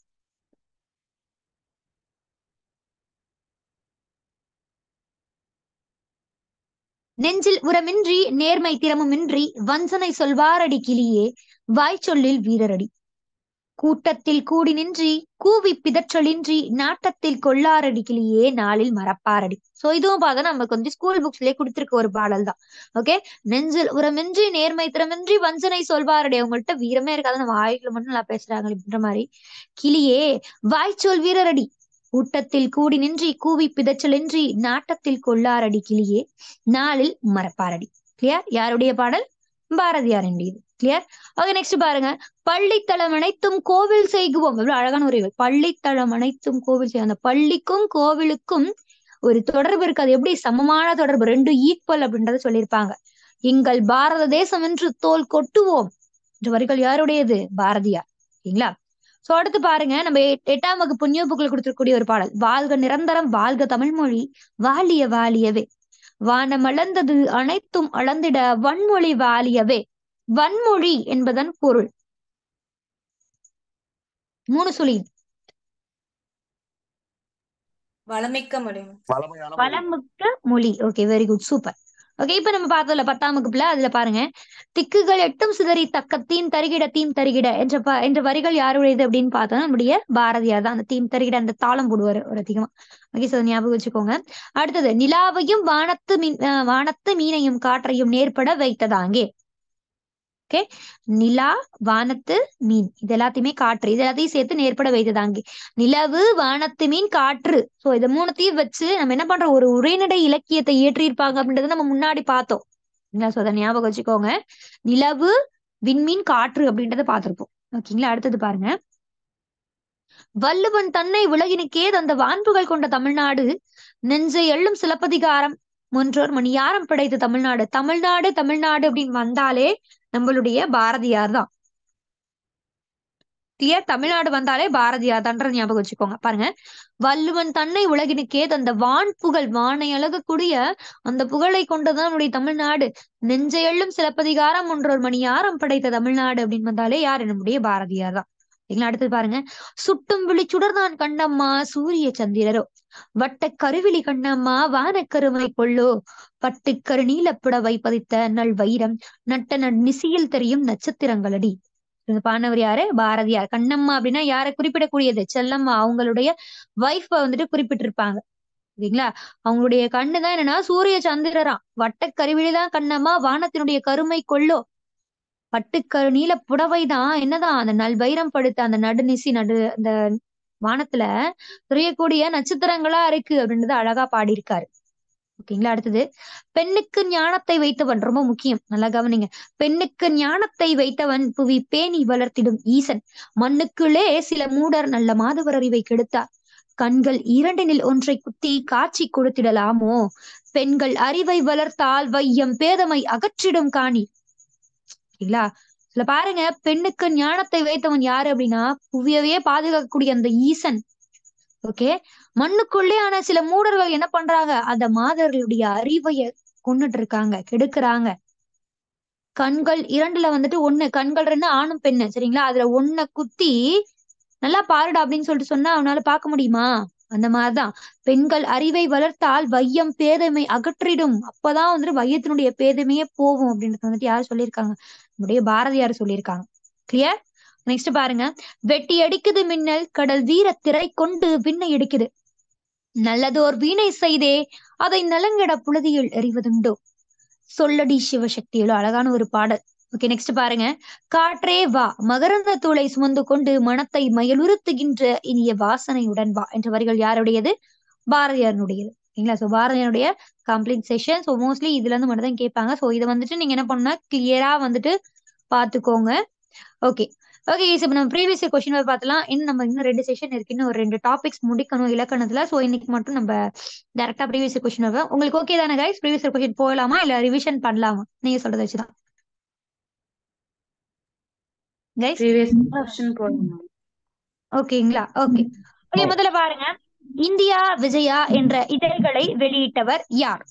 நெஞ்சில் உரமின்றி நேர்மை திறமுமின்றி வஞ்சனை சொல்வாரடி கிளியே வாய்ச்சொல்லில் வீரரடி கூட்டத்தில் கூடி நின்றி கூவி பிதற்றலின்றி நாட்டத்தில் கொள்ளாரடி கிளியே நாளில் மறப்பாரடி. சோ இதுவும் பார்த்தா நமக்கு வந்து ஸ்கூல் புக்ஸ்லயே கொடுத்திருக்க ஒரு பாடல் தான். ஓகே, நெஞ்சில் உரமின்றி நேர்மை திறமின்றி வஞ்சனை சொல்வாரடி, அவங்கள்ட்ட வீரமே இருக்காது, நம்ம வாய்க்குள்ள மட்டும் நல்லா பேசுறாங்க அப்படின்ற மாதிரி. கிளியே வாய்ச்சொல் வீரரடி கூட்டத்தில் கூடி நின்றி கூவி பிதற்றலின்றி நாட்டத்தில் கொள்ளாரடி கிளியே நாளில் மறப்பாரடி. கிளியர்? யாருடைய பாடல்? பாரதியாரின். கிளியர்? ஓகே, நெக்ஸ்ட் பாருங்க, பள்ளித்தளம் அனைத்தும் கோவில் செய்குவோம். எவ்வளவு அழகான ஒரு பள்ளித்தளம் அனைத்தும் கோவில் செய்யும். அந்த பள்ளிக்கும் கோவிலுக்கும் ஒரு தொடர்பு இருக்கு, அது எப்படி சமமான தொடர்பு, 2 ஈக்குவல் அப்படின்றத சொல்லியிருப்பாங்க. எங்கள் பாரத தேசம் என்று தோல் கொட்டுவோம். இந்த வரிகள் யாருடையது? பாரதியார். ஓகேங்களா? சோ அடுத்து பாருங்க, நம்ம 8ஆம் வகுப்பு நியூ புக்ல கொடுத்திருக்கக்கூடிய ஒரு பாடல், வாழ்க நிரந்தரம் வாழ்க தமிழ் மொழி வாழிய வாழியவே வானம் அளந்தது அனைத்தும் அளந்திட வன்மொழி வாழியவே. வன்மொழி என்பதன் பொருள் 3 சொல்லி. வளமிக்க மொழி. வளமையான மொழி. வளமிக்க மொழி. Okay, very good, super. Okay, இப்ப நம்ம பார்த்தோம்ல 10ஆம் வகுப்புல, அதுல பாருங்க, திக்குகள் எட்டும் சிதறி தக்கத்தீம் தருகிட தீம் தருகிட என்ற வரிகள் யாருடையது அப்படின்னு பார்த்தோம்னா நம்முடைய பாரதியார் தான். அந்த தீம் தருகிட அந்த தாளம் போடுவாரு ஒரு அதிகமா. ஓகே, சோ ஞாபகம் வச்சுக்கோங்க. அடுத்தது, நிலாவையும் வானத்து மீனையும் காற்றையும் நேர்பட வைத்ததாங்கே. ஓகே, நிலா, வானத்து மீன், இது எல்லாத்தையுமே காற்று, இது எல்லாத்தையும் சேர்த்து நேர்பட வைத்ததாங்கே. நிலவு, வானத்து மீன், காற்று. சோ இத மூணுத்தையும் வச்சு நம்ம என்ன பண்றோம், ஒரு உரைநடை இலக்கியத்தை இயற்றியிருப்பாங்க அப்படின்றத நம்ம முன்னாடி பார்த்தோம். சோ அதை ஞாபகம் வச்சுக்கோங்க. நிலவு, விண்மீன், காற்று அப்படின்றத பார்த்திருப்போம். ஓகேங்களா, அடுத்தது பாருங்க. வள்ளுவன் தன்னை உலகினுக்கே தந்த வான்புகள் கொண்ட தமிழ்நாடு, நெஞ்சை எள்ளும் சிலப்பதிகாரம் ஒன்றோர் மணியாரம் படைத்த தமிழ்நாடு. தமிழ்நாடு தமிழ்நாடு அப்படின்னு வந்தாலே நம்மளுடைய பாரதியார் தான். கிளியர்? தமிழ்நாடு வந்தாலே பாரதியார் தான்ற ஞாபகம் வச்சுக்கோங்க. பாருங்க, வள்ளுவன் தன்னை உலகினுக்கே தந்த வான் புகழ், வானை அழகக்கூடிய அந்த புகழை கொண்டதான் நம்முடைய தமிழ்நாடு. நெஞ்சையள்ளும் சிலப்பதிகாரம் ஒன்றோர் மணியாரம் படைத்த தமிழ்நாடு அப்படின்னு வந்தாலே யாரு, நம்முடைய பாரதியார் தான். சரிங்களா, அடுத்தது பாருங்க. சுட்டும் விழி சுடர்தான் கண்ணம்மா சூரிய சந்திரரோ, வட்ட கருவிழி கண்ணம்மா வானக்கருமை கொள்ளோ, பட்டுக்கரு நீலப்புடவை பதித்த நல் வைரம் நட்ட நிசியில் தெரியும் நட்சத்திரங்களடி. பாடினவர் யாரு, பாரதியார். கண்ணம்மா அப்படின்னா யாரை குறிப்பிடக்கூடியது, செல்லம்மா, அவங்களுடைய வைஃப வந்துட்டு குறிப்பிட்டிருப்பாங்க. சரிங்களா, அவங்களுடைய கண்ணுதான் என்னன்னா சூரிய சந்திரரா, வட்ட கருவிழிதான் கண்ணம்மா வானத்தினுடைய கருமை கொள்ளோ, பட்டுக்கரு நீல புடவைதான் என்னதான் அந்த நல் வைரம் படுத்த அந்த நடுநிசி அந்த வானத்துல தெரியக்கூடிய நட்சத்திரங்களா இருக்கு அப்படின்றத அழகா பாடியிருக்காரு. ஓகேங்களா, அடுத்தது, பெண்ணுக்கு ஞானத்தை வைத்தவன், ரொம்ப முக்கியம், நல்லா கவனிங்க. பெண்ணுக்கு ஞானத்தை வைத்தவன் புவி பேணி வளர்த்திடும் ஈசன், மண்ணுக்குள்ளே சில மூடர் நல்ல மாதவர் அறிவை கெடுத்தார், கண்கள் இரண்டினில் ஒன்றை குத்தி காட்சி கொடுத்திடலாமோ, பெண்கள் அறிவை வளர்த்தால் வையம் பேதமை அகற்றிடும் காணி. சரிங்களா, இதுல பாருங்க, பெண்ணுக்கு ஞானத்தை வைத்தவன் யாரு அப்படின்னா புவியவே பாதுகாக்கக்கூடிய அந்த ஈசன். ஓகே, மண்ணுக்குள்ளே ஆன சில மூடர்கள் என்ன பண்றாங்க, அந்த மாதர்களுடைய அறிவைய கொண்டுட்டு இருக்காங்க, கெடுக்குறாங்க. கண்கள் இரண்டுல வந்துட்டு ஒண்ணு, கண்கள் ரெண்டு ஆணும் பெண்ணு, சரிங்களா, அதுல ஒன்ன குத்தி நல்லா பாருடா அப்படின்னு சொல்லிட்டு சொன்னா அவனால பார்க்க முடியுமா? அந்த மாதிரிதான் பெண்கள் அறிவை வளர்த்தால் வையம் பேதமை அகற்றிடும், அப்பதான் வந்துட்டு வையத்தினுடைய பேதமையே போகும் அப்படின்றது வந்துட்டு யார் சொல்லியிருக்காங்க, நம்முடைய பாரதியார் சொல்லியிருக்காங்க. கிளியர்? நெக்ஸ்ட் பாருங்க. வெட்டி அடிக்குது மின்னல் கடல் வீர திரை கொண்டு விண்ணை அடிக்குது, நல்லதோர் வீணை செய்தே அதை நலங்கட புழுதியில் எறிவதுண்டோ, சொல்லடி சிவசக்தி. எவ்வளவு அழகான ஒரு பாடல். ஓகே, நெக்ஸ்ட் பாருங்க. காற்றே வா மகரந்த தூளை சுமந்து கொண்டு மனத்தை மயலுறுத்துகின்ற இனிய வாசனையுடன் வா என்ற வரிகள் யாருடையது, பாரதியாருடையது. சரிங்களா, சோ பாரதியாருடைய கம்ப்ளீட் செஷன். ஸோ மோஸ்ட்லி இதுல இருந்து மட்டும் தான் கேட்பாங்க. ஸோ இதை வந்துட்டு நீங்க என்ன பண்ணா கிளியரா வந்துட்டு பாத்துக்கோங்க. ஓகே ஓகே, இப்போ நம்ம ப்ரீவியஸ் கொஸ்டின் பார்த்தலாம். இன்னும் 2 செஷன் இருக்கு, இன்னும் ஒரு 2 டாபிக்ஸ் முடிக்கணும் இலக்கணத்துல. ஸோ இன்னைக்கு மட்டும் நம்ம டைரக்டா ப்ரீவியஸ் கொஸ்டின் வைப்போம். உங்களுக்கு ஓகே தானே கைஸ்? ப்ரீவியஸ் கொஸ்டின் போகலாமா இல்ல ரிவிஷன் பண்ணலாமா? நீங்க சொல்றதை வச்சுதான் கைஸ். ப்ரீவியஸ் கொஸ்டின் போடணும். ஓகேங்களா? ஓகே ஓகே, முதல்ல பாருங்க. இந்தியா விஜயா என்ற இதழ்களை வெளியிட்டவர் யார்?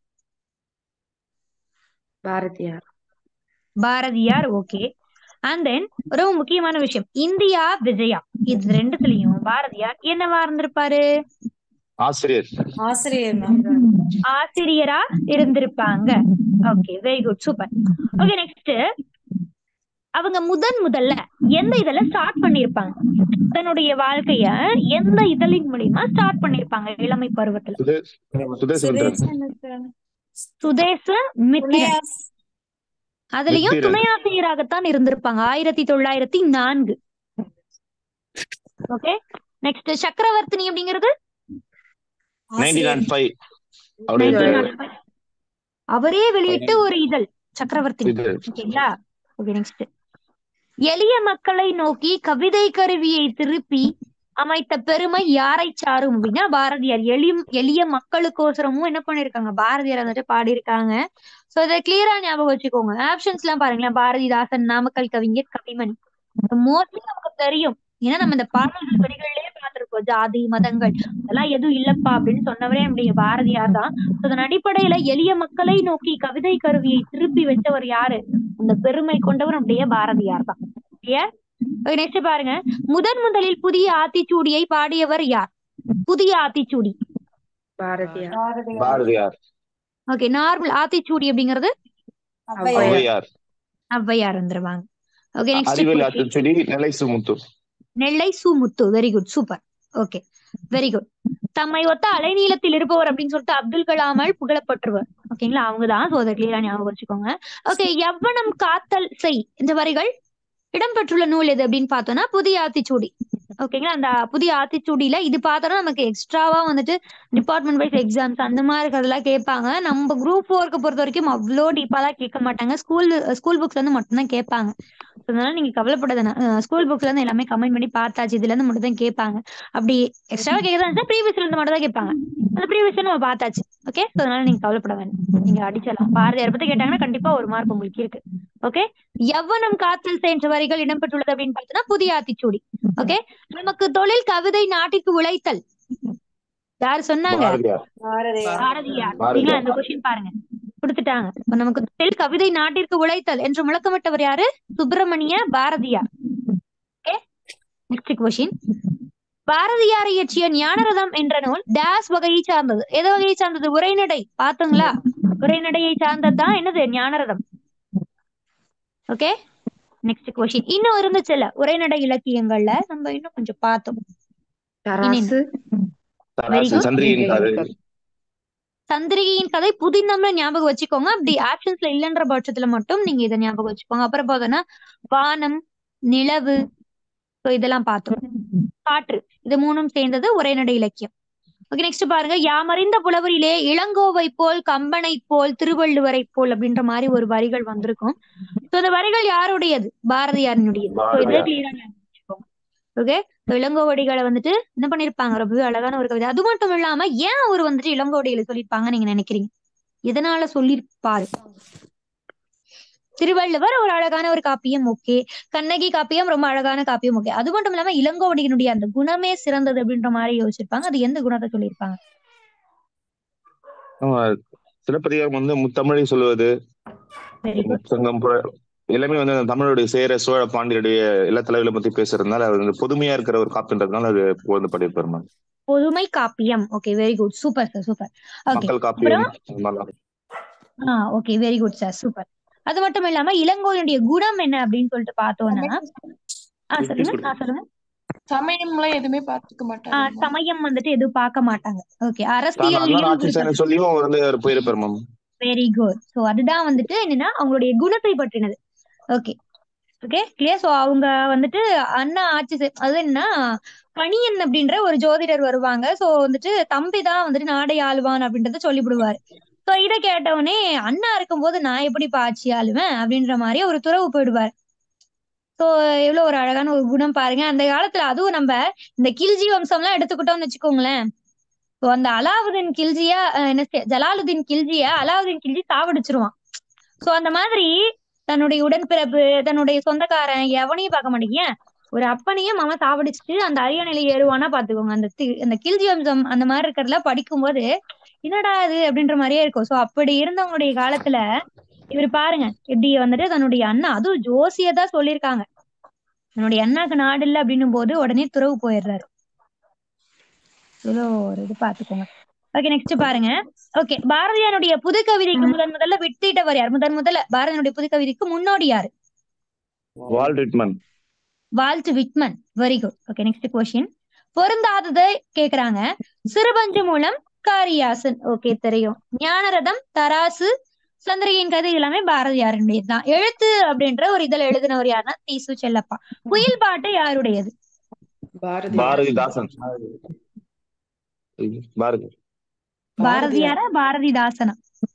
Bharathiyar. Bharathiyar. Okay, and then ரொம்ப முக்கியமான விஷயம், இந்தியா விஜயா இது ரெண்டுத்துலயும் பாரதியார் என்னவா இருந்திருப்பாரு? ஆசிரியர். ஆசிரியர் ஆசிரியரா இருந்திருப்பாங்க. Okay, very good, super. Okay, next, அவங்க முதல்ல எந்த இதழ ஸ்டார்ட் பண்ணிருப்பாங்க? தன்னுடைய வாழ்க்கைய எந்த இதழின் மூலியமா ஸ்டார்ட் பண்ணிருப்பாங்க இளமை பருவத்துல? சுதேசமித்திரன். அதுலயும் துணையாசிரியராகத்தான் இருந்திருப்பாங்க 1904. ஓகே, நெக்ஸ்ட் சக்கரவர்த்தினி அப்படிங்கிறது 1905. அவரே வெளியிட்டு ஒரு இதழ் சக்கரவர்த்தினி. ஓகேங்களா? ஓகே, நெக்ஸ்ட், எளிய மக்களை நோக்கி கவிதை கருவியை திருப்பி அமைத்த பெருமை யாரை சாரும் அப்படின்னா பாரதியார். எளிய மக்களுக்கோசரமும் என்ன பண்ணிருக்காங்க, பாரதியார் வந்துட்டு பாடியிருக்காங்க. சோ இதை கிளியரா ஞாபகம் வச்சுக்கோங்க. ஆப்ஷன்ஸ் எல்லாம் பாருங்களேன். பாரதிதாசன், நாமக்கல் கவிஞர், கவிமணி. மோஸ்ட்லி நமக்கு தெரியும், ஏன்னா நம்ம இந்த பாடல்கள் வரிகளிலேயே பார்த்திருப்போம். ஜாதி மதங்கள் அதெல்லாம் எதுவும் இல்லப்பா அப்படின்னு சொன்னவரே நம்முடைய பாரதியார் தான். அதன் அடிப்படையில எளிய மக்களை நோக்கி கவிதை கருவியை திருப்பி வச்சவர் யாரு, அந்த பெருமை கொண்டவர் நம்முடைய பாரதியார் தான். நெக்ஸ்ட் பாருங்க. முதலில் புதிய ஆத்திச்சூடியை பாடியவர் யார்? புதிய ஆத்திச்சூடி பாரதியார். பாரதியார். ஓகே, நார்மல் ஆத்திச்சூடி அப்படிங்கிறது ஔவையார். ஔவையார். ஔவையார் வந்துருவாங்க. ஓகே, நெக்ஸ்ட் அறிவியல் question. Aathichudi Nellai Sumuthu. Nellai Sumuthu. Very good, super. Okay, very good. தம்மை ஒத்த அலைநீளத்தில் இருப்பவர் அப்படின்னு சொல்லிட்டு அப்துல் கலாமால் புகழப்பட்டுருவர். ஓகேங்களா, அவங்கதான். சோ அதை கிளியரா ஞாபகம் வச்சுக்கோங்க. ஓகே, எவ்வனம் காத்தல் செய் இந்த வரிகள் இடம்பெற்றுள்ள நூல் எது அப்படின்னு பார்த்தோம்னா புதிய ஆத்திச்சூடி. ஓகேங்களா, அந்த புதிய ஆத்திச்சூடியில இது பார்த்தோம்னா நமக்கு எக்ஸ்ட்ராவா வந்துட்டு டிபார்ட்மெண்ட் வைஸ் எக்ஸாம்ஸ் அந்த மாதிரி இருக்கிறதெல்லாம் கேட்பாங்க. நம்ம குரூப் 4க்கு பொறுத்த வரைக்கும் அவ்வளோ டீப்பாலாம் கேட்க மாட்டாங்க. ஸ்கூல் புக்ஸ்ல இருந்து மட்டும் தான் கேட்பாங்க. அதனால நீங்க கவலைப்படாத. ஸ்கூல் புக்ஸ்ல இருந்து எல்லாமே கமெண்ட் பண்ணி பார்த்தாச்சு, இதுல இருந்து மட்டும் தான் கேட்பாங்க. அப்படி எக்ஸ்ட்ராவா கேட்கறதா ப்ரீவியஸ்ல இருந்து மட்டும் தான் கேட்பாங்க. அந்த ப்ரீவியஸ் நம்ம பார்த்தாச்சு. ஓகே, அதனால நீங்க கவலைப்பட வேண்டாம், நீங்க அடிச்சலாம். பாரதியார் பத்தி கேட்டாங்கன்னா கண்டிப்பா 1 மார்க் உங்களுக்கு இருக்கு. ஓகே, எவ்வனம் காத்தல் சென்ற வரிகள் இடம்பெற்றுள்ளது அப்படின்னு பார்த்தோம்னா புதிய ஆத்திச்சூடி. ஓகே, நமக்கு தொழில் கவிதை நாட்டிற்கு உழைத்தல் யாரு சொன்னாங்க? பாரதியார். பாரதியார். பாரதியார். சரிங்களா, இந்த கொஸ்டின் பாருங்க கொடுத்துட்டாங்க. இப்ப நமக்கு தொழில் கவிதை நாட்டிற்கு உழைத்தல் என்று முழக்கமிட்டவர் யாரு? Subramania Bharathiyar. Okay, next question. Bharathiyar இயற்றிய ஞானரதம் என்ற நூல் டேஸ் வகையை சார்ந்தது. எது வகையை சார்ந்தது? உரைநடை. பாத்தீங்களா, உரைநடையை சார்ந்ததுதான் என்னது? ஞானரதம். Okay, next question. இன்னும் இருந்துச்சுல்ல உரைநடை இலக்கியங்கள்ல, நம்ம இன்னும் கொஞ்சம் பார்த்தோம். தராசு. வெரி தராசு. குட். சந்திரிகையின் கதை. சந்திரிகையின் கதை புதினம்னு ஞாபகம் வச்சுக்கோங்க. அப்படி ஆப்ஷன்ஸ்ல இல்லைன்ற பட்சத்துல மட்டும் நீங்க இதை ஞாபகம் வச்சுக்கோங்க. அப்புறம் பார்த்தோம்னா வானம், நிலவு, இதெல்லாம் பார்த்தோம். காற்று, இது 3ம் சேர்ந்தது உரைநடை இலக்கியம். ஓகே, நெக்ஸ்ட் பாருங்க. யாமறிந்த புலவரிலே இளங்கோவை போல், கம்பனை போல், திருவள்ளுவரை போல் அப்படின்ற மாதிரி ஒரு வரிகள் வந்திருக்கும். சோ இந்த வரிகள் யாருடையது? பாரதியாரினுடையது. சோ இதை கிளியரா ஞாபகம் வச்சுக்கோங்க. ஓகே, இளங்கோவடிகளை வந்துட்டு என்ன பண்ணிருப்பாங்க? ரொம்பவே அழகான ஒரு கவிதை. அது மட்டும் இல்லாம ஏன் அவர் வந்துட்டு இளங்கோவடிகளை சொல்லியிருப்பாங்க நீங்க நினைக்கிறீங்க? எதனால சொல்லிருப்பாரு? திருவள்ளுவர் ஒரு அழகான ஒரு காப்பியம், ஓகே. கண்ணகி காப்பியம் ரொம்ப அழகான காப்பியம், ஓகே. அது மட்டும் இல்லாம இளங்கோவடியினுடைய அந்த குணமே சிறந்தது அப்படின்ற மாதிரி யோசிச்சிருப்பாங்க. அது எந்த குணத்தை சொல்லியிருப்பாங்க? சிலப்பதிகாரம் வந்து முத்தமிழை சொல்லுவது, வெரி குட். முச்சங்கம் எல்லாமே வந்து அந்த தமிழுடைய சேர சோழ பாண்டியருடைய எல்லா தலைவர்களை பத்தி பேசுறதுனால அது வந்து பொதுமையா இருக்கிற ஒரு காப்பின்றதுனால அது புகழ்ந்து படிப்பெருமா. பொதுமை காப்பியம், okay. Very good, super sir, super. Okay, மக்கள் காப்பியம். Okay, very good sir, super. அது மட்டும் இல்லாம இளங்கோவனுடைய குணம் என்ன அப்படின்னு சொல்லிட்டு பார்த்தோம்னா சொல்லுங்க. சமயம்லாம் எதுவுமே பார்த்துக்க மாட்டாங்க. சமயம் வந்துட்டு எதுவும் பார்க்க மாட்டாங்க. ஓகே, அரசியல் சொல்லியும் வந்து போயிருப்பாரு. Very good. சோ அதுதான் வந்துட்டு என்னன்னா அவங்களுடைய குணத்தை பற்றினது. Okay, okay, clear. சோ அவங்க வந்துட்டு அண்ணா ஆட்சி அது என்னன்னா கணியன் அப்படின்ற ஒரு ஜோதிடர் வருவாங்க. சோ வந்துட்டு தம்பி தான் வந்துட்டு நாடை ஆளுவான் அப்படின்றத சொல்லிவிடுவாரு. சோ இதை கேட்டவனே அண்ணா இருக்கும்போது நான் எப்படி ஆட்சி ஆளுவேன் அப்படின்ற மாதிரி ஒரு துறவு போயிடுவார். சோ எவ்வளவு ஒரு அழகான ஒரு குணம் பாருங்க. அந்த காலத்துல அதுவும் நம்ம இந்த கில்ஜி வம்சம் எல்லாம் எடுத்துக்கிட்டோம்னு வச்சுக்கோங்களேன். சோ அந்த அலாவுதீன் கில்ஜியா ஜலாலுதீன் கில்ஜிய அலாவுதீன் கில்ஜி சாவடிச்சிருவான். சோ அந்த மாதிரி தன்னுடைய உடன்பிறப்பு, தன்னுடைய சொந்தக்காரன் எவனையும் பார்க்க மாட்டேங்க, ஒரு அப்பனையும் அவன் சாவடிச்சுட்டு அந்த அரியணையில ஏறுவானா பாத்துக்கோங்க. அந்த கில்ஜி வம்சம் அந்த மாதிரி இருக்கிறதுல படிக்கும்போது என்னடா இது அப்படின்ற மாதிரியே இருக்கும். சோ அப்படி இருந்தவங்களுடைய காலத்துல இவர் பாருங்க எப்படி வந்துட்டு தன்னுடைய அண்ணா, அதுவும் ஜோசியதான் சொல்லியிருக்காங்க, தன்னுடைய அண்ணாக்கு நாடு இல்லை அப்படின்னும் போது உடனே துறவு போயிடுறாரு. ஒரு இது பாத்துக்கோங்க. ஓகே, நெக்ஸ்ட் பாருங்க. ஓகே, பாரதியாருடைய புது கவிதைக்கு முதல்ல வித்திட்டவர் யார்? முதல்ல பாரதியாருடைய புது கவிதைக்கு முன்னோடி யாரு? Walt Whitman. Very good. Okay, next question. பொருந்தாததை கேக்குறாங்க. சிறுபஞ்சு மூலம், காரியாசன், ஓகே தெரியும். ஞானரதம், தராசு, சந்திரிகையின் கதை எல்லாமே பாரதியாருடையதுதான். எழுத்து அப்படின்ற ஒரு இதழ் எழுதினவர் யாருன்னா தீசு செல்லப்பா. குயில் பாட்டு யாருடையது? பாரதிதாசன். பாரதியாரா பாரதிதாசனா?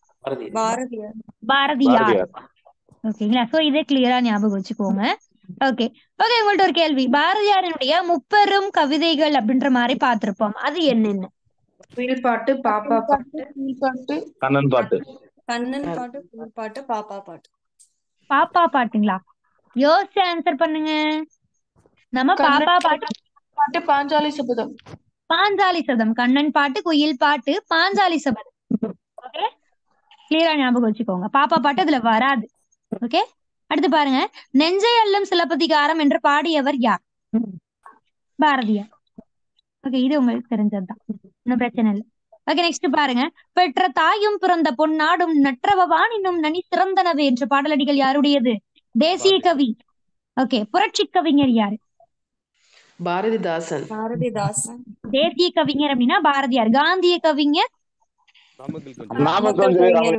பாரதியார். ஓகேங்களா, சோ இதே கிளியரா ஞாபகம் வச்சுக்கோங்க. Okay, okay. உங்கள்ட்ட ஒரு கேள்வி. பாரதியாரினுடைய முப்பெரும் கவிதைகள் அப்படின்ற மாதிரி பார்த்திருப்போம், அது என்னென்ன? குயில் பாட்டு, பாப்பா பாட்டு, கண்ணன் பாட்டு. கண்ணன் பாட்டு, குயில் பாட்டு, பாப்பா பாட்டு. பாப்பா பாட்டுங்களா? யோசிச்சு ஆன்சர் பண்ணுங்க. நம்ம பாப்பா பாட்டு, பாஞ்சாலி சபதம். பாஞ்சாலி சபதம், கண்ணன் பாட்டு, குயில் பாட்டு, பாஞ்சாலி சபதம். ஓகே, கிளியரா ஞாபகம் வச்சுக்கோங்க. பாப்பா பாட்டு அதுல வராது. ஓகே, அடுத்து பாருங்க. நெஞ்சை அள்ளும் சிலப்பதிகாரம் என்று பாடியவர் யார்? பாரதியார். ஓகே, இது உங்களுக்கு தெரிஞ்சதுதான், ஒன்னும் பிரச்சனை இல்லை. ஓகே நெக்ஸ்ட் பாருங்க. பெற்ற தாயும் பிறந்த பொன்னாடும் நற்றவ வாணினும் நனி சிறந்தனவே என்ற பாடலடிகள் யாருடையது? தேசிய கவி. ஓகே, புரட்சி கவிஞர் யாரு? பாரதிதாசன். பாரதிதாசன். தேசிய கவிஞர் அப்படின்னா பாரதியார். காந்திய கவிஞர் நாமக்கல் கவிஞர்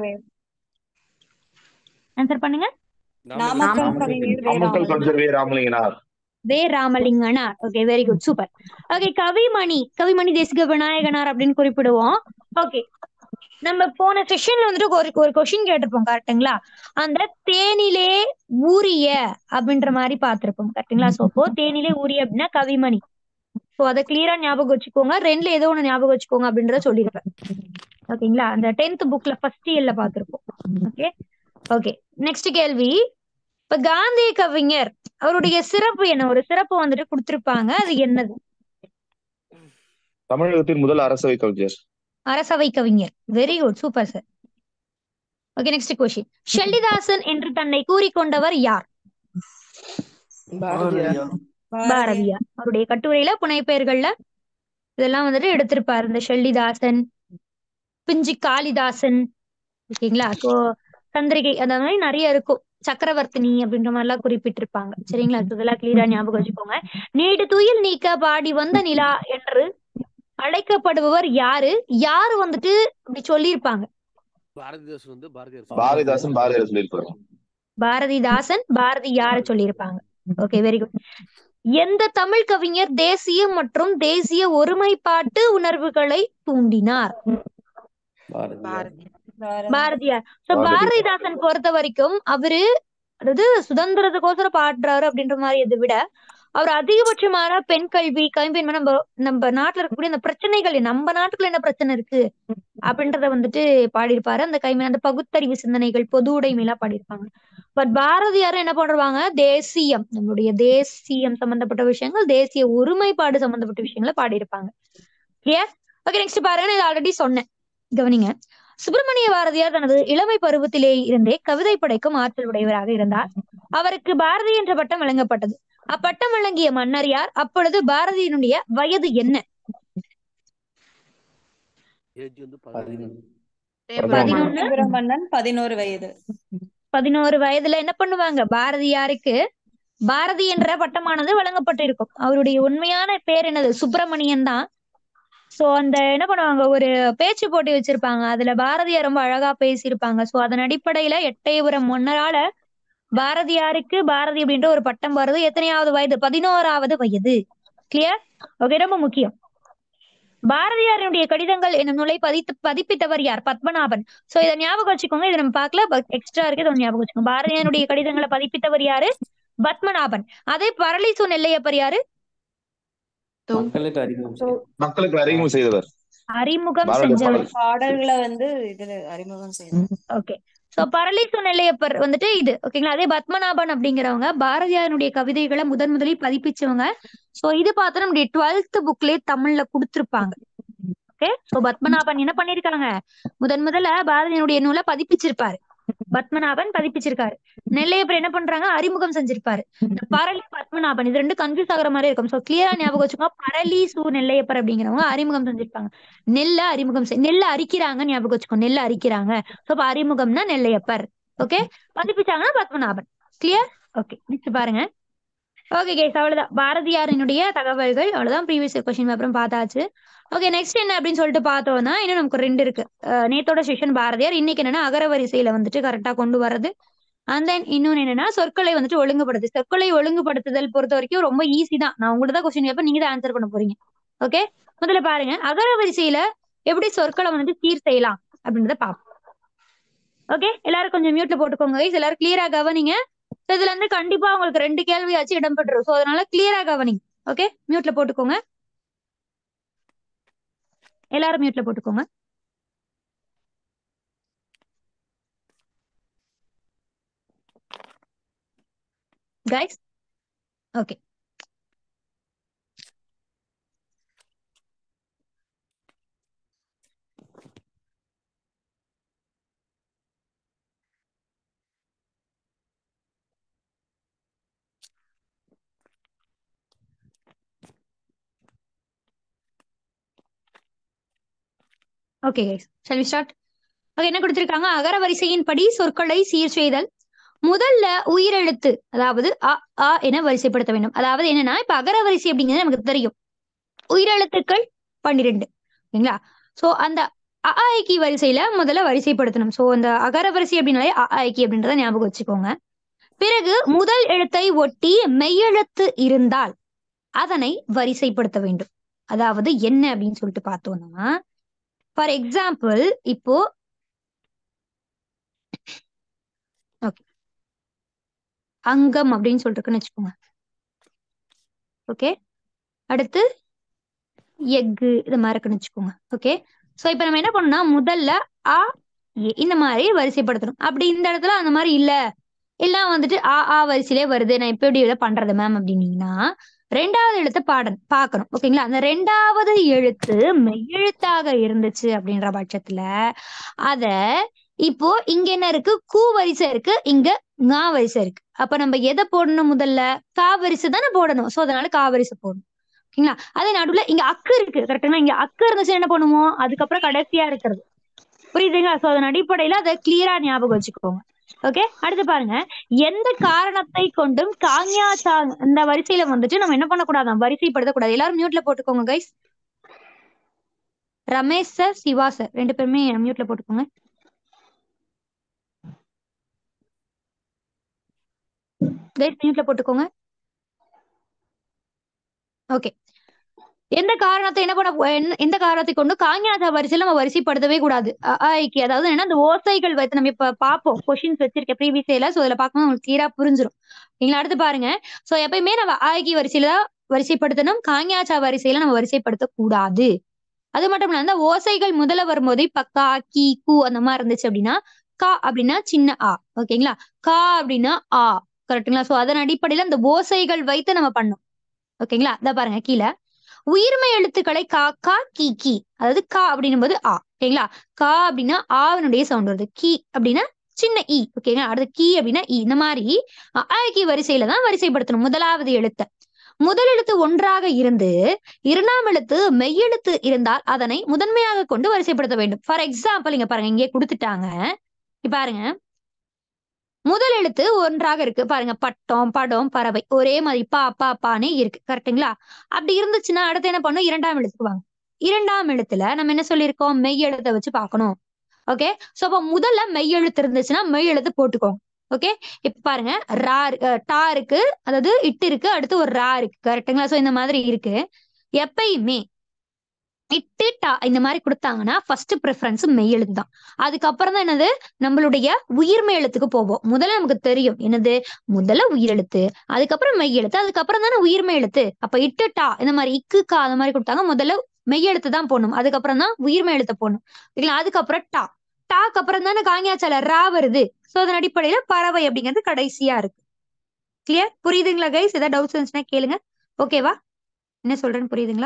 ஆன்சர் பண்ணுங்க. நாமக்கல் கவிஞர் நாமக்கல் கவிஞர் வே ராமலிங்கனார். வே Ramalinganar. Okay, very good, super. Okay, Kavimani. Kavimani Desiga Vinayaganar அப்படின்னு குறிப்பிடுவோம். ஓகே, நம்ம போன செஷன்ல வந்துட்டு ஒரு கொஸ்டின் கேட்டிருப்போம் கரெக்டுங்களா? அந்த தேனிலே ஊரிய அப்படின்ற மாதிரி பார்த்திருப்போம் கரெக்டுங்களா? சோ இப்போ தேனிலே ஊரிய அப்படின்னா கவிமணி. சோ அதை கிளியரா ஞாபகம் வச்சுக்கோங்க. ரெண்டுல ஏதோ ஒண்ணு ஞாபகம் வச்சுக்கோங்க அப்படின்றத சொல்லியிருப்பேன். ஓகேங்களா? அந்த 10th புக்ல ஃபர்ஸ்ட் இயர்ல பார்த்திருப்போம். ஓகே ஓகே, நெக்ஸ்ட் கேள்வி. இப்ப காந்திய கவிஞர் அவருடைய சிறப்பு என்ன? ஒரு சிறப்பு வந்துட்டு கொடுத்திருப்பாங்க, அது என்னது? தமிழகத்தின் முதல் அரசவை கவிஞர். அரசவை கவிஞர். Very good, super sir. Okay, next question. Shellidasan என்று தன்னை கூறிக்கொண்டவர் யார்? பாரதியார். பாரதியார். அவருடைய கட்டுரையில புனைப்பெயர்கள்ல இதெல்லாம் வந்துட்டு எடுத்திருப்பாரு. இந்த ஷெல்லிதாசன், பிஞ்சி காளிதாசன், ஓகேங்களா? சோ சந்திரிகை அந்த மாதிரி நிறைய இருக்கும். சக்கரவர்த்தினி அப்படின்ற மாதிரி எல்லாம் குறிப்பிட்டிருப்பாங்க. சரிங்களா? இதெல்லாம் கிளியரா ஞாபகம் வச்சுக்கோங்க. நீடு துயில் நீக்க பாடி வந்த நிலா என்று அழைக்கப்படுபவர் யாரு? யாரு வந்துட்டு அப்படி சொல்லியிருப்பாங்க? பாரதிதாசன் பாரதியார் சொல்லியிருப்பாரு. பாரதிதாசன் பாரதியார சொல்லியிருப்பாங்க. Okay, very good. எந்த தமிழ் கவிஞர் தேசிய மற்றும் தேசிய ஒருமைப்பாட்டு உணர்வுகளை தூண்டினார்? பாரதியார். சோ பாரதிதாசன் பொறுத்த வரைக்கும் அவரு அதாவது சுதந்திரத்துக்கோசரம் பாடுறாரு அப்படின்ற மாதிரி இதை விட அவர் அதிகபட்சமான பெண் கல்வி, கைம்பெண்மை, நம்ம நாட்டுல இருக்கக்கூடிய அந்த பிரச்சனைகள், நம்ம நாட்டுக்குள்ள என்ன பிரச்சனை இருக்கு அப்படின்றத வந்துட்டு பாடியிருப்பாரு. அந்த கைமை, அந்த பகுத்தறிவு சிந்தனைகள், பொது உடைமை எல்லாம் பாடியிருப்பாங்க. பட் பாரதியாரும் என்ன பண்ணுவாங்க? தேசியம், நம்மளுடைய தேசியம் சம்பந்தப்பட்ட விஷயங்கள், தேசிய ஒருமைப்பாடு சம்பந்தப்பட்ட விஷயங்களை பாடியிருப்பாங்க. கிளியர்? ஓகே, நெக்ஸ்ட் பாருங்க. நான் ஆல்ரெடி சொன்னேன், கவனிங்க. சுப்பிரமணிய பாரதியார் தனது இளமை பருவத்திலே இருந்தே கவிதை படைக்கும் ஆற்றல் உடையவராக இருந்தார். அவருக்கு பாரதி என்ற பட்டம் வழங்கப்பட்டது. அப்பட்டம் வழங்கிய மன்னர் யார்? அப்பொழுது பாரதியினுடைய வயது என்ன? 11. மன்னன் 11 வயது. 11 வயதுல என்ன பண்ணுவாங்க? பாரதியாருக்கு பாரதி என்ற பட்டமானது வழங்கப்பட்டிருக்கும். அவருடைய உண்மையான பேர் என்னது? சுப்பிரமணியன் தான். சோ அந்த என்ன பண்ணுவாங்க, ஒரு பேச்சு போட்டி வச்சிருப்பாங்க. அதுல பாரதியார் ரொம்ப அழகா பேசியிருப்பாங்க. சோ அதன் அடிப்படையில எட்டயபுரம் மன்னரால பாரதியாருக்கு பாரதி அப்படின்ற ஒரு பட்டம் வருது. எத்தனையாவது வயது? 11வது வயது. கிளியர்? ஓகே, ரொம்ப முக்கியம். பாரதியாருடைய கடிதங்கள் என்னும் நூலை பதிப்பித்தவர் யார்? பத்மநாபன். சோ இதை ஞாபகம் வச்சுக்கோங்க. இதை நம்ம பார்க்கல, எக்ஸ்ட்ரா இருக்கு, இதை ஞாபகம் வச்சுக்கோங்க. பாரதியாருடைய கடிதங்களை பதிப்பித்தவர் யாரு? பத்மநாபன். அதே பரளிசு நெல்லையப்பர் யாரு? மக்களுக்கு அறிமுகம் செய்தவர். அறிமுகம் செஞ்சவர். பாடல்களை வந்து இதுல அறிமுகம் செய்தார். ஓகே, சோ பரளிசு நெல்லையப்பர் வந்துட்டு இது. ஓகேங்களா? அதே பத்மநாபன் அப்படிங்கிறவங்க பாரதியாருடைய கவிதைகளை முதலில் பதிப்பிச்சவங்க. சோ இது பார்த்தா நம்முடைய 12th புக்லயே தமிழ்ல கொடுத்திருப்பாங்க. ஓகே, சோ பத்மநாபன் என்ன பண்ணிருக்காங்க? முதல்ல பாரதியாருடைய நூலை பதிப்பிச்சிருப்பாரு. பத்மநாபன் பதிப்பிச்சிருக்காரு. நெல்லையப்பர் என்ன பண்றாங்க? அறிமுகம் செஞ்சிருப்பாரு. இந்த பரளி பத்மநாபன் இது ரெண்டு கன்ஃபியூஸ் ஆகுற மாதிரி இருக்கும். சோ கிளியரா ஞாபகம் வச்சுக்கோங்க. பரளி சு நெல்லையப்பர் அப்படிங்கிறவங்க அறிமுகம் செஞ்சிருப்பாங்க. நெல்ல அரிக்கிறாங்க, ஞாபகம் வச்சுக்கோ. நெல்ல அரிக்கிறாங்க. சோ அறிமுகம்னா நெல்லையப்பர். ஓகே, பதிப்பிச்சாங்கன்னா பத்மநாபன். கிளியர்? ஓகே, நெக்ஸ்ட் பாருங்க. ஓகே கேஸ், அவ்வளவுதான் பாரதியாரினுடைய தகவல்கள். அவ்வளவுதான், ப்ரீவியஸ் கொஸ்டின் பேப்பரும் பார்த்தாச்சு. ஓகே, நெக்ஸ்ட் என்ன அப்படின்னு சொல்லிட்டு பார்த்தோம்னா, இன்னும் நமக்கு 2 இருக்கு. நேத்தோட செஷன் பாரதியார், இன்னைக்கு என்னன்னா அகரவரிசையில வந்துட்டு கரெக்டா கொண்டு வர்றது. அண்ட் தென் இன்னொன்னு என்னன்னா சொற்களை வந்துட்டு ஒழுங்குபடுத்து. சொற்களை ஒழுங்குபடுத்துதல் பொறுத்த வரைக்கும் ரொம்ப ஈஸி தான். நான் உங்கள்ட்ட தான் கொஸ்டின் கேட்பேன், நீங்க தான் ஆன்சர் பண்ண போறீங்க. ஓகே, முதல்ல பாருங்க, அகரவரிசையில எப்படி சொற்களை வந்துட்டு சீர் செய்யலாம் அப்படின்றத பார்ப்போம். ஓகே, எல்லாரும் கொஞ்சம் மியூட்ல போட்டுக்கோங்க guys. எல்லாரும் கிளியரா கவனிங்க. இதுல இருந்து கண்டிப்பா உங்களுக்கு 2 கேள்வியாச்சும் இடம்பெற்றுரும். சோ அதனால கிளியரா கவனிங்க. ஓகே, மியூட்ல போட்டுக்கோங்க. எல்லாரும் மியூட்ல போட்டுக்கோங்க. Guys, okay. Okay guys, shall we start? Okay, என்ன கொடுத்திருக்காங்க? அகர வரிசையின் படி சொற்களை சீர் செய்தல். முதல்ல உயிரெழுத்து, அதாவது அ ஆ என வரிசைப்படுத்த வேண்டும். அதாவது என்னன்னா, இப்ப அகர வரிசை அப்படிங்கிறது நமக்கு தெரியும், உயிரெழுத்துக்கள் 12. ஓகேங்களா? சோ அந்த அ ஆ இ கி வரிசையில முதல்ல வரிசைப்படுத்தணும். சோ அந்த அகர வரிசை அப்படின்னாலே அ ஆ இ கி அப்படின்றத ஞாபகம் வச்சுக்கோங்க. பிறகு முதல் எழுத்தை ஒட்டி மெய்யெழுத்து இருந்தால் அதனை வரிசைப்படுத்த வேண்டும். அதாவது என்ன அப்படின்னு சொல்லிட்டு பார்த்தோம்னா, ஃபார் எக்ஸாம்பிள் இப்போ ஓகே அங்கம் அப்படின்னு சொல்லிட்டு இருக்குன்னு வச்சுக்கோங்க. ஓகே, அடுத்து எஃகு இது மாதிரி இருக்குன்னு வச்சுக்கோங்க. ஓகே, சோ இப்போ நம்ம என்ன பண்ணோம்னா, முதல்ல ஆ ஏ இந்த மாதிரி வரிசைப்படுத்தணும். அப்படி இந்த இடத்துல அந்த மாதிரி இல்ல, எல்லாம் வந்துட்டு ஆ ஆ வரிசையிலே வருது, நான் இப்ப எப்படி இதை பண்றது மேம் அப்படின்னீங்கன்னா, ரெண்டாவது எழுத்தை பார்க்கணும். ஓகேங்களா? அந்த ரெண்டாவது எழுத்து மெய்யெழுத்தாக இருந்துச்சு அப்படின்ற பட்சத்துல அத இப்போ இங்க என்ன இருக்கு? கூ வரிசை இருக்கு, இங்க ஙா வரிசை இருக்கு. அப்ப நம்ம எதை போடணும்? முதல்ல கா வரிசை தானே போடணும். சோ அதனால கா வரிசை போடணும். ஓகேங்களா? அதே நடுவுல இங்க அக்கு இருக்கு, கரெக்டுங்களா? இங்க அக்கு இருந்துச்சு என்ன பண்ணுவோம்? அதுக்கப்புறம் கடைசியா இருக்கிறது. புரியுதுங்களா? சோ அதன் அடிப்படையில அதை கிளியரா ஞாபகம் வச்சுக்கோங்க. ஓகே, அடுத்து பாருங்க. எந்த காரணத்தை கொண்டும் காங்யா சா இந்த வரிசையில வந்துட்டு நம்ம என்ன பண்ணக்கூடாது? வரிசைப்படுத்தக்கூடாது. எல்லாரும் மியூட்ல போட்டுக்கோங்க guys. Ramesh sir, Siva sir 2 பேருமே மியூட்ல போட்டுக்கோங்க. கைஸ் மியூட்ல போட்டுக்கோங்க. ஓகே, எந்த காரணத்தை என்ன பண்ண எந்த காரணத்தை கொண்டு காங்யாசா வரிசையில நம்ம வரிசைப்படுத்தவே கூடாது. அதாவது என்ன, அந்த ஓசைகள் வைத்து நம்ம இப்ப பார்ப்போம். கொஸ்டின்ஸ் வச்சிருக்கேன் ப்ரீவியஸ் டேல. சோ இதுல பார்க்கும்போது உங்களுக்கு கிளியரா புரிஞ்சிடும். நீங்க அடுத்து பாருங்க. சோ எப்பயுமே நம்ம ஆய்கி வரிசையில தான் வரிசைப்படுத்தணும், காங்யாசா வரிசையில நம்ம வரிசைப்படுத்த கூடாது. அது மட்டும் இல்ல, அந்த ஓசைகள் முதல்ல வரும்போது இப்ப கா கி கு அந்த மாதிரி இருந்துச்சு அப்படின்னா, கா அப்படின்னா சின்ன ஆ. ஓகேங்களா? கா அப்படின்னா ஆ. கரெக்டுங்களா? சோ அதன் அடிப்படையில அந்த ஓசைகள் வைத்து நம்ம பண்ணோம். ஓகேங்களா? இத பாருங்க கீழே உயிர்மை எழுத்துக்களை கா கா கி கி, அதாவது கா அப்படின்னும் போது ஆ. ஓகேங்களா? கா அப்படின்னா ஆவனுடைய சவுண்ட் வருது. கி அப்படின்னா சின்ன இ. ஓகேங்களா? அடுத்து கி அப்படின்னா இ. இந்த மாதிரி கி வரிசையில தான் வரிசைப்படுத்தணும் முதலாவது எழுத்தை. முதல் எழுத்து ஒன்றாக இருந்து இரண்டாம் எழுத்து மெய்யெழுத்து இருந்தால் அதனை முதன்மையாக கொண்டு வரிசைப்படுத்த வேண்டும். ஃபார் எக்ஸாம்பிள் இங்க பாருங்க, இங்கே கொடுத்துட்டாங்க. பாருங்க, முதல் எழுத்து ஒன்றாக இருக்கு பாருங்க, பட்டம் படம் பறவை ஒரே மாதிரி பா பா பானே இருக்கு. கரெக்டுங்களா? அப்படி இருந்துச்சுன்னா அடுத்து என்ன பண்ணும்? இரண்டாம் எழுத்துக்கு வாங்க. இரண்டாம் எழுத்துல நம்ம என்ன சொல்லியிருக்கோம்? மெய் எழுத்தை வச்சு பார்க்கணும். ஓகே, சோ அப்ப முதல்ல மெய் எழுத்து இருந்துச்சுன்னா மெய் எழுத்து போட்டுக்கோங்க. ஓகே, இப்ப பாருங்க ரா டா இருக்கு, அதாவது இட்டு இருக்கு, அடுத்து ஒரு ரா இருக்கு. கரெக்டுங்களா? சோ இந்த மாதிரி இருக்கு. எப்பயுமே இட்டு டா இந்த மாதிரி கொடுத்தாங்கன்னா ஃபர்ஸ்ட் ப்ரிஃபரன்ஸ் மெய் எழுத்து தான். அதுக்கப்புறம் தான் என்னது, நம்மளுடைய உயிர்மெய் எழுத்துக்கு போவோம். முதல்ல நமக்கு தெரியும் என்னது, முதல்ல உயிரெழுத்து, அதுக்கப்புறம் மெய் எழுத்து, அதுக்கப்புறம் தானே உயிர்மெய் எழுத்து. அப்ப இட்டு டா இந்த மாதிரி இக்கு கா அந்த மாதிரி கொடுத்தாங்க, முதல்ல மெய் எழுத்து தான் போடணும், அதுக்கப்புறம் தான் உயிர்மெய் எழுத்து போடணும். இல்லைங்களா? அதுக்கப்புறம் டா, டாக்கு அப்புறம் தானே காங்கியாச்சால ரா வருது. சோ அதன் அடிப்படையில பறவை அப்படிங்கிறது கடைசியா இருக்கு. கிளியர்? புரியுதுங்களா கைஸ்? ஏதாவது டவுட்ஸ் இருந்துச்சுன்னா கேளுங்க. ஓகேவா? என்ன சொல்றேன்னு புரியுதுங்களா?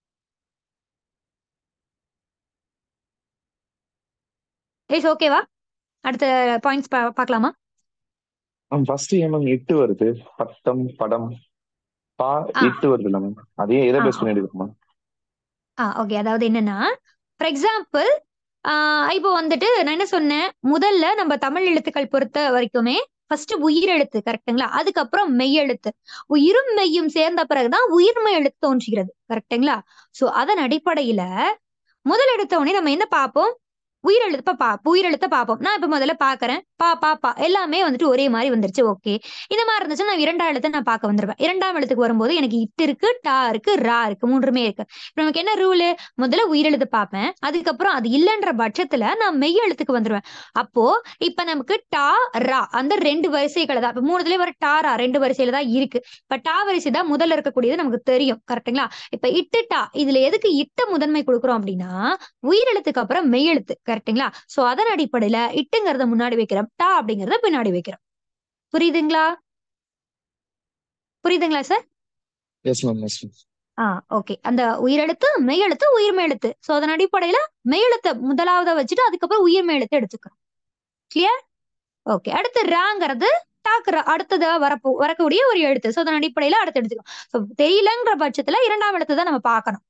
கைஸ் ஓகேவா? அடுத்த பாயிண்ட்ஸ் பார்க்கலாமா? ஃபர்ஸ்ட் மேம் 8 வருது, பட்டம் படம் பா ஆ 8 வருது மேம். அதே எதை ஆ பேஸ் பண்ணி எடுக்குமா? ஓகே, அதாவது என்னன்னா, ஃபார் எக்ஸாம்பிள் இப்போ வந்துட்டு நான் என்ன சொன்னேன், முதல்ல நம்ம தமிழ் எழுத்துக்கள் பொறுத்த வரைக்குமே ஃபர்ஸ்ட் உயிர் எழுத்து. கரெக்டுங்களா? அதுக்கப்புறம் மெய் எழுத்து. உயிரும் மெய்யும் சேர்ந்த பிறகுதான் உயிர்மெய் எழுத்து தோன்றுகிறது. கரெக்டுங்களா? சோ அதன் அடிப்படையில முதல் எடுத்த உடனே நம்ம என்ன பார்ப்போம்? உயிரெழுத்தை பார்ப்போம். நான் இப்ப முதல்ல பாக்குறேன், பா பா பா எல்லாமே வந்துட்டு ஒரே மாதிரி வந்துருச்சு. ஓகே, இந்த மாதிரி இருந்துச்சு, நான் இரண்டாம் எழுத்தை நான் பார்க்க வந்துருவேன். இரண்டாம் எழுத்துக்கு வரும்போது எனக்கு இட்டு இருக்கு, டா இருக்கு, ரா இருக்கு, மூன்றுமே இருக்கு. இப்ப நமக்கு என்ன ரூலு? முதல்ல உயிரெழுத்து பார்ப்பேன், அதுக்கப்புறம் அது இல்லைன்ற பட்சத்துல நான் மெய் எழுத்துக்கு வந்துருவேன். அப்போ இப்ப நமக்கு டா ரா அந்த 2 வரிசைகளை தான், இப்ப 3 வர டா ரா 2 வரிசையில தான் இருக்கு. இப்ப டா வரிசை தான் முதல்ல இருக்கக்கூடியது, நமக்கு தெரியும். கரெக்டுங்களா? இப்ப இட்டு டா, இதுல எதுக்கு இட்ட முதன்மை கொடுக்குறோம் அப்படின்னா உயிரெழுத்துக்கு அப்புறம் மெய் எழுத்து. கரெக்டுங்களா? சோ அதன் அடிப்படையில இட்டுங்கிறத முன்னாடி வைக்கிறோம், டா அப்படிங்கறத பின்னாடி வைக்கிறோம். புரியுதுங்களா? புரியுதுங்களா sir? Yes ma'am, yes ma'am. Okay, அந்த உயிரெழுத்து மெய் எழுத்து உயிர்மெய் எழுத்து. சோ அதன் அடிப்படையில மெய் எழுத்தை முதலாவதா வச்சுட்டு அதுக்கப்புறம் உயிர்மெய் எழுத்து எடுத்துக்கிறோம். கிளியர்? ஓகே, அடுத்து ராங்கிறது டாக்கு அடுத்ததா வரக்கூடிய ஒரு எழுத்து. சோ அதன் அடிப்படையில அடுத்து எடுத்துக்கிறோம். தெரியலங்கிற பட்சத்துல இரண்டாம் எழுத்து தான் நம்ம பார்க்கணும்.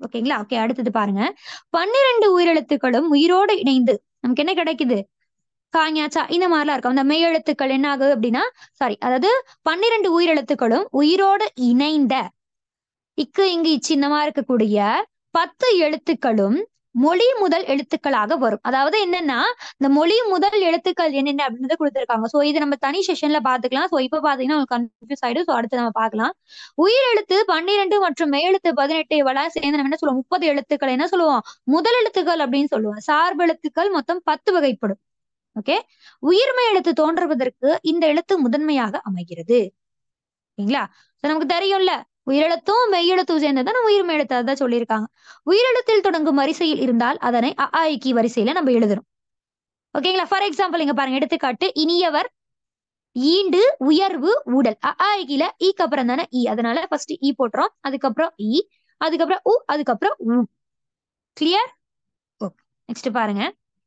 ஓகேங்களா? ஓகே, அடுத்தது பாருங்க. 12 உயிரெழுத்துக்களும் உயிரோடு இணைந்து நமக்கு என்ன கிடைக்குது? காஞாச்சா இந்த மாதிரிலாம் இருக்கும். அந்த மெய்யெழுத்துக்கள் என்ன ஆகுது அப்படின்னா, சாரி, அதாவது 12 உயிரெழுத்துக்களும் உயிரோடு இணைந்த இக்கு இங்கு இச்சு இந்த மாதிரி இருக்கக்கூடிய 10 எழுத்துக்களும் மொழி முதல் எழுத்துக்களாக வரும். அதாவது என்னன்னா, இந்த மொழி முதல் எழுத்துக்கள் என்னென்ன அப்படின்றத கொடுத்துருக்காங்க. சோ இது நம்ம தனி செஷன்ல பாத்துக்கலாம். சோ இப்ப பாத்தீங்கன்னா உங்களுக்கு கன்ஃபியூஸ் ஆயிடும். சோ அடுத்து நம்ம பார்க்கலாம். உயிரெழுத்து 12 மற்றும் மெய்யெழுத்து 18 இவெல்லாம் சேர்ந்து நம்ம என்ன சொல்லுவோம்? 30 எழுத்துக்கள் என்ன சொல்லுவோம்? முதல் எழுத்துக்கள் அப்படின்னு சொல்லுவோம். சார்பு எழுத்துக்கள் மொத்தம் 10 வகைப்படும். ஓகே, உயிர்மெய் எழுத்து தோன்றுவதற்கு இந்த எழுத்து முதன்மையாக அமைகிறது. ஓகேங்களா? நமக்கு தெரியும்ல, உயிரெழுத்தும் மெய்யெழுத்தும் சேர்ந்ததான் நம்ம உயிர்மெய் எழுத்து, அதான் சொல்லியிருக்காங்க. உயிரெழுத்தில் தொடங்கும் வரிசையில் இருந்தால் அதனை அ ஆ இ கி வரிசையில நம்ம எழுதணும். ஓகேங்களா? ஃபார் எக்ஸாம்பிள் இங்க பாருங்க, எடுத்துக்காட்டு இனியவர், ஈண்டு, உயர்வு, உடல். அ ஆ இ கில ஈக்கு அப்புறம் தானே இ, அதனால ஃபர்ஸ்ட் இ போட்டுறோம், அதுக்கப்புறம் இ, அதுக்கப்புறம் உ, அதுக்கப்புறம் உ. கிளியர்? ஓகே, நெக்ஸ்ட் பாருங்க.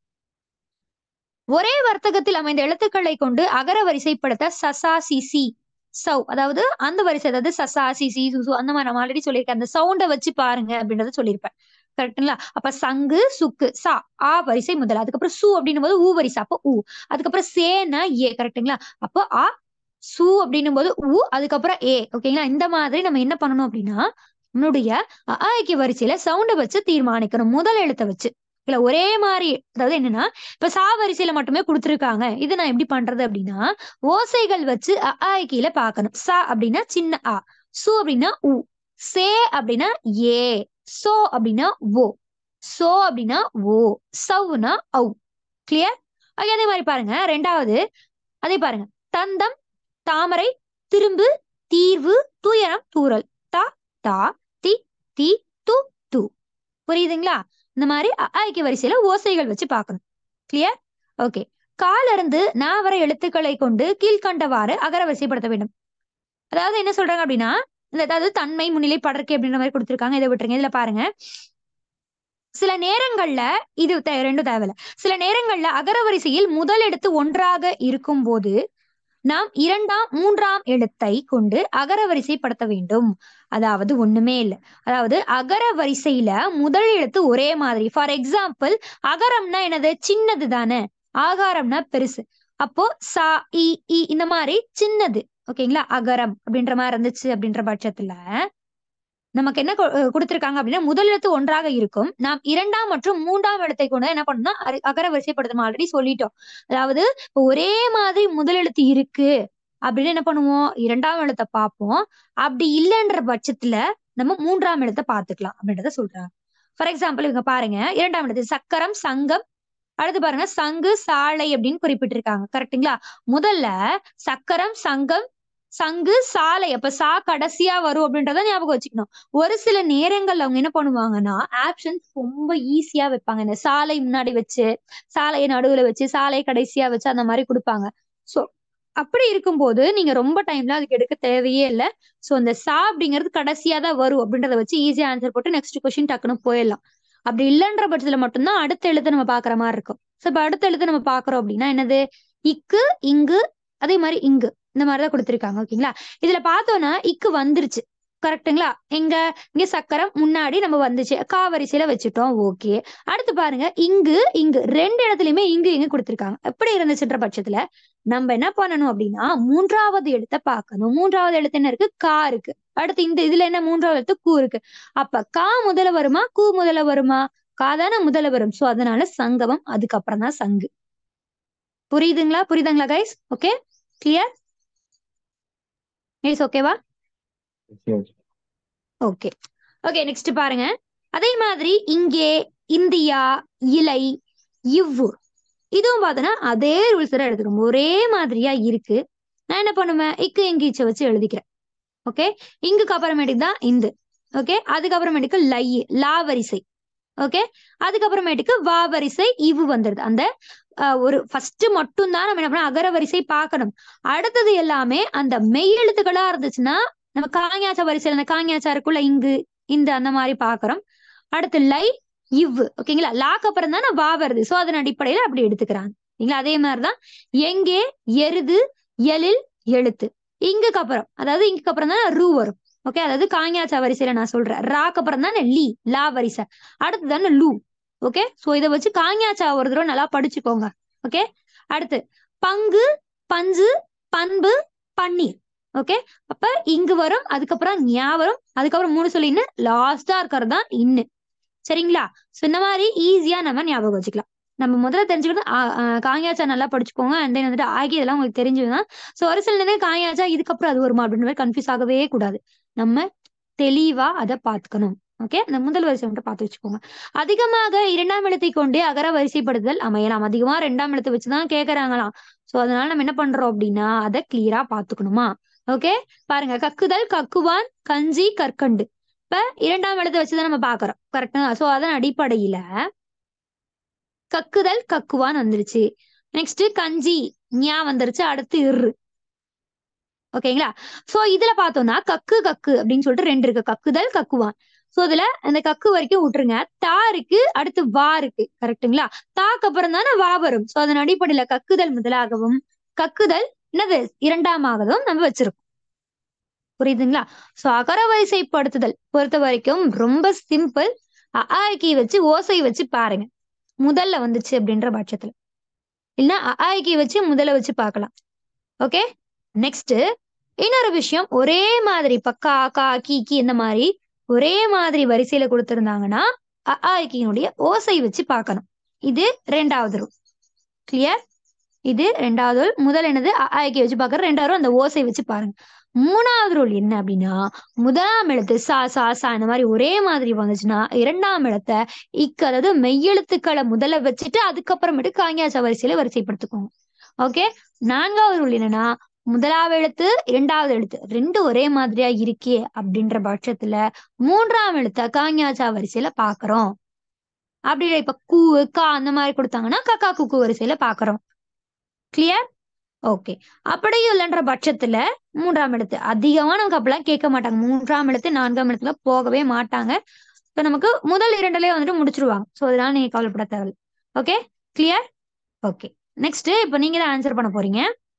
ஒரே வர்த்தகத்தில் அமைந்த எழுத்துக்களை கொண்டு அகர வரிசைப்படுத்த சசா சிசி சவ், அதாவது அந்த வரிசை, அதாவது சசா சிசி சுசு அந்த மாதிரி நம்ம ஆல்ரெடி சொல்லியிருக்கேன். அந்த சவுண்டை வச்சு பாருங்க அப்படின்றத சொல்லியிருப்பேன். கரெக்டுங்களா? அப்ப சங்கு சுக்கு சா ஆ வரிசை முதல், அதுக்கப்புறம் சு அப்படின்னும் போது ஊ வரிசை, அப்போ ஊ, அதுக்கப்புறம் சேனா ஏ. கரெக்டுங்களா? அப்போ ஆ சு அப்படின்னும் போது ஊ, அதுக்கப்புறம் ஏ. ஓகேங்களா? இந்த மாதிரி நம்ம என்ன பண்ணணும் அப்படின்னா, நம்மளுடைய அ ஆ இ கி வரிசையில சவுண்டை வச்சு தீர்மானிக்கணும், முதல் எழுத்தை வச்சு. இல்ல ஒரே மாதிரி, அதாவது என்னன்னா, இப்ப சா வரிசையில மட்டுமே கொடுத்துருக்காங்க. இது நான் எப்படி பண்றது அப்படின்னா, ஓசைகள் வச்சு அ ஆ இ கீல பார்க்கணும். சா அப்படின்னா சின்ன ஆ, சு அப்படின்னா உ, சே அப்படின்னா ஏ, சோ அப்படின்னா ஓ, சோ அப்படின்னா ஓ, சவ்னா ஔ. கிளியர்? அதே மாதிரி பாருங்க, ரெண்டாவது அதே பாருங்க. தந்தம், தாமரை, திரும்பு, தீர்வு, துயரம், தூறல். தா தா தி தி து து. புரியுதுங்களா? இந்த மாதிரி அ ஆ இ கி வரிசையில ஓசைகள் வச்சு பார்க்கணும். கிளியர்? ஓகே. காலிருந்து நா வரை எழுத்துக்களை கொண்டு கீழ்கண்டவாறு அகர வரிசைப்படுத்த வேண்டும். அதாவது என்ன சொல்றாங்க அப்படின்னா, அதாவது தன்மை, முன்னிலை, படர்க்கை அப்படின்ற மாதிரி கொடுத்துருக்காங்க. இதை விட்டுருங்க. இதுல பாருங்க, சில நேரங்கள்ல இது ரெண்டும் தேவையில்ல. சில நேரங்கள்ல அகர வரிசையில் முதல் எழுத்து ஒன்றாக இருக்கும் போது நாம் 2ஆம் 3ஆம் எழுத்தை கொண்டு அகர வரிசைப்படுத்த வேண்டும். அதாவது ஒண்ணுமே இல்லை. அதாவது அகர வரிசையில முதல் எழுத்து ஒரே மாதிரி. ஃபார் எக்ஸாம்பிள், அகரம்னா என்னது? சின்னது தானே. ஆகாரம்னா பெருசு. அப்போ சா இ இ இந்த மாதிரி சின்னது. ஓகேங்களா? அகரம் அப்படின்ற மாதிரி இருந்துச்சு அப்படின்ற பட்சத்துல நமக்கு என்ன கொடுத்திருக்காங்க அப்படின்னா, முதல் எழுத்து ஒன்றாக இருக்கும். நாம் 2ஆம் மற்றும் 3ஆம் எழுத்தை கொண்டு என்ன பண்ணணும்னா அகர வரிசைப்படுத்தணும். ஆல்ரெடி சொல்லிட்டோம். அதாவது ஒரே மாதிரி முதல் எழுத்து இருக்கு அப்படின்னு என்ன பண்ணுவோம்? 2ஆம் எழுத்தை பார்ப்போம். அப்படி இல்லைன்ற பட்சத்துல நம்ம 3ஆம் எழுத்தை பார்த்துக்கலாம் அப்படின்றத சொல்றாங்க. ஃபார் எக்ஸாம்பிள் இவங்க பாருங்க, 2ஆம் எழுத்து சக்கரம், சங்கம், அடுத்து பாருங்க சங்கு, சாலை அப்படின்னு குறிப்பிட்டிருக்காங்க. கரெக்டுங்களா? முதல்ல சக்கரம், சங்கம், சங்கு, சாலை, அப்ப சா கடைசியா வரும் அப்படின்றத ஞாபகம் வச்சுக்கணும். ஒரு சில நேரங்கள்ல அவங்க என்ன பண்ணுவாங்கன்னா, ஆப்ஷன்ஸ் ரொம்ப ஈஸியா வைப்பாங்க. இந்த சாலை முன்னாடி வச்சு, சாலையை நடுவுல வச்சு, சாலையை கடைசியா வச்சு அந்த மாதிரி கொடுப்பாங்க. சோ அப்படி இருக்கும்போது நீங்க ரொம்ப டைம்ல அதுக்கு எடுக்க தேவையே இல்லை. சோ இந்த சா அப்படிங்கிறது கடைசியா தான் வரும் அப்படின்றத வச்சு ஈஸியா ஆன்சர் போட்டு நெக்ஸ்ட் கொஸ்டின் டக்குன்னு போயிடலாம். அப்படி இல்லைன்ற பட்சத்துல மட்டும்தான் அடுத்த எழுத்து நம்ம பாக்குற மாதிரி இருக்கும். சோ இப்ப அடுத்த எழுத்து நம்ம பாக்குறோம் அப்படின்னா என்னது? இக்கு, இங்கு, அதே மாதிரி இங்கு, இந்த மாதிரிதான் கொடுத்திருக்காங்க. ஓகேங்களா? இதுல பார்த்தோம்னா இக்கு வந்துருச்சு. கரெக்டுங்களா? இங்க சக்கரம் முன்னாடி நம்ம வந்துச்சு, கா வரிசையில வச்சுட்டோம். ஓகே. அடுத்து பாருங்க, இங்கு, இங்கு ரெண்டு இடத்துலயுமே இங்கு இங்கு கொடுத்திருக்காங்க. எப்படி இருந்துச்சுன்ற பட்சத்துல நம்ம என்ன பண்ணணும் அப்படின்னா, 3ஆவது எழுத்தை பார்க்கணும். 3ஆவது எழுத்து என்ன இருக்கு? கா இருக்கு. அடுத்து இந்த இதுல என்ன? 3ஆவது எழுத்து கூ இருக்கு. அப்ப கா முதல்ல வருமா, கூ முதல்ல வருமா? கா தானே முதல்ல வரும். சோ அதனால சங்கமம், அதுக்கப்புறம் தான் சங்கு. புரியுதுங்களா கைஸ்? Okay, clear? கைஸ் ஓகேவா? ஓகே ஓகே, நெக்ஸ்ட் பாருங்க. அதே மாதிரி இங்கே, இந்தியா, இலை, இவ்வு, இதுவும் பார்த்தோன்னா அதே ரூல்ஸ் தான் எடுத்துக்கணும். ஒரே மாதிரியா இருக்கு. நான் என்ன பண்ணுவேன்? இக்கு இங்கீச்ச வச்சு எழுதிக்கிறேன். ஓகே, இங்குக்கு அப்புறமேட்டுக்கு தான் இந்து. ஓகே, அதுக்கப்புறமேட்டுக்கு லை, லா வரிசை. ஓகே, அதுக்கப்புறமேட்டுக்கு வா வரிசை, இவ்வு வந்துருது. அந்த ஒரு ஃபர்ஸ்ட் மட்டும் தான் நம்ம என்ன பண்ணணும்? அகர வரிசை பார்க்கணும். அடுத்தது எல்லாமே அந்த மெய் எழுத்துக்களா இருந்துச்சுன்னா நம்ம காஞாச்சா வரிசையில அந்த காஞாச்சா இருக்குள்ள இங்கு, இந்த அந்த மாதிரி பாக்குறோம். அடுத்து லை, இவ்வு. ஓகேங்களா? லாக்கு அப்புறம் தான் வா வருது. சோ அதன் அடிப்படையில அப்படி எடுத்துக்கிறாங்க. சரிங்களா? அதே மாதிரிதான் எங்கே, எருது, எழில், எழுத்து. இங்குக்கு அப்புறம், அதாவது இங்குக்கு அப்புறம் தான் ரூ வரும். ஓகே, அதாவது காங்கியாச்சா வரிசையில நான் சொல்றேன். ராக்கு அப்புறம் தானே லீ, லா வரிசை, அடுத்து தானே லூ. ஓகே, சோ இதை வச்சு காங்கியாச்சா ஒரு தடவை நல்லா படிச்சுக்கோங்க. ஓகே, அடுத்து பங்கு, பஞ்சு, பண்பு, பன்னீர். ஓகே, அப்ப இங்கு வரும், அதுக்கப்புறம் ஞா வரும், அதுக்கப்புறம் மூணு சொல்லி லாஸ்டா இருக்கிறது தான் இன்னு. சரிங்களா? சோ இந்த மாதிரி ஈஸியா நம்ம ஞாபகம் வச்சுக்கலாம். நம்ம முதல்ல தெரிஞ்சுக்கிட்டு காங்கியாச்சா நல்லா படிச்சுக்கோங்க. அண்ட் தென் வந்துட்டு ஆகி இதெல்லாம் உங்களுக்கு தெரிஞ்சுதான். ஸோ ஒரு சில நேரம் காங்கியாச்சா இதுக்கப்புறம் அது வருமா அப்படின்ற மாதிரி கன்ஃபியூஸ் ஆகவே கூடாது. நம்ம தெளிவா அதை பார்த்துக்கணும். ஓகே, அந்த முதல் வரிசை மட்டும் பார்த்து வச்சுக்கோங்க. அதிகமாக இரண்டாம் எழுத்தை கொண்டே அகர வரிசைப்படுத்துதல் அமையலாம். அதிகமா ரெண்டாம் எழுத்தை வச்சுதான் கேட்கறாங்களாம். சோ அதனால நம்ம என்ன பண்றோம் அப்படின்னா அதை கிளியரா பார்த்துக்கணுமா. ஓகே, பாருங்க, கக்குதல், கக்குவான், கஞ்சி, கற்கண்டு. இப்ப இரண்டாம் எழுத்தை வச்சுதான் நம்ம பாக்குறோம். கரெக்டா? சோ அதன் அடிப்படையில கக்குதல், கக்குவான் வந்துருச்சு. நெக்ஸ்ட் கஞ்சி, ஞா வந்துருச்சு. அடுத்து இரு. ஓகேங்களா? சோ இதுல பார்த்தோம்னா கக்கு கக்கு அப்படின்னு சொல்லிட்டு ரெண்டு இருக்கு, கக்குதல், கக்குவான். சோ இதுல அந்த கக்கு வரைக்கும் விட்டுருங்க. தா இருக்கு, அடுத்து வா இருக்கு. கரெக்டுங்களா? தாக்கு அப்புறம் தானே வா வரும். சோ அதன் அடிப்படையில கக்குதல் முதலாகவும் கக்குதல் என்னது இரண்டாமாகவும் நம்ம வச்சிருக்கோம். புரியுதுங்களா? சோ அகர வரிசைப்படுத்துதல் பொறுத்த வரைக்கும் ரொம்ப சிம்பிள். அஆக்கி வச்சு ஓசை வச்சு பாருங்க, முதல்ல வந்துச்சு அப்படின்ற பட்சத்துல. இல்லைன்னா அஆக்கி வச்சு முதல்ல வச்சு பார்க்கலாம். ஓகே, நெக்ஸ்ட் இன்னொரு விஷயம், ஒரே மாதிரி பக்கா கா கீ கி இந்த மாதிரி ஒரே மாதிரி வரிசையில கொடுத்திருந்தாங்கன்னா அஆக்கியினுடைய ஓசை வச்சு பார்க்கணும். இது ரெண்டாவது ரூல். கிளியர்? இது ரெண்டாவது ரூல். முதல் என்னது அஆக்கி வச்சு பார்க்கறது, ரெண்டாவது அந்த ஓசை வச்சு பாருங்க. மூணாவது ரூல் என்ன அப்படின்னா, முதலாம் எழுத்து சா சா சா இந்த மாதிரி ஒரே மாதிரி வந்துச்சுன்னா இரண்டாம் எழுத்தை அதாவது மெய்யெழுத்துக்களை முதல்ல வச்சுட்டு அதுக்கப்புறமேட்டு காங்கியாச்சா வரிசையில வரிசைப்படுத்திக்கோங்க. ஓகே, நான்காவது ரூல் என்னன்னா, முதலாவது எழுத்து இரண்டாவது எழுத்து ரெண்டு ஒரே மாதிரியா இருக்கே அப்படின்ற பட்சத்துல மூன்றாம் எழுத்த காங்கியாச்சா வரிசையில பாக்குறோம். அப்படி இப்ப கூ கா அந்த மாதிரி கொடுத்தாங்கன்னா கக்கா குக்கு வரிசையில பாக்குறோம். கிளியர்? ஓகே, அப்படியும் இல்லைன்ற பட்சத்துல மூன்றாம் எழுத்து அதிகமா நமக்கு அப்பெல்லாம் கேட்க மாட்டாங்க. மூன்றாம் எழுத்து நான்காம் எழுத்துல போகவே மாட்டாங்க. இப்ப நமக்கு முதல் இரண்டுலயே வந்துட்டு முடிச்சிருவாங்க. சோ அதனால நீங்க கவலைப்பட தேவையில்லை. Okay, clear? ஓகே, நெக்ஸ்ட் இப்ப நீங்க தான் ஆன்சர் பண்ண போறீங்க.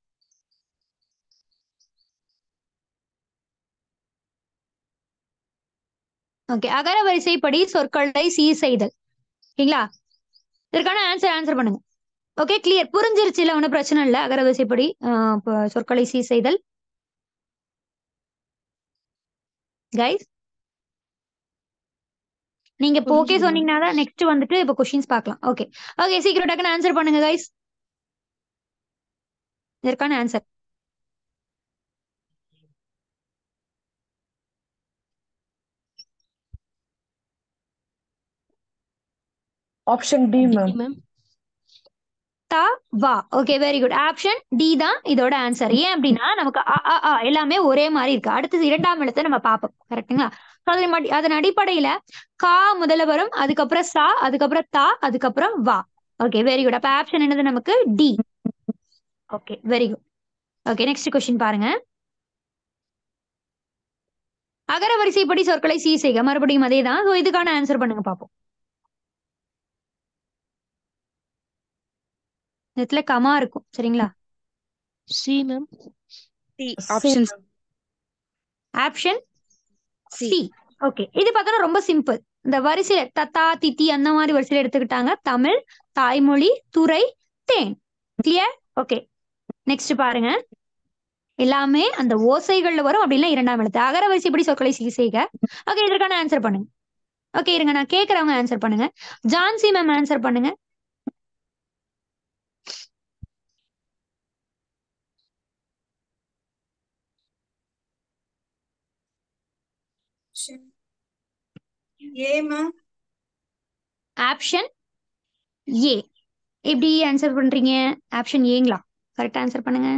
ஓகே, அகர வரிசைப்படி சொற்களை சீர் செய்தல். ஓகேங்களா? இதற்கான ஆன்சர் பண்ணுங்க. Okay, clear? புரிஞ்சிருச்சு இல்ல? ஒன்றும் பிரச்சனை இல்லை. அகர வரிசைப்படி சொற்களை சீர் செய்தல். கைஸ் நீங்க இப்போ ஓகே சொன்னீங்கன்னா தான் நெக்ஸ்ட் வந்துட்டு இப்போ கொஸ்டின்ஸ் பார்க்கலாம். ஓகே ஓகே, சீக்கிரம் டக்குன்னு ஆன்சர் பண்ணுங்க கைஸ். இதற்கான answer option D ma'am. Ma'am. தா வா. Okay, very good. Option D தான் இதோட ஆன்சர். ஏன் அப்படின்னா நமக்கு எல்லாமே ஒரே மாதிரி இருக்கு. அடுத்தது இரண்டாம் எழுத்தை நம்ம பார்ப்போம். கரெக்டுங்களா? அதன் அடிப்படையில கா முதல்ல வரும், அதுக்கப்புறம் சா, அதுக்கப்புறம் தா, அதுக்கப்புறம் வா. Okay, very good. அப்ப ஆப்ஷன் என்னது நமக்கு? D. Okay, very good. Okay, next question பாருங்க. அகர வரிசைப்படி சொற்களை சீர் செய்க. மறுபடியும் அதே தான். இதுக்கான ஆன்சர் பண்ணுங்க பாப்போம். இதுல கமா இருக்கும். சரிங்களா? C ma'am. Option C. Okay, இது பார்த்தோன்னா ரொம்ப சிம்பிள். இந்த வரிசையில தத்தா தித்தி அந்த மாதிரி வரிசையில எடுத்துக்கிட்டாங்க. தமிழ், தாய்மொழி, துறை, தேன். கிளியர்? ஓகே, நெக்ஸ்ட் பாருங்க. எல்லாமே அந்த ஓசைகள்ல வரும், அப்படின்னா இரண்டாம் எழுத்து. அகர வரிசைப்படி சொற்களை சீர் செய்க. ஓகே, இதற்கான ஆன்சர் பண்ணுங்க. ஓகே, இருங்க நான் கேட்கறவங்க ஆன்சர் பண்ணுங்க. ஜான்சி மேம் ஆன்சர் பண்ணுங்க. Option A. எப்படி ஆன்சர் பண்றீங்க? ஆப்ஷன் ஏங்களா? கரெக்டா ஆன்சர் பண்ணுங்க.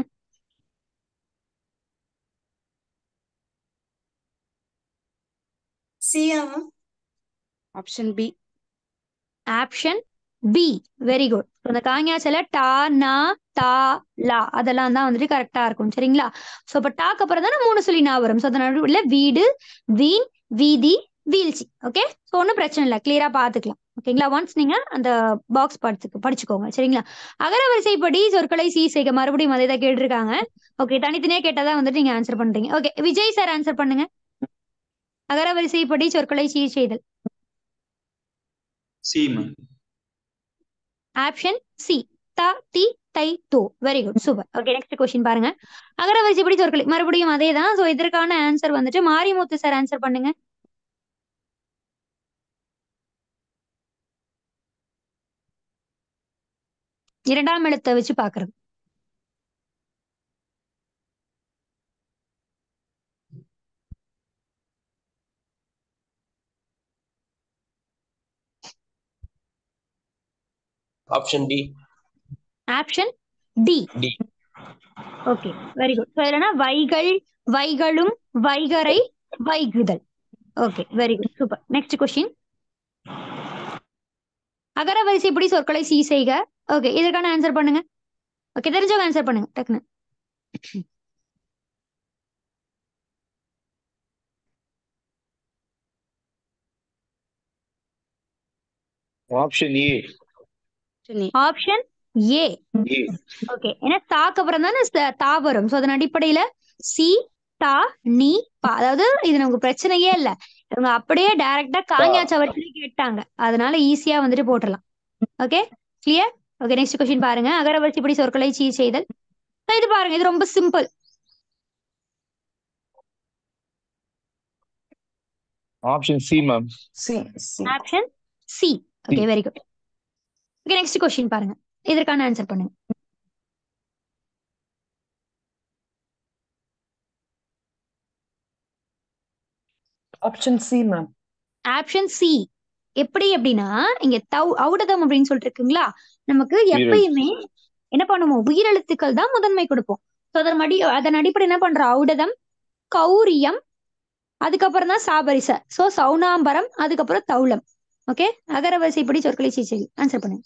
Option B. Option B, very good. இந்த காங்கியாச்சல டா நா தா லா அதெல்லாம் தான் வந்துட்டு கரெக்டா இருக்கும். சரிங்களா? சோ இப்ப டாக்கு அப்புறம் தானே மூணு சொல்லி நான் வரும். சோ அதனால வீடு, வீண், வீதி, வீழ்ச்சி. ஓகே, சோ ஒன்னும் பிரச்சனை இல்லை. கிளியரா பாத்துக்கலாம். ஓகேங்களா? ஒன்ஸ் நீங்க அந்த பாக்ஸ் படிச்சுக்கோங்க. சரிங்களா? அகர வரிசைப்படி சொற்களை சீர் செய்க. மறுபடியும் அதே தான் கேட்டிருக்காங்க. ஓகே, தனித்தனியா கேட்டாதான் வந்துட்டு நீங்க ஆன்சர் பண்றீங்க. ஓகே, விஜய் சார் ஆன்சர் பண்ணுங்க. அகரவரிசைப்படி சொற்களை சீர் செய்தல். C ma'am. Option C. த தி தை தோ. Very good, super. Okay, next question பாருங்க. அகரவரிசைப்படி சொற்களை மறுபடியும் அதே தான். ஸோ இதற்கான ஆன்சர் வந்துட்டு மாரிமுத்து சார் ஆன்சர் பண்ணுங்க. இரண்டாம் எழுத்தை வச்சு பாக்குறது. Option D. Option D. D. Okay, very good. So இல்லைன்னா வைகள், வைகளும், வைகரை, வைகுதல். Okay, very good, super. Next question. அகரவரிசைப்படி சொற்களை சி செய்க. ஓகே, இதற்கான ஆன்சர் பண்ணுங்க. ஓகே, தெரிஞ்சவங்க ஆன்சர் பண்ணுங்க டக்குன்னு. Option A. Option A. Okay, ஏன்னா தாக்கு அப்புறம் தானே தா வரும். ஸோ அதன் அடிப்படையில சி தா நீ பா. அதாவது இது நமக்கு பிரச்சனையே இல்லை. இவங்க அப்படியே டைரக்டா காங்கியாச்சா வச்சு கேட்டாங்க. அதனால ஈஸியா வந்துட்டு போட்டுடலாம். Okay, clear. Okay, next question பாருங்க. அகரவரிசைப்படி சொற்களை சீர் செய்தல். இது பாருங்க, இது ரொம்ப simple. Option C ma'am. C. Option C. Okay, very good. Okay, next question பாருங்க. இதற்கான ஆன்சர் பண்ணுங்க. Option C ma'am. Option C. எப்படி அப்படின்னா இங்க ஔடதம் அப்படின்னு சொல்லிட்டு இருக்குங்களா, நமக்கு எப்பயுமே என்ன பண்ணுவோம், உயிரெழுத்துக்கள் தான் முதன்மை கொடுப்போம். அதன் அடிப்படை என்ன பண்றோம், ஔடதம், கௌரியம், அதுக்கப்புறம் தான் சாபரிச. சோ சௌனாம்பரம், அதுக்கப்புறம் தௌலம். ஓகே, அகரவரிசைப்படி சொற்களை சீர் ஆன்சர் பண்ணுங்க.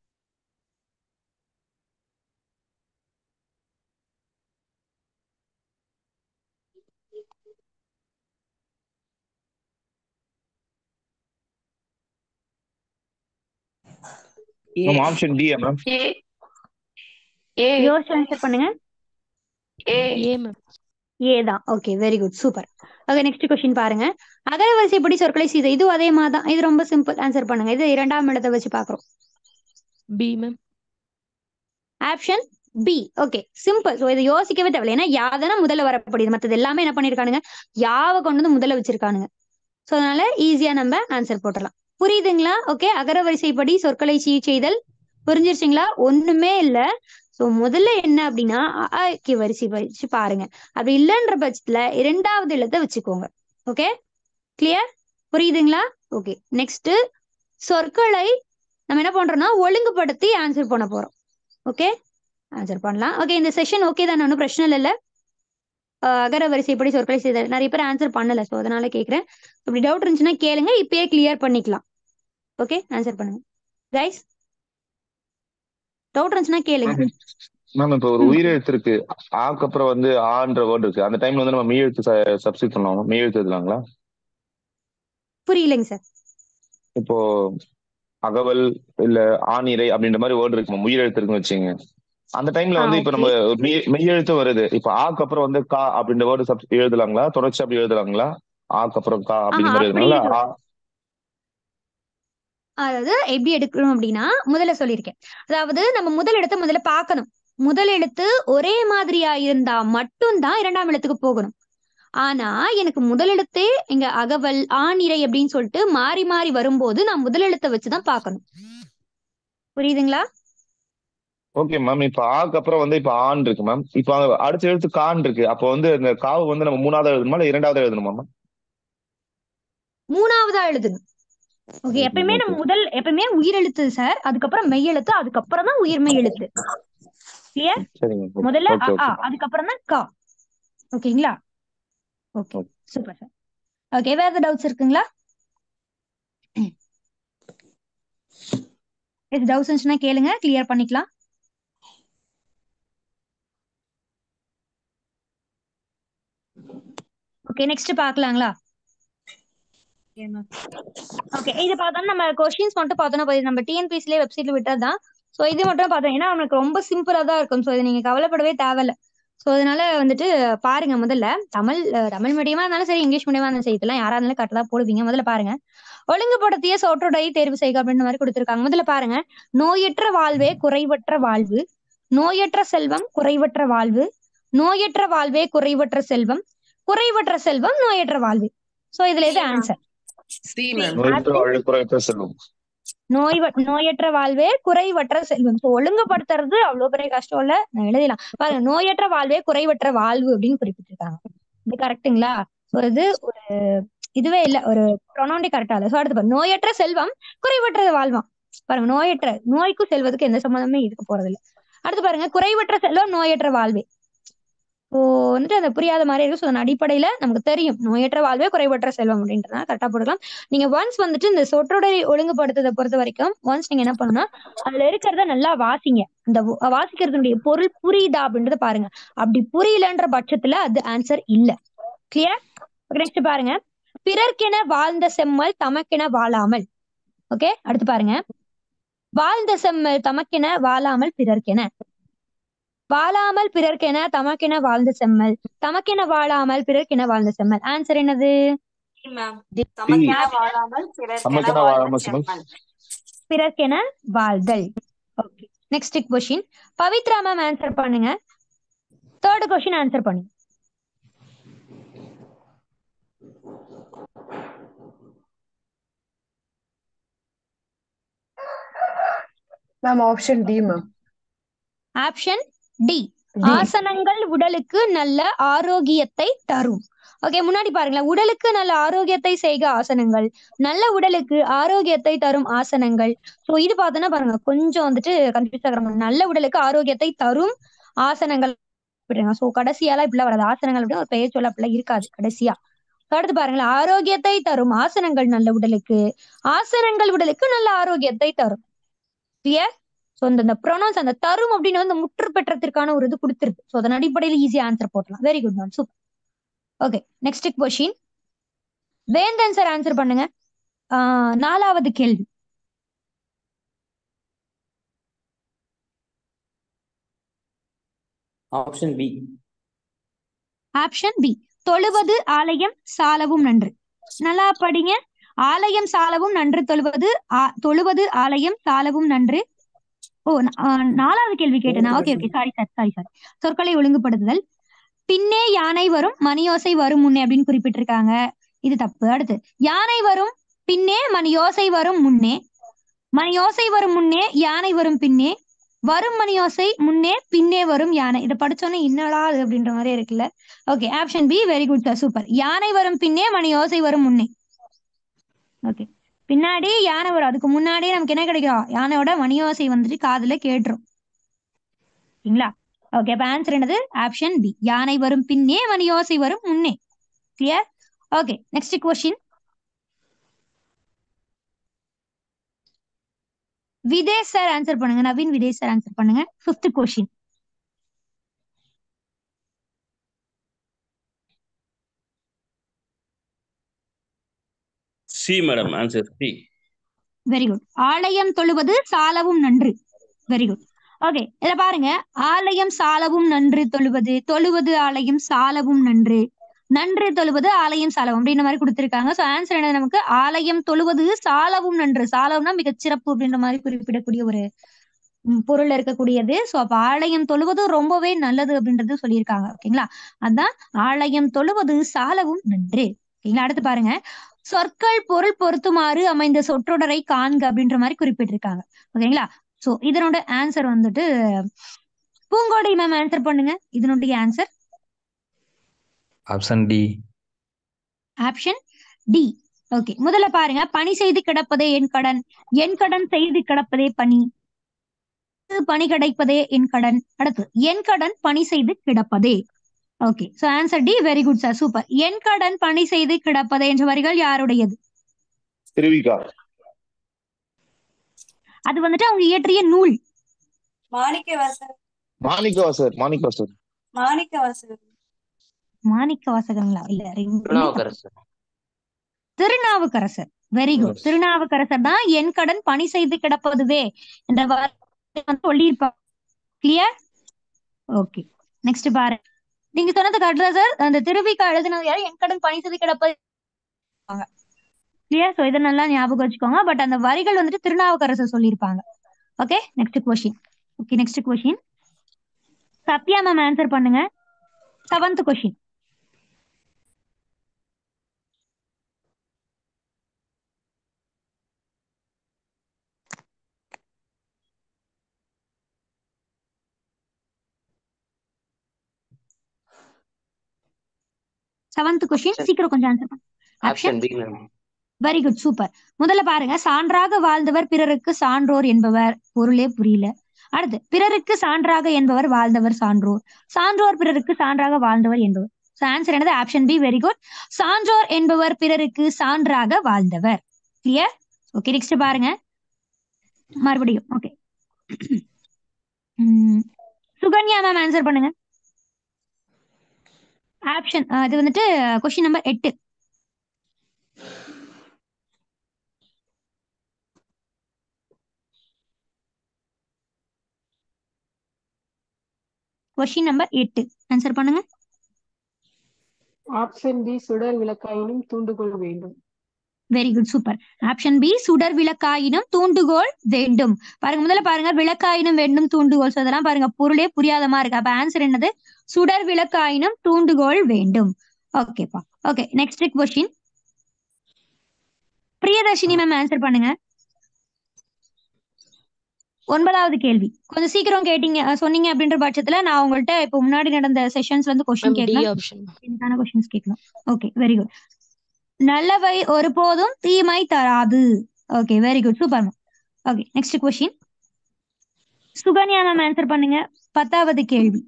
Option D ma'am. யோசிச்சு ஆன்சர் பண்ணுங்க. A ma'am. ஏ தான். Okay, very good, super. Okay, next question பாருங்க. அகரவரிசைப்படி சொற்களை சீர். இது அதே மாதிரி தான். இது ரொம்ப சிம்பிள். ஆன்சர் பண்ணுங்க. இது இரண்டாம் இடத்தை வச்சு பாக்குறோம். B ma'am. Option B. Okay, simple. So இதை யோசிக்கவே தேவையில்லை. ஏன்னா யாதானே முதல்ல வரப்படுது. மற்றது எல்லாமே என்ன பண்ணிருக்கானுங்க, யாவை கொண்டு வந்து முதல்ல வச்சிருக்கானுங்க. ஸோ அதனால ஈஸியா நம்ம ஆன்சர் போட்டுடலாம். புரியுதுங்களா? ஓகே, அகரவரிசைப்படி சொற்களை சீர் செய்தல் புரிஞ்சிருச்சுங்களா? ஒண்ணுமே இல்லை. ஸோ முதல்ல என்ன அப்படின்னா வரிசை வச்சு பாருங்க. அப்படி இல்லைன்ற பட்சத்துல இரண்டாவது எழுத்தை வச்சுக்கோங்க. Okay, clear? புரியுதுங்களா? ஓகே, நெக்ஸ்ட் சொற்களை நம்ம என்ன பண்றோம்னா ஒழுங்குபடுத்தி ஆன்சர் பண்ண போறோம். ஓகே, ஆன்சர் பண்ணலாம். ஓகே, இந்த செஷன் ஓகே தான், ஒன்றும் பிரச்சனை இல்லை. அகரவரிசைப்படி சொற்களை செய்தல் நிறைய பேர் ஆன்சர் பண்ணல. ஸோ அதனால கேட்குறேன். அப்படி டவுட் இருந்துச்சுன்னா கேளுங்க, இப்பயே கிளியர் பண்ணிக்கலாம். ஓகே, ஆன்சர் பண்ணுங்க கைஸ். டவுட் இருந்துச்சுன்னா கேளுங்க. மேம் இப்போ ஒரு உயிரெழுத்து இருக்கு, ஆக்கு அப்புறம் வந்து ஆன்ற வேர்டு இருக்கு. அந்த டைம்ல வந்து நம்ம மெய் எழுத்து சப்ஸ்டிட் பண்ணுவாங்க. மெய் எழுத்து எழுதலாங்களா? புரியலைங்க சார். இப்போ அகவல் இல்ல ஆணிரை அப்படின்ற மாதிரி வேர்டு இருக்கு, உயிரெழுத்து இருக்குன்னு வச்சுங்க. அந்த டைம்ல வந்து இப்ப நம்ம மெய் எழுத்து வருது. இப்ப ஆக்கு அப்புறம் வந்து கா அப்படின்ற வேர்டு எழுதலாங்களா? தொடர்ச்சி அப்படி எழுதலாங்களா? ஆக்கு அப்புறம் கா அப்படின்ற மாதிரி எழுதலாங்களா? அதாவது எப்படி எடுக்கணும் அப்படின்னா முதல்ல சொல்லியிருக்கேன். அதாவது நம்ம முதல் எழுத்தை முதல்ல பார்க்கணும். முதல் எழுத்து ஒரே மாதிரியா இருந்தா மட்டும்தான் இரண்டாம் எழுத்துக்கு போகணும். ஆனா எனக்கு முதல் எழுத்தே இங்க அகவல் ஆணிரை அப்படின்னு சொல்லிட்டு மாறி மாறி வரும்போது நான் முதல் எழுத்தை வச்சுதான் பார்க்கணும். புரியுதுங்களா? Okay ma'am. இப்ப ஆக்கு அப்புறம் வந்து இப்ப ஆண் இருக்கு மேம். இப்ப அடுத்த எழுத்து கான் இருக்கு. அப்போ வந்து இந்த காவு வந்து நம்ம மூணாவது எழுதணுமா இல்ல இரண்டாவது எழுதணுமா மேம்? மூணாவதா எழுதணும். ஓகே, எப்பயுமே நம்ம எப்பயுமே உயிரெழுத்து சார், அதுக்கப்புறம் மெய் எழுத்து, அதுக்கப்புறம் தான் உயிர்மெய் எழுத்து. கிளியர்? முதல்ல அதுக்கப்புறம் தான் கா. ஓகேங்களா? Okay, super sir. ஓகே, வேற ஏதாவது டவுட்ஸ் இருக்குங்களா? டவுட்ஸ் இருந்துச்சுன்னா கேளுங்க, கிளியர் பண்ணிக்கலாம். Okay, next பார்க்கலாங்களா? ஓகே, இது பார்த்தோம்னா நம்ம கொஸ்டின்ஸ் மட்டும் பார்த்தோம்னா நம்ம டிஎன்பிஎஸ்சிலே வெப்சைட்ல விட்டதுதான். ஸோ இது மட்டும் பார்த்தோம். ஏன்னா நமக்கு ரொம்ப சிம்பிளா தான் இருக்கும். ஸோ இது நீங்க கவலைப்படவே தேவையில்ல. ஸோ அதனால வந்துட்டு பாருங்க முதல்ல தமிழ் மீடியமா இருந்தாலும் சரி, இங்கிலீஷ் மீடியமா இருந்தாலும் சரி, இதெல்லாம் யாரா இருந்தாலும் கரெக்டா தான் போடுவீங்க. முதல்ல பாருங்க, ஒழுங்குபடுத்திய சொற்றொடரை தேர்வு செய்க அப்படின்ற மாதிரி கொடுத்திருக்காங்க. முதல்ல பாருங்க, நோயற்ற வாழ்வே குறைவற்ற வாழ்வு, நோயற்ற செல்வம் குறைவற்ற வாழ்வு, நோயற்ற வாழ்வே குறைவற்ற செல்வம், குறைவற்ற செல்வம் நோயற்ற வாழ்வு. சோ இதுல எது ஆன்சர்? C ma'am. நோயற்ற வாழ்வு குறைவற்ற செல்வம். நோயற்ற வாழ்வே குறைவற்ற செல்வம். சோ ஒழுங்குபடுத்துறது அவ்வளவு பெரிய கஷ்டம் இல்ல, நான் எழுதலாம். பாருங்க, நோயற்ற வாழ்வே குறைவற்ற வாழ்வு அப்படின்னு குறிப்பிட்டிருக்காங்க. இது கரெக்டுங்களா? சோ இது ஒரு இதுவே இல்ல, ஒரு ப்ரொனவுண்டே கரெக்டா இல்ல. சோ அடுத்து பாருங்க, நோயற்ற செல்வம் குறைவற்றது வாழ்வாம். பாருங்க, நோய்க்கும் செல்வதுக்கு எந்த சம்மந்தமே இருக்க போறது இல்ல. அடுத்து பாருங்க, குறைவற்ற செல்வம் நோயற்ற வாழ்வே. இப்போ வந்துட்டு அந்த புரியாத மாதிரி இருக்கு. ஸோ அந்த அடிப்படையில நமக்கு தெரியும் நோயற்ற வாழ்வே குறைவற்ற செல்வம் அப்படின்றத கரெக்டா போட்டுக்கலாம். நீங்க ஒன்ஸ் வந்துட்டு இந்த சொற்றொடரை ஒழுங்குபடுத்துறதை பொறுத்த வரைக்கும் ஒன்ஸ் நீங்க என்ன பண்ணணும்னா அதுல இருக்கிறத நல்லா வாசிங்க. அந்த வாசிக்கிறதுடைய பொருள் புரியுதா அப்படின்றத பாருங்க. அப்படி புரியலன்ற பட்சத்துல அது ஆன்சர் இல்ல. கிளியர்? நெக்ஸ்ட் பாருங்க, பிறர்க்கென வாழ்ந்த செம்மல் தமக்கென வாழாமல். ஓகே, அடுத்து பாருங்க, வாழ்ந்த செம்மல் தமக்கென வாழாமல் பிறர்க்கென, வாழாமல் பிறர்க்கென தமக்கென வாழ்ந்த செம்மல், தமக்கென வாழாமல் பிறர்க்கென வாழ்ந்த செம்மல். ஆன்சர் என்னது? தமக்கென வாழாமல் செம்மல், பிறர்க்கென வாழ்தல். Okay, next question. Pavithra ma'am answer பண்ணுங்க. தேர்ட் क्वेश्चन ஆன்சர் பண்ணுங்க. Ma'am option D ma'am. Option D, ஆசனங்கள் உடலுக்கு நல்ல ஆரோக்கியத்தை தரும். ஓகே, முன்னாடி பாருங்களேன், உடலுக்கு நல்ல ஆரோக்கியத்தை செய்க ஆசனங்கள், நல்ல உடலுக்கு ஆரோக்கியத்தை தரும் ஆசனங்கள். சோ இது பார்த்தோன்னா பாருங்க கொஞ்சம் வந்துட்டு கன்ஃபியூஸ் ஆகுறாங்க. நல்ல உடலுக்கு ஆரோக்கியத்தை தரும் ஆசனங்கள். சோ கடைசியாலாம் இப்படிலாம் வராது. ஆசனங்கள் அப்படின்னு ஒரு பெயர் சொல்ல அப்படிலாம் இருக்காது கடைசியா. அடுத்து பாருங்களேன், ஆரோக்கியத்தை தரும் ஆசனங்கள் நல்ல உடலுக்கு, ஆசனங்கள் உடலுக்கு நல்ல ஆரோக்கியத்தை தரும். கிளியர்? சோ இந்த ப்ரொனவுன்ஸ் அந்த தரும் அப்படின்னு வந்து முற்று பெற்றத்திற்கான ஒரு இது கொடுத்துருக்கு. சோ அதன் அடிப்படையில் ஈஸியா ஆன்சர் போடலாம். Very good ma'am, super. Okay, next question. Vendhan sir answer பண்ணுங்க. 4வது கேள்வி. Option B. ஆப்ஷன் பி, தொழுவது ஆலயம் சாலவும் நன்று. நல்லா படிங்க. ஆலயம் சாலவும் நன்று, தொழுவது ஆலயம் சாலவும் நன்று. ஓ, 4வது கேள்வி கேட்டேனா? Okay okay, sorry. சொற்களை ஒழுங்குபடுத்துதல். பின்னே யானை வரும் மணியோசை வரும் முன்னே அப்படின்னு குறிப்பிட்டிருக்காங்க. இது தப்பு. அடுத்து, யானை வரும் பின்னே மணியோசை வரும் முன்னே, மணியோசை வரும் முன்னே யானை வரும் பின்னே, வரும் மணியோசை முன்னே பின்னே வரும் யானை. இதை படிச்சோன்னே என்னடா அது அப்படின்ற மாதிரி இருக்குல்ல. Okay, option B, very good sir, super. யானை வரும் பின்னே மணியோசை வரும் முன்னே. ஓகே, பின்னாடி யானை வரும், அதுக்கு முன்னாடியே நமக்கு என்ன கிடைக்கும்? யானையோட மணியோசை வந்துட்டு காதுல கேட்டுரும். சரிங்களா? ஓகே, அப்ப ஆன்சர் என்னது? ஆப்ஷன் பி, யானை வரும் பின்னே மணியோசை வரும் முன்னே. Clear? Okay, next question. Vidhesh sir answer பண்ணுங்க. நவீன் விதேஷ் சார் ஆன்சர் பண்ணுங்க. 5th question. C madam, answer C. Very good. ஆலயம் தொழுவது சாலவும் நன்று. Very good. ஓகே, இத பாருங்க, ஆலயம் சாலவும் நன்று தொழுவது, தொழுவது ஆலயம் சாலவும் நன்று, நன்று தொழுவது ஆலயம் சாலவும் அப்படின்ற மாதிரி கொடுத்திருக்காங்க. சோ ஆன்சர் என்ன நமக்கு? ஆலயம் தொழுவது சாலவும் நன்று. சாலவும்னா மிகச்சிறப்பு அப்படின்ற மாதிரி குறிப்பிடக்கூடிய ஒரு பொருள் இருக்கக்கூடியது. சோ அப்ப ஆலயம் தொழுவது ரொம்பவே நல்லது அப்படின்றது சொல்லியிருக்காங்க. ஓகேங்களா? அதான் ஆலயம் தொழுவது சாலவும் நன்று. ஓகேங்களா? அடுத்து பாருங்க, சொற்கள் பொருள் பொருத்துமாறு அமைந்த சொற்றொடரை காண்க அப்படின்ற மாதிரி குறிப்பிட்டிருக்காங்க. ஓகேங்களா? சோ இதனோட ஆன்சர் வந்துட்டு பூங்கோடை மேம் ஆன்சர் பண்ணுங்க. இதனுடைய answer option D. Option D. Okay, முதல்ல பாருங்க, பணி செய்து கிடப்பதே என் கடன், என் கடன் செய்து கிடப்பதே பணி, பணி கிடைப்பதே என் கடன். அடுத்து, என் கடன் பணி செய்து கிடப்பதே. Okay, so answer D, very good sir, super. என் கடன் பணி செய்து கிடப்பதே என்ற வரிகள் யாருடையது? திருவிகா. அது வந்துட்டு அவங்க இயற்றிய நூல். மாணிக்கவாசகர். மாணிக்கவாசகங்களா? இல்ல, திருநாவுக்கரசர். Very good. திருநாவுக்கரசர் தான் என் கடன் பணி செய்து கிடப்பதுவே என்ற சொல்லியிருப்பாங்க. கிளியர்? ஓகே, நெக்ஸ்ட் பாருங்க, நீங்க சொன்னது கரெக்ட் தான் சார். அந்த திருவிக்கா எழுதினது யாரு? என் கடன் பனிசதி கிடப்பது. கிளியர். சோ இதை நல்லா ஞாபகம் வச்சுக்கோங்க. பட் அந்த வரிகள் வந்துட்டு திருநாவுக்கரசர் சொல்லியிருப்பாங்க. Okay, next question. Okay, next question. Sathya ma'am answer பண்ணுங்க. 7th question. செவன்த் கொஸ்டின் சீக்கிரம் கொஞ்சம் ஆன்சர் பண்ணுங்க. Option B, ma'am. Very good, super. முதல்ல பாருங்க, சான்றாக வாழ்ந்தவர் பிறருக்கு சான்றோர் என்பவர். பொருளே புரியல. அடுத்து, பிறருக்கு சான்றாக என்பவர் வாழ்ந்தவர் சான்றோர். சான்றோர் பிறருக்கு சான்றாக வாழ்ந்தவர் என்பவர். ஆன்சர் என்னது? Option B. Very good. சான்றோர் என்பவர் பிறருக்கு சான்றாக வாழ்ந்தவர். கிளியர். ஓகே, நெக்ஸ்ட் பாருங்க. மறுபடியும் ஓகே. சுகன்யா மேம் ஆன்சர் பண்ணுங்க. ஆப்ஷன் இது வந்துட்டு question number 8. Question number 8 answer பண்ணுங்க. ஆப்ஷன் பி சுடர் விளக்காயினும் தூண்டுகோல் வேண்டும். Very good, super. Option B சுடர் விளக்காயினும் தூண்டுகோல் வேண்டும். பாருங்க, முதல்ல பாருங்க, விளக்காயினும் வேண்டும் தூண்டுகோல். ஸோ அதெல்லாம் பாருங்க பொருளே புரியாதமா இருக்கு. அப்ப ஆன்சர் என்னது? சுடர் விளக்காயினும் தூண்டுகோல் வேண்டும். ஓகேப்பா. Okay, next question. Priyadharshini ma'am answer பண்ணுங்க. 9வது கேள்வி. கொஞ்சம் சீக்கிரம் கேட்டீங்க சொன்னீங்க அப்படின்ற பட்சத்துல நான் உங்கள்ட்ட இப்போ முன்னாடி நடந்த செஷன்ஸ்ல இருந்து கொஸ்டின் Ma'am, D கேட்கலாம். option. எனக்கான கொஸ்டின்ஸ் கேட்கணும். Okay, very good. நல்லவை ஒருபோதும் தீமை தராது. Okay, very good, super. Okay, next question. Sukanya ma'am answer பண்ணுங்க. 10வது கேள்வி.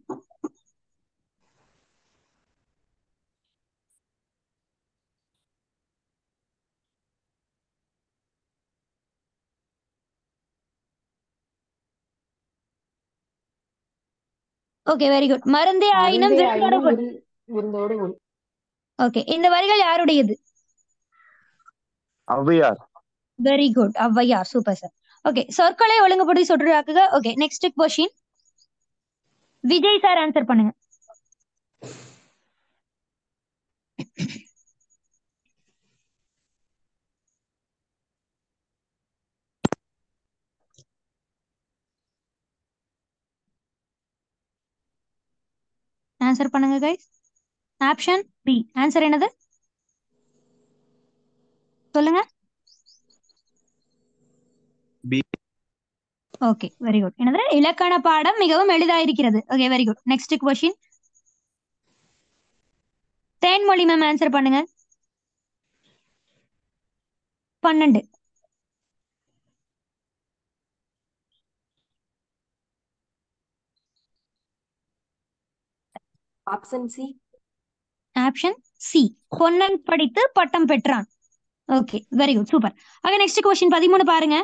Okay, very good. மருந்தே ஆயினும் மருந்தே விருந்தோடு ஆயினும் கொள். விருந்தோடு கொள். ஓகே, இந்த வரிகள் யாருடையது? Avvaiyar. Very good, Avvaiyar. Super sir. Okay, சொற்களை ஒழுங்குபடுத்தி சொற்றொடராக்குக. Okay, next question. Vijay sir answer பண்ணுங்க. ஆன்சர் பண்ணுங்க கைஸ். Option B. ஆன்சர் என்னது? சொல்லுங்க. B. Okay, very good. என்னது? இலக்கண பாடம் மிகவும் எளிதாயிருக்கிறது. Okay, very good. Next question. Thenmozhi ma'am answer பண்ணுங்க. 12. Option C. Option C. Ponnan படித்து பட்டம் பெற்றான். Okay, very good, super. Okay, next question 13 பாருங்க.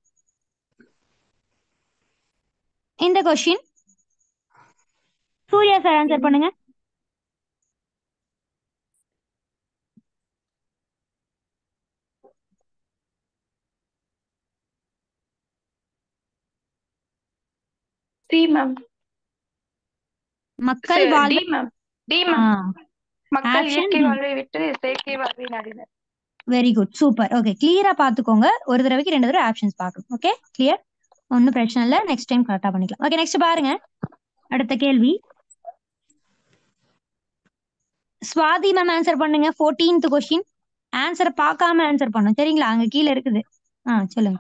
இந்த கொஸ்டின் சூர்யா சார் ஆன்சர் பண்ணுங்க. C ma'am. மக்கள் டி வாழ்வை. மேம். D ma'am. மக்கள் ஆப்ஷன் இயற்கை டி. வாழ்வை விட்டு செயற்கை வாழ்வை நாடினர். Very good, super. ஓகே, கிளியரா பாத்துக்கோங்க. ஒரு தடவைக்கு 2 தடவை ஆப்ஷன்ஸ் பார்க்கணும். Okay, clear. ஒன்னும் பிரச்சனை இல்ல. நெக்ஸ்ட் டைம் கரெக்டா பண்ணிக்கலாம். ஓகே, நெக்ஸ்ட் பாருங்க. அடுத்த கேள்வி. சுவாதி மேம் ஆன்சர் பண்ணுங்க. 14th question. ஆன்சர் பார்க்காம ஆன்சர் பண்ணும், சரிங்களா? அங்க கீழே இருக்குது. சொல்லுங்க.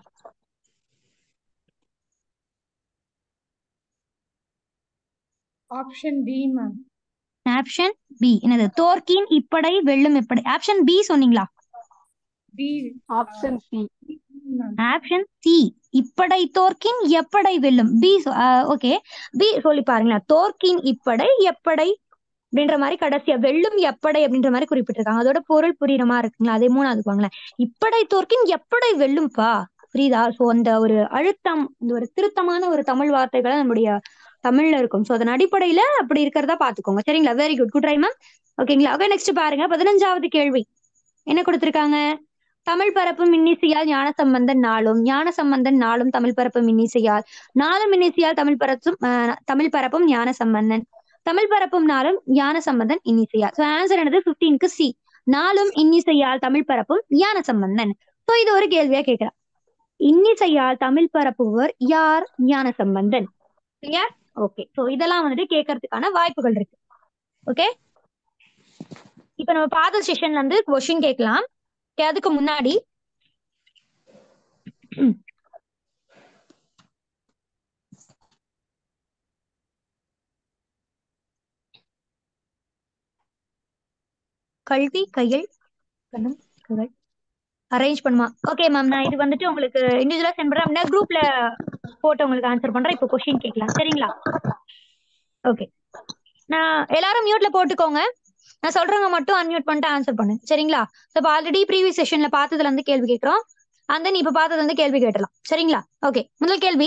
Option B ma'am. Option B. என்னது? தோற்கின் இப்படை வெல்லும் எப்படை. ஆப்ஷன் பி சொன்னீங்களா? B. Option C. Option C. இப்படை தோற்கின் எப்படை வெல்லும். பி. ஓகே, பி சொல்லி பாருங்களேன். தோற்கின் இப்படை எப்படை அப்படின்ற மாதிரி கடைசியா வெல்லும் எப்படை அப்படின்ற மாதிரி குறிப்பிட்டிருக்காங்க. அதோட பொருள் புரியுற மாதிரி இருக்குங்களா? அதே 3வது பாங்களேன். இப்படை தோற்கின் எப்படை வெல்லும்பா. புரியுதா? சோ அந்த ஒரு அழுத்தம், இந்த ஒரு திருத்தமான ஒரு தமிழ் வார்த்தைகளை நம்முடைய தமிழ்ல இருக்கும். சோ அதன் அடிப்படையில அப்படி இருக்கிறதா பாத்துக்கோங்க, சரிங்களா? Very good, good try ma'am. ஓகேங்களா? ஓகே, நெக்ஸ்ட் பாருங்க. 15வது கேள்வி என்ன கொடுத்திருக்காங்க? தமிழ் பரப்பும் இன்னிசையால் ஞானசம்பந்தன் நாளும், ஞானசம்பந்தன் நாளும் தமிழ் பரப்பும் இன்னிசையால், நாளும் இன்னிசையால் தமிழ் பரப்பும் ஞானசம்பந்தன். தமிழ் பரப்பும் நாளும் ஞான சம்பந்தன் இன்னிசையால். ஸோ ஆன்சர் என்னது 15க்கு சி. நாளும் இன்னிசையால் தமிழ் பரப்பும் ஞான சம்பந்தன். ஸோ இது ஒரு கேள்வியா கேட்கலாம். இன்னிசையால் தமிழ் பரப்புவர் யார்? ஞான சம்பந்தன். சரியா? ஓகே. ஸோ இதெல்லாம் வந்துட்டு கேட்கறதுக்கான வாய்ப்புகள் இருக்கு. ஓகே, இப்ப நம்ம பார்த்த செஷன்ல இருந்து கொஸ்டின் கேட்கலாம். அதுக்கு முன்னாடி கல்வி கையில் அரேஞ்ச் பண்ணுமா? ஓகே மேம், நான் இது வந்துட்டு உங்களுக்கு இண்டிவிஜுவலா சென்ட் பண்றேன். அப்படின்னா குரூப்ல போட்டு உங்களுக்கு ஆன்சர் பண்றேன். இப்போ கொஸ்டின் கேட்கலாம். சரிங்களா? ஓகே, நான் எல்லாரும் மியூட்ல போட்டுக்கோங்க. நான் சொல்றவங்க மட்டும் அன்மியூட் பண்ணிட்டு ஆன்சர் பண்ணுங்க. சரிங்களா? இப்போ ஆல்ரெடி ப்ரீவியஸ் செஷன்ல பார்த்ததுல இருந்து கேள்வி கேட்கிறோம். அந்த நீ இப்ப பார்த்ததுல இருந்து கேள்வி கேட்டலாம். சரிங்களா? ஓகே, முதல் கேள்வி,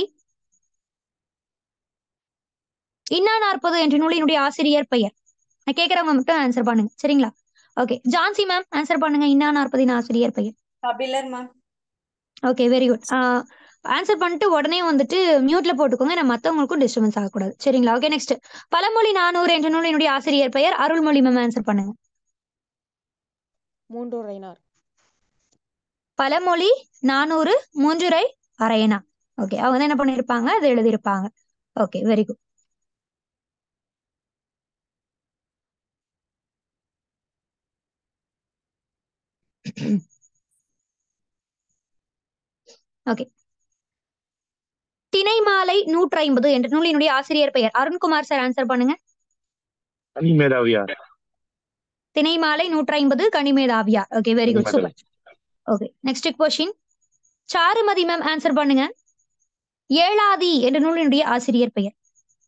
இன்னா 40 என்ற நூலினுடைய ஆசிரியர் பெயர். நான் கேட்கறவங்க மட்டும் ஆன்சர் பண்ணுங்க. சரிங்களா? ஓகே, ஜான்சி மேம் ஆன்சர் பண்ணுங்க. இன்னா 40 ஆசிரியர் பெயர். Kapilar ma'am. Okay, very good. Answer பண்ணிட்டு உடனே வந்துட்டு மியூட்ல போட்டுக்கோங்க. நான் மத்தவங்களுக்கும் டிஸ்டர்பன்ஸ் ஆகக்கூடாது. சரிங்களா? ஓகே, நெக்ஸ்ட், பழமொழி 400 என்ற நூலினுடைய ஆசிரியர் பெயர். அருள்மொழி மேம் ஆன்சர் பண்ணுங்க. மூன்றோரைனார். பழமொழி 400 மூன்றுரை அரையனா. ஓகே, அவங்க வந்து என்ன பண்ணிருப்பாங்க, அதை எழுதியிருப்பாங்க. Okay, very good. Okay, Thinaimalai 150 என்ற நூலினுடைய ஆசிரியர் பெயர். அருண்குமார் சார் ஆன்சர் பண்ணுங்க. கனிமேதாவியார். திணைமாலை 150 Kanimethaviyar. Okay, very good, super. Okay, next question, Charumathi ma'am answer பண்ணுங்க. ஏழாதி என்ற நூலினுடைய ஆசிரியர் பெயர்.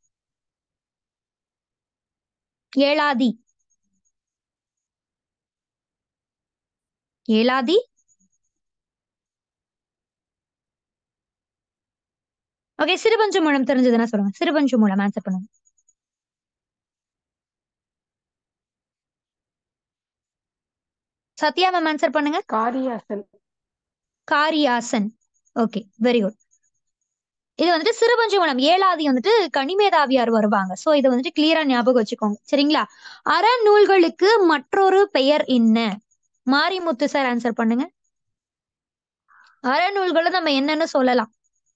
ஏழாதி. ஏழாதி. ஓகே, சிறுபஞ்சு மூலம் தெரிஞ்சதுன்னா சொல்லுங்க. சிறுபஞ்சு மூலம் ஆன்சர் பண்ணுங்க. சத்யா மேம் ஆன்சர் பண்ணுங்க. காரியாசன். காரியாசன். Okay, very good. இது வந்துட்டு சிறுபஞ்சு மூலம். ஏழாதி வந்துட்டு கனிமேதாவியார் வருவாங்க. சோ இதை வந்துட்டு கிளியரா ஞாபகம் வச்சுக்கோங்க. சரிங்களா? அறநூல்களுக்கு மற்றொரு பெயர் என்ன? மாரிமுத்து சார் ஆன்சர் பண்ணுங்க. அறநூல்களை நம்ம என்னன்னு சொல்லலாம்?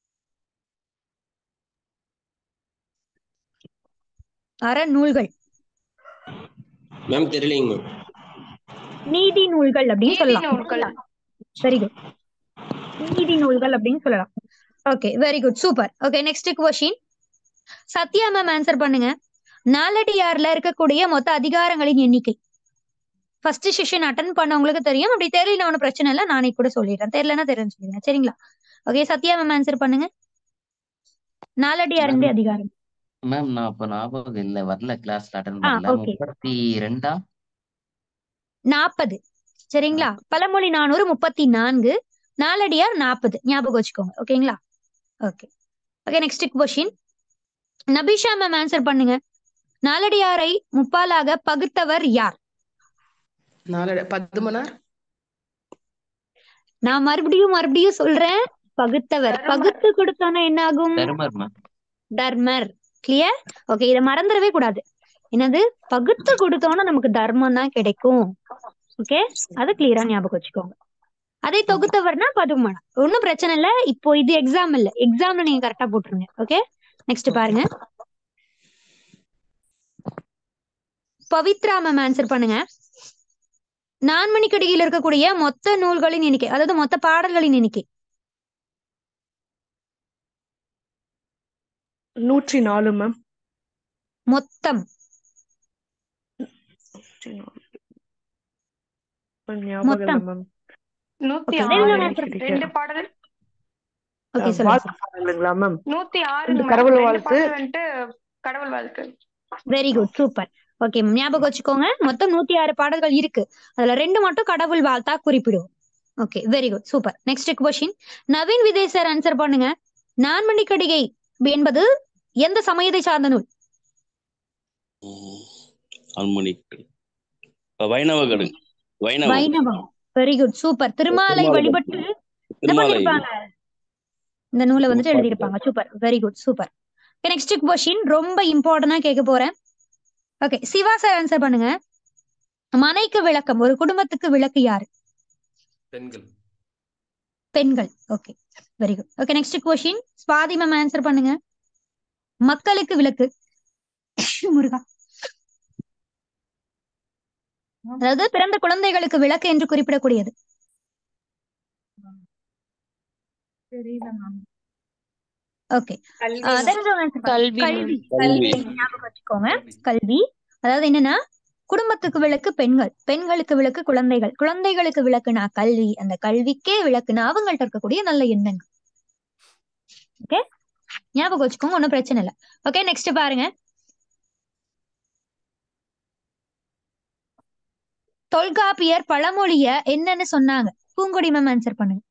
அறநூல்கள் மேம் தெரியலைங்க மேம். நீதி நூல்கள் அப்படின்னு நீதி சொல்லலாம். நூல்கள். வெரி குட், நீதி நூல்கள் அப்படின்னு சொல்லலாம். Okay, very good, super. Okay, next question, Sathya ma'am answer பண்ணுங்க. நாலடியார்ல இருக்கக்கூடிய மொத்த அதிகாரங்களின் எண்ணிக்கை. ஃபர்ஸ்ட் செஷன் அட்டன் பண்ணவங்களுக்கு தெரியும். அப்படி தெரியல ஒன்றும் பிரச்சனை இல்லை, நானே கூட சொல்லிடுறேன். தெரியலன்னா தெரியும் சொல்லிடுங்க. சரிங்களா? ஓகே, சத்யா மேம் ஆன்சர் பண்ணுங்க. நாலடியாருடைய அதிகாரம். மேம் நான் அப்ப ஞாபகம் இல்ல, வரல, கிளாஸ்ல அட்டன் பண்ணல. ஓகே, 32 40. சரிங்களா? பழமொழி 400 34, நாலடியார் 40. ஞாபகம் வச்சுக்கோங்க. ஓகேங்களா? Okay. Okay, next question, Nabisha ma'am answer பண்ணுங்க. நாலடியாரை முப்பாலாக பகுத்தவர் யார்? பதுமனார். நான் மறுபடியும் சொல்றேன், பகுத்தவர். பகுத்து கொடுத்தோன்னா என்ன ஆகும்? தர்மர். கிளியர்? ஓகே, இதை மறந்துடவே கூடாது. என்னது? பகுத்து கொடுத்தோன்னா நமக்கு தர்மம் தான் கிடைக்கும். ஓகே, அதை கிளியரா ஞாபகம் வச்சுக்கோங்க. அதை தொகுத்தவர்னா பதுமனா. ஒன்னும் பிரச்சனை இல்ல. இப்போ இது எக்ஸாம் இல்ல, எக்ஸாம்ல நீங்க கரெக்டா போட்டுருங்க. ஓகே, நெக்ஸ்ட் பாருங்க, பவித்ரா மேம் ஆன்சர் பண்ணுங்க. நான்மணிக்கடியில் இருக்கக்கூடிய மொத்த நூல்களின் எண்ணிக்கை, அதாவது மொத்த பாடல்களின் எண்ணிக்கை. 104 மேம். மொத்தம் மொத்தம் 106 பாடல். ஓகே, சொல்லுங்க மேம். 106 கடவுள் வாழ்த்து. கடவுள் வாழ்த்து. Very good, super. ஓகே, ஞாபகம் வச்சுக்கோங்க. மொத்தம் 106 பாடல்கள் இருக்கு. அதுல 2 மட்டும் கடவுள் வாழ்த்தா குறிப்பிடுவோம். Okay, very good, super. Next question, Naveen Vijay sir answer பண்ணுங்க. நான்மணிக்கடிகை என்பது எந்த சமயத்தை சார்ந்த நூல்? வைணவம். Very good, super. திருமாலை வழிபட்டு என்ன பண்ணிருப்பாங்க? இந்த நூலை வந்துட்டு எழுதியிருப்பாங்க. Super, very good, super. Next question ரொம்ப இம்பார்ட்டன்டா கேட்க போறேன். ஓகே, சிவா சார் ஆன்சர் பண்ணுங்க. மனைக்கு விளக்கம், ஒரு குடும்பத்துக்கு விளக்கு யாரு? பெண்கள். பெண்கள். Okay, very good. Okay, next question Swathi ma'am answer பண்ணுங்க. மக்களுக்கு விளக்கு முருகா, அதாவது பிறந்த குழந்தைகளுக்கு விளக்கு என்று குறிப்பிடக்கூடியது. தெரியல மேம். ஓகே, கல்வி. தெரிஞ்சவங்க answer பண்ணுங்க. கல்வி கல்வி ஞாபகம் வச்சுக்கோங்க. கல்வி அதாவது என்னன்னா குடும்பத்துக்கு விளக்கு பெண்கள், பெண்களுக்கு விளக்கு குழந்தைகள், குழந்தைகளுக்கு விளக்குனா கல்வி, அந்த கல்விக்கே விளக்குனா அவங்கள்ட்ட இருக்கக்கூடிய நல்ல எண்ணங்கள். ஓகே, ஞாபகம் வச்சுக்கோங்க, ஒன்றும் பிரச்சனை இல்லை. ஓகே, நெக்ஸ்ட் பாருங்க. தொல்காப்பியர் பழமொழிய என்னன்னு சொன்னாங்க? பூங்கொடி மேம் ஆன்சர் பண்ணுங்க.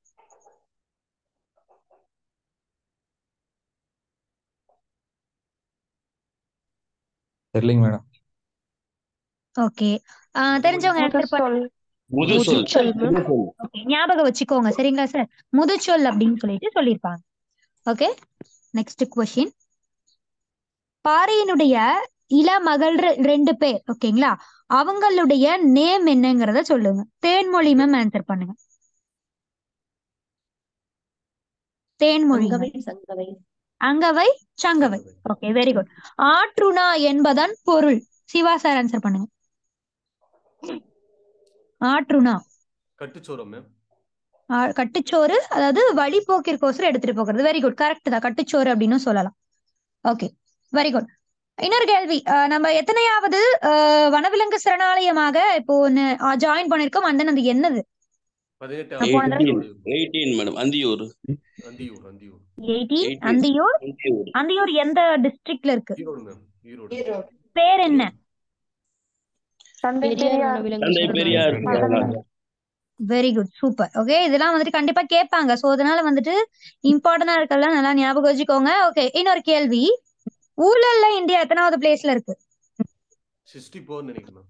தெரியலைங்க மேடம். ஓகே, தெரிஞ்சவங்க ஆன்சர் பண்ணுங்க. முதுசொல். ஓகே, ஞாபகம் வச்சுக்கோங்க சரிங்களா சார்? முதுச்சொல் அப்படின்னு சொல்லிட்டு சொல்லியிருப்பாங்க. Okay, next question. பாரியினுடைய இளமகள் 2 பேர், ஓகேங்களா, அவங்களுடைய நேம் என்னங்கறத சொல்லுங்க. தேன்மொழி மேம் ஆன்சர் பண்ணுங்க. Thenmozhi. Angavai Sangavai. Okay, very good. ஆற்றுணா என்பதன் பொருள். சிவா சார் ஆன்சர் பண்ணுங்க. ஆற்றுணா கட்டுச்சோறு மேம். கட்டுச்சோறு, அதாவது வழிபோக்கிற்கோசரம் எடுத்துட்டு போகிறது. வெரி குட், கரெக்ட் தான், கட்டுச்சோறு அப்படின்னு சொல்லலாம். Okay, very good. இன்னொரு கேள்வி, நம்ம எத்தனையாவது வனவிலங்கு சரணாலயமாக இப்போ ஒன்னு ஜாயின் பண்ணிருக்கோம்? அந்த அது என்னது? 18 மேடம். அந்தியூர். அந்தியூர். அந்தியூர். 18 அந்தியூர். அந்தியூர் எந்த டிஸ்ட்ரிக்ட்ல இருக்கு? ஈரோடு மேம். ஈரோடு. பேர் என்ன? தந்தை Periyar. Very good, super. Okay, இதெல்லாம் வந்துட்டு கண்டிப்பா கேட்பாங்க, சோ அதனால வந்துட்டு இம்பார்ட்டன்டா இருக்கெல்லாம் நல்லா ஞாபகம் வச்சுக்கோங்க. ஓகே, இன்னொரு கேள்வி. ஊழல்ல இந்தியா எத்தனாவது பிளேஸ்ல இருக்கு? 64 நினைக்கிறேன்.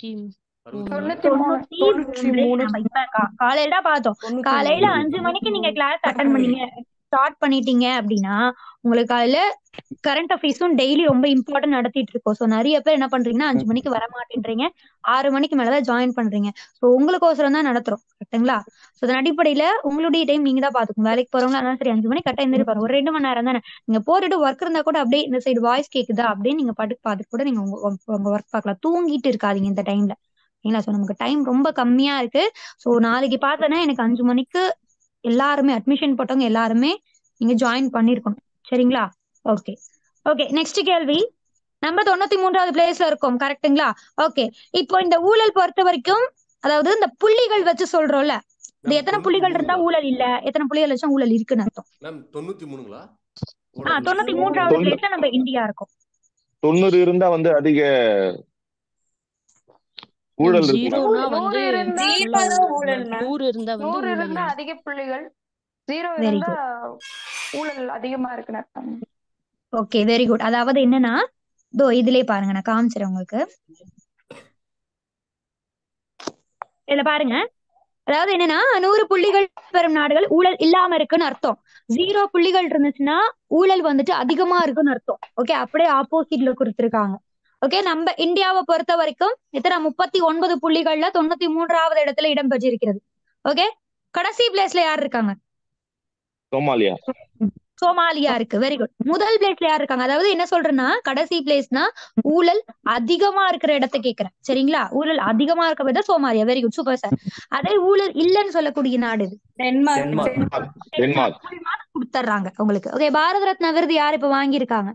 93. நம்ம இப்ப காலையில தான் பார்த்தோம். காலையில 5 மணிக்கு நீங்க கிளாஸ் அட்டன் பண்ணீங்க, ஸ்டார்ட் பண்ணிட்டீங்க அப்படின்னா உங்களுக்கு காலையில கரண்ட் அஃபேர்ஸும் டெய்லி ரொம்ப இம்பார்ட்டன்ட் நடத்திட்டு இருக்கோம். ஸோ நிறைய பேர் என்ன பண்றீங்கன்னா 5 மணிக்கு வர மாட்டேன்றீங்க, 6 மணிக்கு மேலதான் ஜாயின் பண்றீங்க. ஸோ உங்களுக்கோசரம் தான் நடத்துறோம், கரெக்டுங்களா? ஸோ அதன் அடிப்படையில உங்களுடைய டைம் நீங்க தான் பாத்துக்கணும். வேலைக்கு போறவங்க அதனால சரி 5 மணிக்கு கரெக்டா இருந்துருப்பாரு, ஒரு 2 மணி நேரம் தானே, நீங்க போட்டுட்டு ஒர்க் இருந்தா கூட அப்படியே இந்த சைடு வாய்ஸ் கேக்குதா அப்படின்னு நீங்க பாட்டுக்கு பார்த்துட்டு கூட நீங்க உங்க ஒர்க் பார்க்கலாம். தூங்கிட்டு இருக்காதீங்க இந்த டைம்ல, சரிங்களா? ஸோ நமக்கு டைம் ரொம்ப கம்மியா இருக்கு. ஸோ நாளைக்கு பார்த்தோன்னா எனக்கு 5 மணிக்கு எல்லாருமே அட்மிஷன் போட்டவங்க எல்லாருமே நீங்க ஜாயின் பண்ணிருக்கணும், சரிங்களா? ஓகே. ஓகே, நெக்ஸ்ட் கேள்வி. நம்ம 93வது பிளேஸ்ல இருக்கோம், கரெக்டுங்களா? ஓகே, இப்போ இந்த ஊழல் பொறுத்த வரைக்கும், அதாவது இந்த புள்ளிகள் வச்சு சொல்றோம்ல, இது எத்தனை புள்ளிகள் இருந்தா ஊழல் இல்ல, எத்தனை புள்ளிகள் வச்சா ஊழல் இருக்குன்னு அர்த்தம்? மேம் 93ங்களா? 93வது பிளேஸ்ல நம்ம இந்தியா இருக்கோம். 90 இருந்தா வந்து அதிக ஊழல் இருக்கு. 100 இருந்தா அதிக புள்ளிகள், 0 இருந்தா ஊழல் அதிகமா இருக்குன்னு அர்த்தம். Okay, very good. அதாவது என்னன்னா இதுலயே பாருங்க, நான் காமிச்சிடறேன் உங்களுக்கு. இதுல பாருங்க, அதாவது என்னன்னா 100 புள்ளிகள் பெறும் நாடுகள் ஊழல் இல்லாம இருக்குன்னு அர்த்தம். 0 புள்ளிகள் இருந்துச்சுன்னா ஊழல் வந்துட்டு அதிகமா இருக்குன்னு அர்த்தம். ஓகே, அப்படியே ஆப்போசிட்ல கொடுத்திருக்காங்க. ஓகே, நம்ம இந்தியாவை பொறுத்த வரைக்கும் எத்தனை 39 புள்ளிகள்ல 93வது இடத்துல இடம் பெற்றிருக்கிறது. ஓகே, கடைசி பிளேஸ்ல யார் இருக்காங்க? சோமாலியா இருக்கு. Very good. முதல் பிளேஸ்ல யார் இருக்காங்க? அதாவது என்ன சொல்றேன்னா கடைசி பிளேஸ்னா ஊழல் அதிகமா இருக்கிற இடத்தை கேக்குறேன், சரிங்களா? ஊழல் அதிகமா இருக்கிற Somalia. Very good, super sir. அதே ஊழல் இல்லன்னு சொல்லக்கூடிய நாடு கொடுத்துறாங்க உங்களுக்கு. ஓகே, பாரத ரத்னா விருது யார் இப்ப வாங்கியிருக்காங்க?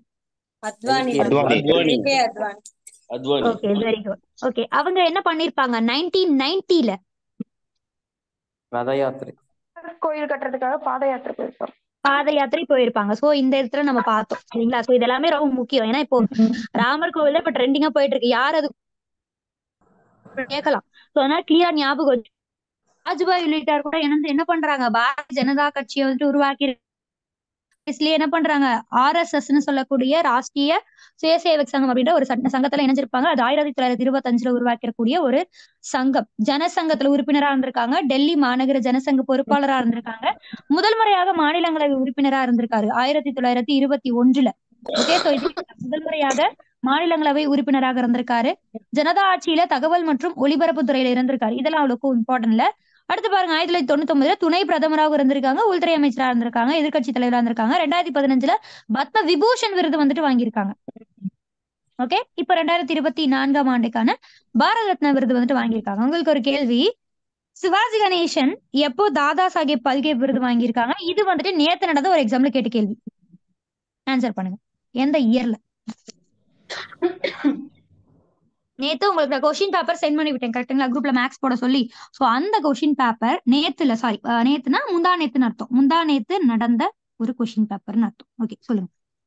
Okay, very good. ஓகே, அவங்க என்ன பண்ணிருப்பாங்க 1990ல? ரத யாத்திரை, கோயில் கட்டுறதுக்காக பாத யாத்திரை போயிருப்பாங்க. பாத யாத்திரை போயிருப்பாங்க. சோ இந்த இடத்துல நம்ம பார்த்தோம், சரிங்களா? சோ இது எல்லாமே ரொம்ப முக்கியம். ஏன்னா இப்போ ராமர் கோவில் இப்ப ட்ரெண்டிங்கா போயிட்டு இருக்கு, யார் அது கேட்கலாம். சோ அதனால கிளியரா ஞாபகம். வாஜ்பாய் உள்ளிட்டார் கூட என்ன பண்றாங்க, பாரதிய ஜனதா கட்சியை வந்துட்டு உருவாக்கி என்ன பண்றாங்க, RSSன்னு சொல்லக்கூடிய ராஷ்டிரிய சுயசேவக் சங்கம் அப்படின்ற ஒரு சங்கத்துல இணைஞ்சிருப்பாங்க. அது 1925ல உருவாக்கக்கூடிய ஒரு சங்கம். ஜனசங்கத்துல உறுப்பினரா இருந்திருக்காங்க. டெல்லி மாநகர ஜனசங்க பொறுப்பாளரா இருந்திருக்காங்க. முதல் முறையாக மாநிலங்களவை உறுப்பினரா இருந்திருக்காரு 1921ல. ஓகே, சோ இது முதல் முறையாக மாநிலங்களவை உறுப்பினராக இருந்திருக்காரு. ஜனதா ஆட்சியில தகவல் மற்றும் ஒலிபரப்பு துறையில இருந்திருக்காரு. இதெல்லாம் அவ்வளவுக்கும் இம்பார்ட்டன்ட் இல்ல. அடுத்து பாருங்க, 1999 துணை பிரதமராக இருந்திருக்காங்க, உள்துறை அமைச்சரா இருந்திருக்காங்க, எதிர்க்கட்சி தலைவரா இருந்திருக்காங்க. 2015 பத்ம விபூஷன் விருது வந்துட்டு வாங்கியிருக்காங்க. ஓகே, இப்ப 2024 ஆண்டுக்கான பாரத ரத்னா விருது வந்துட்டு வாங்கியிருக்காங்க. உங்களுக்கு ஒரு கேள்வி, சிவாஜி கணேசன் எப்போ தாதா சாஹேப் பல்கே விருது வாங்கியிருக்காங்க? இது வந்துட்டு நேத்து நடந்த ஒரு எக்ஸாம்ல கேட்ட கேள்வி. ஆன்சர் பண்ணுங்க, எந்த இயர்ல? நேத்து உங்களுக்கு கொஸ்டின் பேப்பர் சென்ட் பண்ணி விட்டேன் கரெக்டுங்களா, குரூப்ல மேக்ஸ் போட சொல்லி. சோ அந்த கொஸ்டின் பேப்பர் நேத்துல, சாரி நேத்துனா முந்தா நேத்துன்னு அர்த்தம், முந்தா நேத்து நடந்த ஒரு கொஸ்டின் பேப்பர்னு அர்த்தம். ஓகே சொல்லுங்க.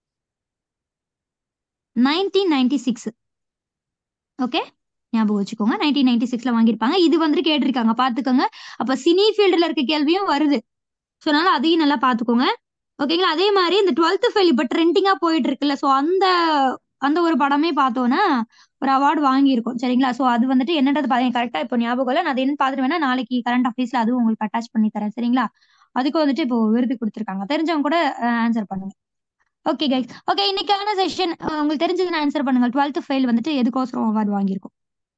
1996. ஓகே, ஞாபகம் வச்சுக்கோங்க, 1996ல வாங்கியிருப்பாங்க. இது வந்துட்டு கேட்டிருக்காங்க, பாத்துக்கோங்க. அப்ப சினி ஃபீல்டுல இருக்க கேள்வியும் வருது, ஸோ அதனால அதையும் நல்லா பாத்துக்கோங்க. ஓகேங்களா. அதே மாதிரி இந்த 12th ஃபெயில் இப்ப ட்ரெண்டிங்கா போயிட்டு இருக்குல்ல, ஸோ அந்த ஒரு படமே பார்த்தோன்னா ஒரு அவார்டு வாங்கியிருக்கும். சரிங்களா. ஸோ அது வந்துட்டு என்னன்றது கரெக்டா இப்போ ஞாபகம் இல்லை. நான் அது என்ன பார்த்துட்டு வேணா நாளைக்கு கரண்ட் அஃபேர்ஸ்ல அதுவும் உங்களுக்கு அட்டாச் பண்ணி தரேன். சரிங்களா. அதுக்கு வந்துட்டு இப்போ விருது கொடுத்துருக்காங்க, தெரிஞ்சவங்க கூட ஆன்சர் பண்ணுங்க. ஓகே கைஸ், ஓகே இன்னைக்கான செஷன் உங்களுக்கு தெரிஞ்சதுன்னு ஆன்சர் பண்ணுங்க. 12th ஃபெயில் வந்துட்டு எதுக்கோசரம் அவார்டு வாங்கியிருக்கும்?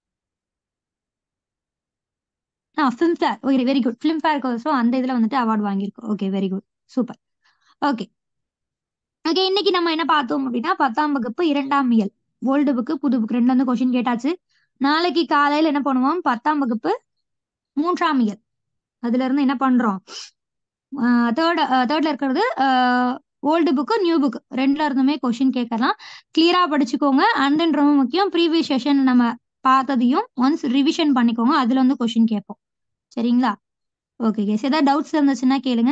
ஃபிலிம்ஃபேர். ஓகே வெரி குட், ஃபிலிம்ஃபேர்க்கோசரம் அந்த இதுல வந்துட்டு அவார்டு வாங்கியிருக்கும். Okay very good, super. Okay okay, இன்னைக்கு நம்ம என்ன பார்த்தோம் அப்படின்னா 10ஆம் வகுப்பு 2ஆம் இயல் ஓல்டு புக்கு புது புக் ரெண்டுல இருந்து கொஸ்டின் கேட்டாச்சு. நாளைக்கு காலையில என்ன பண்ணுவோம், 10ஆம் வகுப்பு 3ஆம் இயல் அதுல இருந்து என்ன பண்றோம், தேர்ட்ல இருக்கிறது ஓல்டு புக்கு நியூ புக் ரெண்டுல இருந்துமே கொஸ்டின் கேட்கலாம். கிளியரா படிச்சுக்கோங்க. அண்ட் தென் ரொம்ப முக்கியம், ப்ரீவியஸ் செஷன் நம்ம பார்த்ததையும் ஒன்ஸ் ரிவிஷன் பண்ணிக்கோங்க, அதுல வந்து கொஸ்டின் கேட்போம். சரிங்களா. ஓகே கேஸ், ஏதாவது டவுட்ஸ் இருந்துச்சுன்னா கேளுங்க.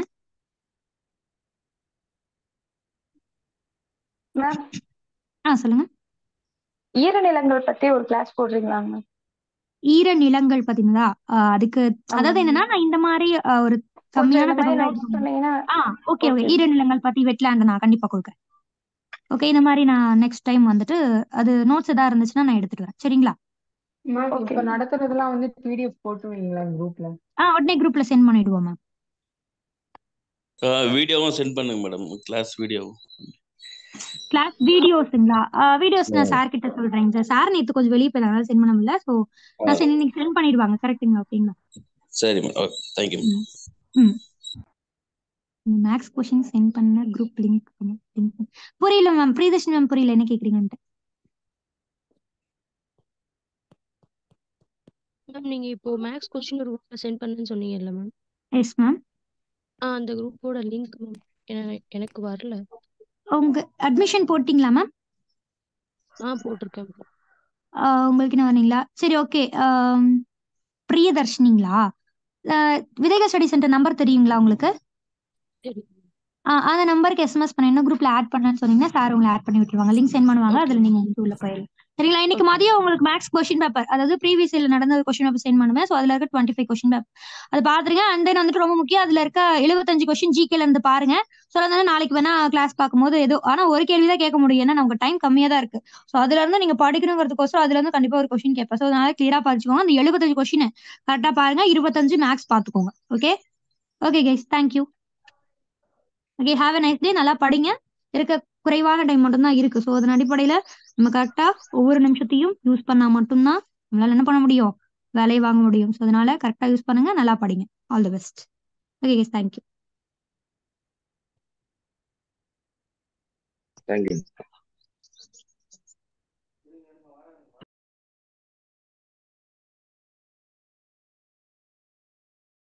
மேம் சொல்லுங்க. ஈரநிலங்கள் பத்தி ஒரு கிளாஸ் போடுறீங்களா மேம்? ஈரநிலங்கள் பாத்தீங்களா, அதுக்கு அதாவது என்னன்னா நான் இந்த மாதிரி ஒரு கம்மியான ஓகே ஓகே ஈரநிலங்கள் பத்தி வெட்லேண்ட் நான் கண்டிப்பா கொடுக்குறேன். ஓகே, இந்த மாதிரி நான் நெக்ஸ்ட் டைம் வந்துட்டு அது நோட்ஸ் ஏதாவது இருந்துச்சுன்னா நான் எடுத்துட்டு வரேன். சரிங்களா. இப்ப நடத்துறதெல்லாம் வந்து பிடிஎஃப் போட்டுவீங்களா குரூப்ல? உடனே குரூப்ல சென்ட் பண்ணிடுவோம் மேம். வீடியோவும் சென்ட் பண்ணுங்க மேடம், கிளாஸ் வீடியோவும். கிளாஸ் வீடியோஸ்ங்களா? வீடியோஸ் நான் சார் கிட்ட சொல்றேன் சார். சார் நேத்து கொஞ்சம் வெளியே போய் அதனால சென்ட் பண்ண முடியல. ஸோ நான் இன்னைக்கு சென்ட் பண்ணிடுவாங்க. கரெக்டுங்களா. ஓகேங்களா. சரி ma'am, okay thank you. Maths question send பண்ண குரூப் லிங்க் புரியல மேம். பிரியதர்ஷினி மேம் புரியல என்ன கேக்குறீங்கன்ட்டு. மேம் நீங்க இப்போ மேக்ஸ் கொஸ்டின் ஒரு குரூப்ல சென்ட் பண்ணுன்னு சொன்னீங்கல்ல மேம்? Yes ma'am. அந்த குரூப்போட லிங்க் மேம் எனக்கு வரல. உங்க அட்மிஷன் போட்டீங்களா மேம்? போட்டிருக்கேன். உங்களுக்கு என்ன வரீங்களா? சரி ஓகே. பிரியதர்ஷினிங்களா? விதைகள் ஸ்டடி சென்டர் நம்பர் தெரியுங்களா உங்களுக்கு? அந்த நம்பருக்கு எஸ்எம்எஸ் பண்ண என்ன குரூப்ல ஆட் பண்ணன்னு சொன்னீங்கன்னா சார் உங்களை ஆட் பண்ணி விட்டுருவாங்க. லிங்க் சென்ட் பண்ணுவாங்க, அதுல நீங்க உள்ள போயிடலாம். சரிங்களா. இன்னைக்கு மதியம் உங்களுக்கு மேக்ஸ் கொஸ்டின் பேப்பர், அதாவது ப்ரீவியஸ் இயர்ல நடந்த கொஸ்டின் பேப்பர் சென்ட் பண்ணுவேன். ஸோ அதுல இருக்க 25 கொஸ்டின் பேப்பர் அது பாத்துருங்க. அண்ட் தென் வந்துட்டு ரொம்ப முக்கியம், அதுல இருக்க 75 கொஸ்டின் ஜிகேல இருந்து பாருங்க. ஸோ அதனால நாளைக்கு வேணா கிளாஸ் பார்க்கும்போது ஏதோ ஆனா ஒரு கேள்விதான் கேட்க முடியும், ஏன்னா நமக்கு டைம் கம்மியா தான் இருக்கு. ஸோ அதுல இருந்து நீங்க படிக்கணுங்கிறதுக்கோசரம் அதுல இருந்து கண்டிப்பா ஒரு கொஸ்டின் கேட்பேன். ஸோ அதனால கிளியரா படிச்சுக்கோங்க. அந்த 75 கொஸ்டின் கரெக்டா பாருங்க. 25 மேக்ஸ் பாத்துக்கோங்க. Okay okay guys, thank you. Okay, have a nice day. நல்லா படிங்க. இருக்க குறைவான டைம் மட்டும்தான் இருக்கு. ஸோ அதன் அடிப்படையில நம்ம கரெக்டா ஒவ்வொரு நிமிஷத்தையும் யூஸ் பண்ணா மட்டும்தான் நம்மளால என்ன பண்ண முடியும், வேலையை வாங்க முடியும். ஸோ அதனால கரெக்டா யூஸ் பண்ணுங்க, நல்லா படிங்க. All the best. Okay guys, thank you. Thank you.